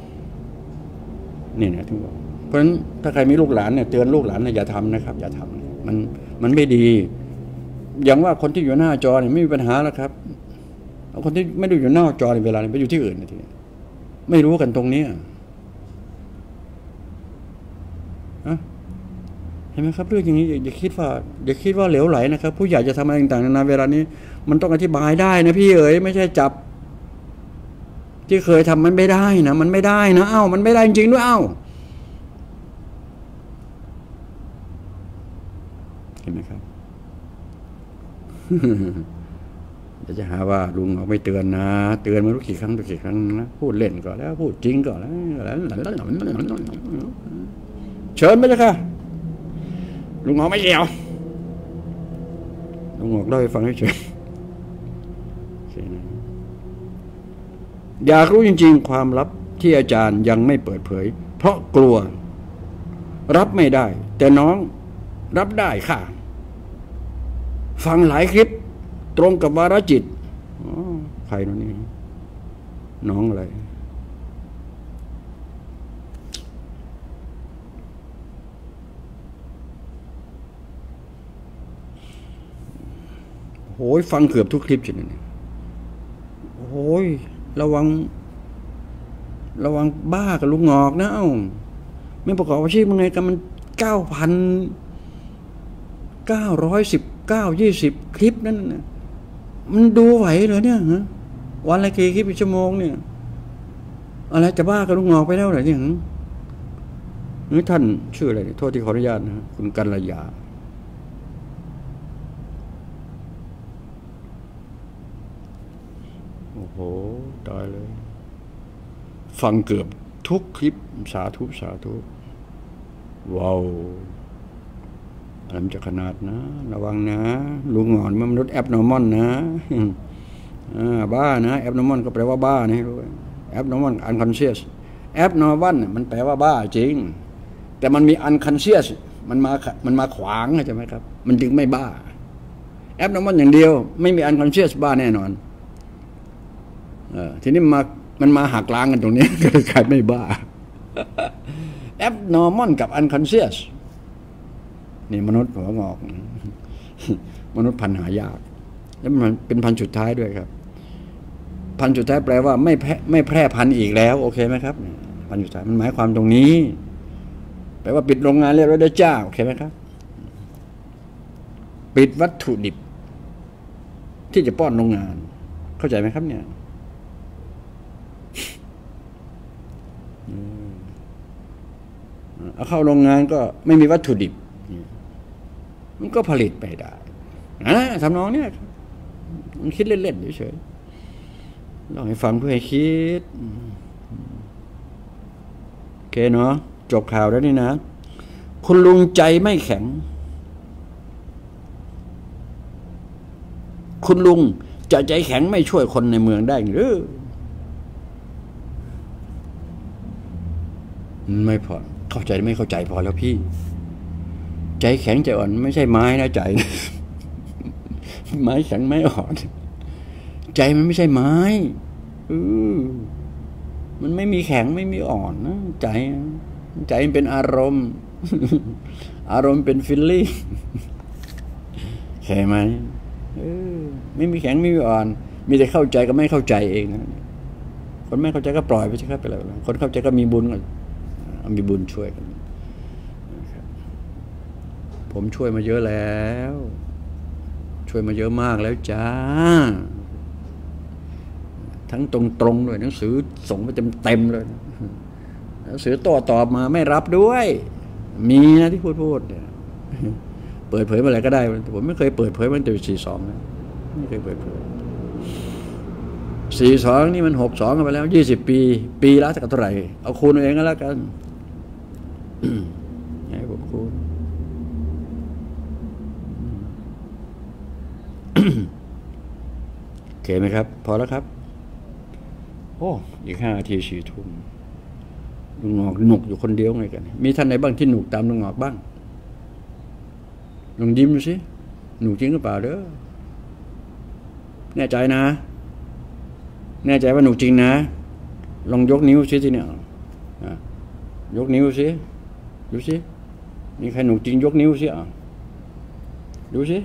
S3: นี่นะถึงบอกเพราะฉะนั้นถ้าใครมีลูกหลานเนี่ยเตือนลูกหลานนะอย่าทำนะครับอย่าทำมันมันไม่ดีอย่างว่าคนที่อยู่หน้าจอเนี่ยไม่มีปัญหาแล้วครับเอาคนที่ไม่ได้อยู่หน้าจอในเวลาไปอยู่ที่อื่นทีไม่รู้กันตรงนี้อะเห็นไหมครับเรื่องอย่างนี้อย่าคิดว่าอย่าคิดว่าเหลวไหลนะครับผู้ใหญ่จะทำอะไรต่างๆนานาเวลานี้มันต้องอธิบายได้นะพี่เอ๋ยไม่ใช่จับที่เคยทำมันไม่ได้นะมันไม่ได้นะเอ้ามันไม่ได้จริงๆด้วยเอ้าเห็นไหมครับ เดี๋ยวจะหาว่าลุงเอาไม่เตือนนะเตือนมารู้กี่ครั้งต่อกี่ครั้งนะพูดเล่นก็แล้วพูดจริงก็แล้วเชิญไปเลยค่ะลุงเอาไม่เกี่ยวลุงออกเล่าให้ฟังเฉยอยากรู้จริงๆความลับที่อาจารย์ยังไม่เปิดเผยเพราะกลัวรับไม่ได้แต่น้องรับได้ค่ะฟังหลายคลิปตรงกับวาระจิตใครน้องนี่น้องอะไรโอ้ยฟังเกือบทุกคลิปชนิดนี้โอ้ยระวังระวังบ้ากับลูกงอกนะเอ้าไม่ประกอบอาชีพยังไงกันมันเก้าพันเก้าร้อยสิบเก้ายี่สิบคลิปนั่นนะมันดูไหวเหรอเนี่ยฮะวันละกี่คลิปอีกชั่วโมงเนี่ยอะไรจะบ้ากับลูกงอกไปแล้วเหรอเนี่ยนี่ท่านชื่ออะไรโทษที่ขออนุญาตนะคุณกัลยาโอ้โหตายเลยฟังเกือบทุกคลิปสาธุสาธุว้าวอะไรมันจะขนาดนะระวังนะลุงหงอนมนุษย์แอปนอร์มอนนะบ้านะแอปนอร์มอนก็แปลว่าบ้านะรู้แอปนอร์มอนอันคอนเชียสแอปนอร์มอนมันแปลว่าบ้าจริงแต่มันมีอันคอนเชียสมันมามันมาขวางใช่ไหมครับมันจึงไม่บ้าแอปนอร์มอนอย่างเดียวไม่มีอันคอนเชียสบ้าแน่นอนเออทีนี้มามันมาหักล้างกันตรงนี้ก็เลยกลายไม่บ้าแอปนอร์มอนกับอันคอนเชียสนี่มนุษย์หัวงอกมนุษย์พันธุ์หายากแล้วมันเป็นพันธุ์สุดท้ายด้วยครับพันธุ์สุดท้ายแปลว่าไม่แพร่ไม่แพร่พันธุ์อีกแล้วโอเคไหมครับพันธุ์สุดท้ายมันหมายความตรงนี้แปลว่าปิดโรงงานเรียบร้อยแล้วจ้าโอเคไหมครับปิดวัตถุดิบที่จะป้อนโรงงานเข้าใจไหมครับเนี่ยเอาเข้าโรงงานก็ไม่มีวัตถุดิบมันก็ผลิตไปได้นะทำนองเนี้ยมันคิดเล่นๆเฉยๆลองให้ฟังเพื่อให้คิดโอเคเนาะจบข่าวแล้วนี่นะคุณลุงใจไม่แข็งคุณลุงจะใจแข็งไม่ช่วยคนในเมืองได้หรือไม่พอเข้าใจไม่เข้าใจพอแล้วพี่ใจแข็งใจอ่อนไม่ใช่ไม้นะใจไม้แข็งไม้อ่อนใจมันไม่ใช่ไม้เออมันไม่มีแข็งไม่มีอ่อนนะใจใจมันเป็นอารมณ์อารมณ์เป็นฟีลลิ่งใช่ไหมเออไม่มีแข็งไม่มีอ่อนมีแต่เข้าใจก็ไม่เข้าใจเองนะคนไม่เข้าใจก็ปล่อยไปใช่ครับไปแล้วคนเข้าใจก็มีบุญมีบุญช่วยกันผมช่วยมาเยอะแล้วช่วยมาเยอะมากแล้วจ้าทั้งตรงๆด้วยหนังสือส่งมาเต็มๆเลยหนังสือโต้ตอบมาไม่รับด้วยมีนะที่พูดพูดเนี่ยเปิดเผยมาอะไรก็ได้ผมไม่เคยเปิดเผยมันแต่สี่สองนะไม่เคยเปิดเผยสี่สองนี่มันหกสองกันไปแล้วยี่สิบปีปีละเท่าไหร่เอาคูณเอาเองก็แล้วกันให้ผมคูณโอเคไหมครับพอแล้วครับโอ้อีกห้านาทีสี่ทุ่มลุงงอกหนุกอยู่คนเดียวไงกันมีท่านไหนบ้างที่หนุกตามลุงงอกบ้างลองยิ้มดูสิหนุกจริงหรือเปล่าเด้อแน่ใจนะแน่ใจว่าหนุกจริงนะลองยกนิ้วสิทีเนี่ยยกนิ้วสิดูสิมีใครหนุกจริงยกนิ้วสิอ่ะดูสิ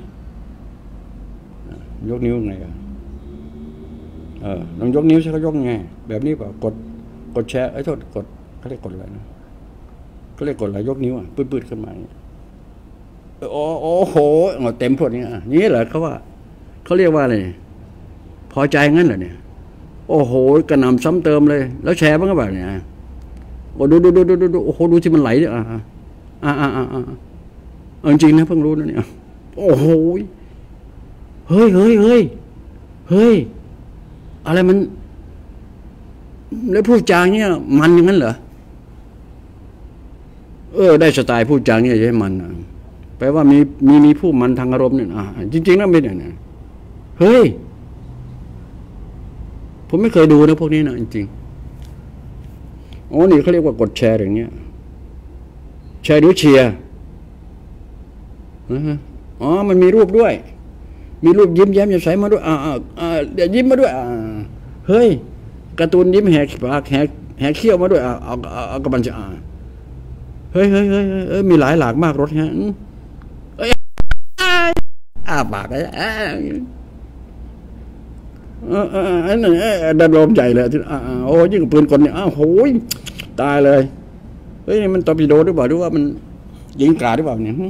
S3: ยกนิ้วไงกันเออลองยกนิ้วสิเขายกไงแบบนี้เปล่ากดกดแชร์ไอ้โทษกดเขาเรียกกดอะไรนะเขาเรียกกดอะไรยกนิ้วอ่ะปื้ดๆขึ้นมาโอ้โอ้โหเต็มพวดนี้อ่ะนี่เหรอเขาว่าเขาเรียกว่าอะไรพอใจงั้นเหรอเนี่ยโอ้โหกระหน่ำซ้ำเติมเลยแล้วแชร์บ้างก็แบบเนี่ยโอ้ดูดูดูดูดูโอ้โหดูที่มันไหลเนี่ยอ่าอ่าอ่าอ่าจริงนะเพิ่งรู้นะเนี่ยโอ้โหเฮ้ยเฮ้ยเฮ้ยเฮ้ยอะไรมันแล้วพูดจาเนี่ยมันอย่างนั้นเหรอเออได้สไตล์พูดจาเนี่ยใช่มันนะแปลว่ามีมีมีผู้มันทางอารมณ์เนี่ยอ่าจริงๆแล้วไม่ได้นะเฮ้ยผมไม่เคยดูนะพวกนี้นะจริงๆอ๋อนี่เขาเรียกว่ากดแชร์อย่างเงี้ยแชร์หรือเชียร์อ๋อมันมีรูปด้วยมีรูปยิ้มแย้มแจ่มใสมาด้วยอ่าอ่าเดี๋ยวยิ้มมาด้วยอ่าเฮ้ยการ์ตูนยิ้มแหกปากแหกแหกเขี้ยวมาด้วยอ่าเอาเอาเอากระบันจะอ่าเฮ้ยเฮ้ยเฮ้ยเฮ้ยมีหลายหลากมากรถฮะเอ้ยอ้าปากเลยอ่าเออเอออันนี้ดันลมใหญ่เลยที่อ่าโอ้ยิ่งปืนกลเนี่ยอ้าวโหยตายเลยเฮ้ยมันตอร์ปิโดหรือเปล่าหรือว่ามันยิงกราดหรือเปล่าเนี่ย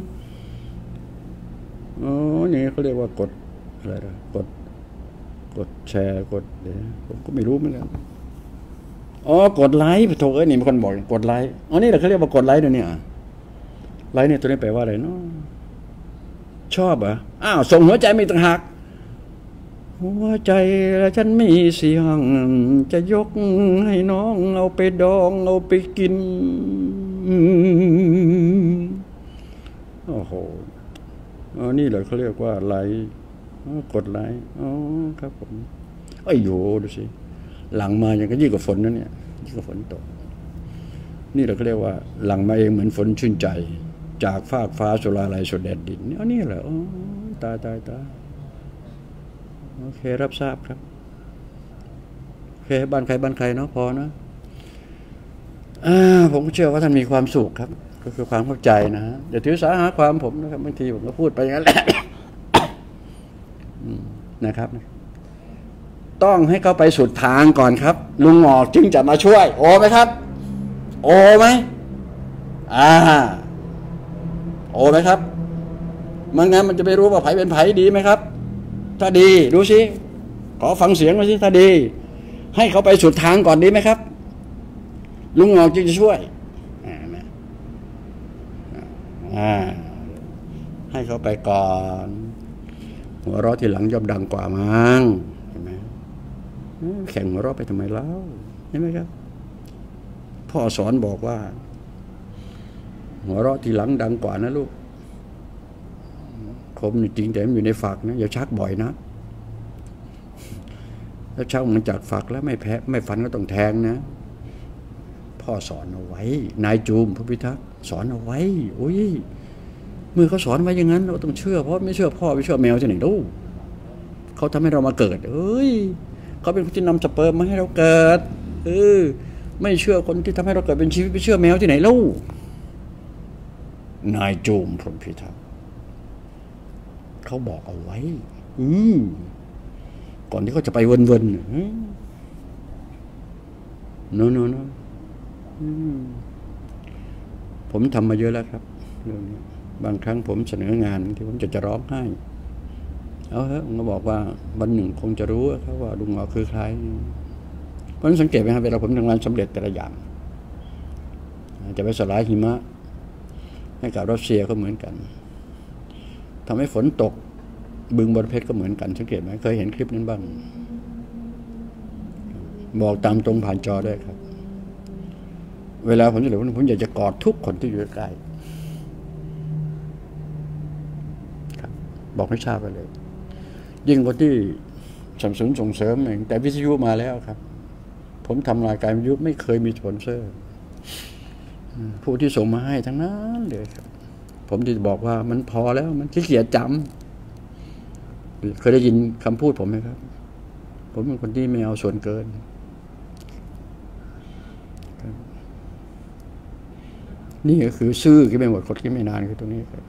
S3: อ๋อนี่เขาเรียกว่ากดอะไรนะกดกดแชร์กดเดี๋ยวผมก็ไม่รู้เหมือนกันอ๋อกดไลค์โถเอ้ยนี่มีคนบอกกดไลค์อ๋อนี่แหละเขาเรียกว่ากดไลค์เนี่ยไลค์เนี่ยตัวนี้แปลว่าอะไรเนาะชอบเหรออ้าวส่งหัวใจไม่ต่างหากหัวใจฉันมีเสียงจะยกให้น้องเอาไปดองเอาไปกินโอ้โหอ๋อนี่แหละเขาเรียกว่าไลค์กดไลค์อ๋อครับผมไอ้โยดูสิหลังมาอย่างก็ยิ่งกว่าฝนนั่นเนี่ยยิ่งกว่าฝนตกนี่เราก็เรียกว่าหลังมาเองเหมือนฝนชื่นใจจากฟากฟ้าสุราลัยสุดแดดดินนี่อันนี้เหรออ๋อตายตายตายโอเครับทราบครับโอเคบ้านใครบ้านใครเนาะพอนะอ่าผมก็เชื่อว่าท่านมีความสุขครับก็คือความเข้าใจนะฮะอย่าถือสาหาความผมนะครับบางทีผมก็พูดไปอย่างนั้นแหละนะครับต้องให้เขาไปสุดทางก่อนครับลุงหงอกจึงจะมาช่วยโอไหมครับโอไหมอ่าโอไหมครับมันงั้นมันจะไปรู้ว่าไผเป็นไผดีไหมครับถ้าดีดูสิขอฟังเสียงมาสิถ้าดีให้เขาไปสุดทางก่อนดีไหมครับลุงหงอกจึงจะช่วยอ่าให้เขาไปก่อนหัวเราะทีหลังย่อมดังกว่ามั้งเห็นไหมแข่งหัวเราะไปทำไมเล่าเห็นไหมครับพ่อสอนบอกว่าหัวเราะทีหลังดังกว่านะลูกคมจริงแต่มันอยู่ในฝักนะอย่าชักบ่อยนะถ้าชักมันจากฝักแล้วไม่แพ้ไม่ฟันก็ต้องแทงนะพ่อสอนเอาไว้นายจูมพระพิทักษ์สอนเอาไว้โอ้ยเมื่อเขาสอนไว้อย่างนั้นเราต้องเชื่อเพราะไม่เชื่อพ่อไม่เชื่อแมวจะไหนรู้เขาทำให้เรามาเกิดเอ้ยเขาเป็นคนที่นำสเปิร์มมาให้เราเกิดเออไม่เชื่อคนที่ทำให้เราเกิดเป็นชีวิตไม่เชื่อแมวที่ไหนรู้นายจูมพรหมพิทักษ์เขาบอกเอาไว้อืมก่อนที่เขาจะไปวนๆโน้โน้โน้ผมทำมาเยอะแล้วครับเรื่องนี้บางครั้งผมเสนองานที่ผมจะจะร้องไห้เอาเถอะผมก็บอกว่าวันหนึ่งคงจะรู้ครับว่าลุงหงอกคือใครเพราะฉะนั้นสังเกตไหมครับเวลาผมทำงานสำเร็จแต่ละอย่างจะไปสลายหิมะให้กับรัสเซียก็เหมือนกันทำให้ฝนตกบึงบรเพชรก็เหมือนกันสังเกตไหมเคยเห็นคลิปนั้นบ้างบอกตามตรงผ่านจอได้ครับเวลาผมจะเหลือผมอยากจะกอดทุกคนที่อยู่ใกล้ครับบอกให้ทราบไปเลยยิ่งกว่าที่สนับสนุนส่งเสริมเองแต่วิทยุมาแล้วครับผมทำรายการวิทยุไม่เคยมีสปอนเซอร์ผู้ที่ส่งมาให้ทั้งนั้นเลยครับผมจะบอกว่ามันพอแล้วมันขี้เกียจจำเคยได้ยินคำพูดผมไหมครับผมเป็นคนที่ไม่เอาส่วนเกินนี่ก็คือซื่อที่ไม่หมดคดที่ไม่นานคือตรงนี้ครับ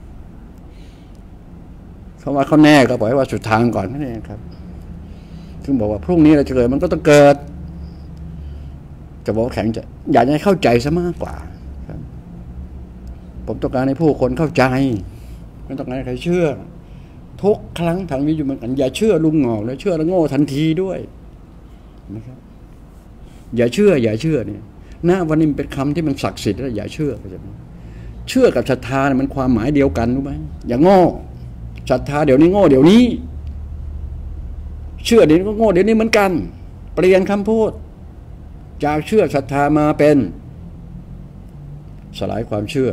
S3: เขาว่าเขาแน่ก็บอกว่าสุดทางก่อนนั่นเองครับถึงบอกว่าพรุ่งนี้เราจะเกิดมันก็ต้องเกิดจะบอกแข็งจะอยากให้เข้าใจซะมากกว่าครับผมต้องการให้ผู้คนเข้าใจไม่ต้องการให้ใครเชื่อทุกครั้งทางวิทยุเหมือนกันอย่าเชื่อลุงหงอกแล้วเชื่อแล้วโง่ทันทีด้วยนะครับอย่าเชื่ออย่าเชื่อเนี่ยณวันนี้มันเป็นคำที่มันศักดิ์สิทธิ์แล้วอย่าเชื่อเข้าใจไหมเชื่อกับศรัทธาเนี่ยมันความหมายเดียวกันรู้ไหมอย่างโง่ศรัทธาเดี๋ยวนี้โง่เดี๋ยวนี้เชื่อเดี๋ยวนี้ก็โง่เดี๋ยวนี้เหมือนกันเปลี่ยนคำพูดจากเชื่อศรัทธามาเป็นสลายความเชื่อ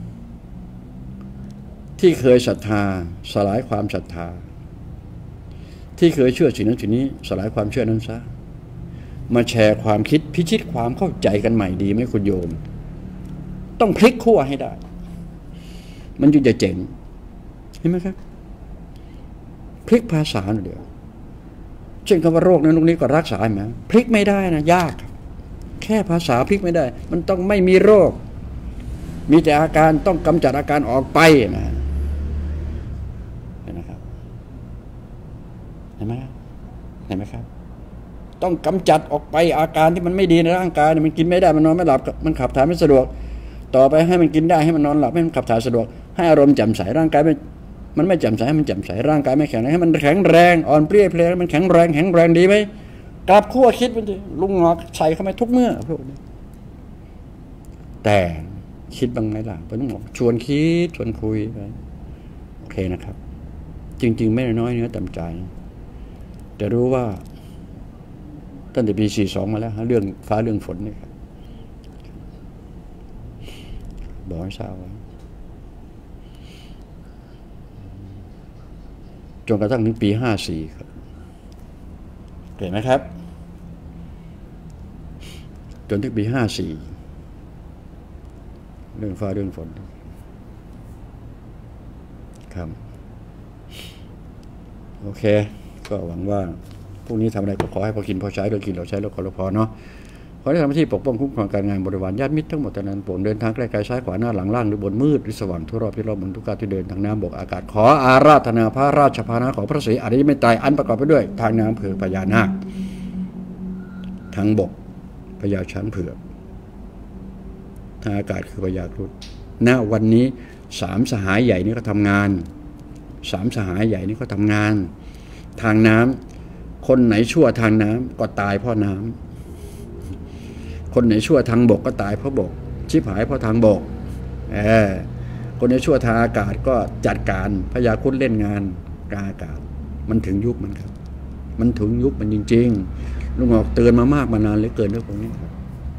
S3: ที่เคยศรัทธาสลายความศรัทธาที่เคยเชื่อสิ่งนั้นสิ่งนี้สลายความเชื่อนั้นซะมาแชร์ความคิดพิชิตความเข้าใจกันใหม่ดีไหมคุณโยมต้องพลิกขั้วให้ได้มันจึงจะเจ๋งเห็นไหมครับพลิกภาษาหน่อยเดียวเช่นคำว่าโรคนั้นตรงนี้ก็รักษาไหมพลิกไม่ได้นะยากแค่ภาษาพลิกไม่ได้มันต้องไม่มีโรคมีแต่อาการต้องกำจัดอาการออกไปนะเห็นไหมครับเห็นไหมเห็นไหมครับต้องกำจัดออกไปอาการที่มันไม่ดีในร่างกายมันกินไม่ได้มันนอนไม่หลับมันขับถ่ายไม่สะดวกต่อไปให้มันกินได้ให้มันนอนหลับให้มันขับถ่ายสะดวกให้อารมณ์แจ่มใสร่างกายมันมันไม่แจ่มใสให้มันแจ่มใสร่างกายไม่แข็งแรงให้มันแข็งแรงอ่อนเปรี้ยเพลมันแข็งแรงแข็งแรงดีไหมกลับขั้วคิดมันดิลุงงอกใส่เข้าไปทุกเมื่อพวกนี้แต่คิดบ้างไหมล่ะผมต้องบอกชวนคิดชวนคุยไปโอเคนะครับจริงๆไม่น้อยเนื้อต่ำใจแต่รู้ว่าตั้งแต่ปีสี่สองมาแล้วเรื่องฟ้าเรื่องฝนนี่ครับบอกให้ทราบไว้จนกระทั่งถึงปีห้าสี่ครับเห็นไหมครับจนถึงปีห้าสี่เรื่องฟ้าเรื่องฝนครับโอเคก็หวังว่าพวกนี้ทำอะไรก็ขอให้พอกินพอใช้โดยกินเราใช้แล้วก็เราพอเนาะขอให้ทำหน้าที่ปกป้องคุ้มครองการงานบริวารญาติมิตรทั้งหมดแต่นั้นโปรดเดินทางใกล้ไกลซ้ายขวาหน้าหลังล่างหรือบนมืดหรือสว่างทั่วรอบที่รอบบนทุกการที่เดินทางน้ำบกอากาศขออาราธนาพระราชภานะของพระศรีอริยเมตไตรอันประกอบไปด้วยทางน้ำคือพญานาคทางบกพญาช้างเผือกทางอากาศคือพญาครุฑณวันนี้สามสหายใหญ่นี้ก็ทำงานสามสหายใหญ่นี้ก็ทำงานทางน้ำคนไหนชั่วทางน้ำก็ตายเพราะน้ำคนไหนชั่วทางบกก็ตายเพราะบกชิบหายเพราะทางบกเออคนไหนชั่วทางอากาศก็จัดการพญาครุฑเล่นงานกลางอากาศมันถึงยุคมันครับมันถึงยุคมันจริงๆลุงออกเตือนมามากมานานเหลือเกินเรื่องพวกนี้ครับ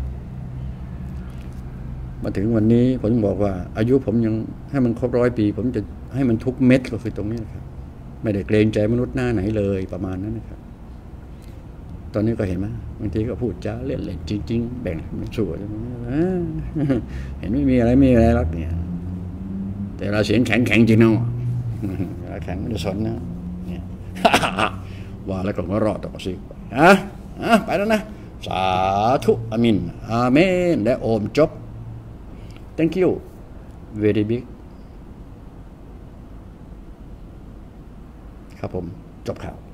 S3: มาถึงวันนี้ผมบอกว่าอายุผมยังให้มันครบร้อยปีผมจะให้มันทุกเม็ดก็คือตรงนี้นะครับไม่ได้เกรงใจมนุษย์หน้าไหนเลยประมาณนั้นนะครับตอนนี้ก็เห็นไหมบางทีก็พูดจาเล่นเล่นจริงๆแบ่งมันสวยเห็นไม่มีอะไรไม่มีอะไรรักเนี่ยแต่เราเสียงแข็งแข็งจริงเนาะแข็งไม่ได้สนนะเนี่ยว่าแล้วก็มารอดต่อสิอ่ะอ่ะไปแล้วนะสาธุอามินอาเมนและโอมจบ thank you very big ครับผมจบข่าว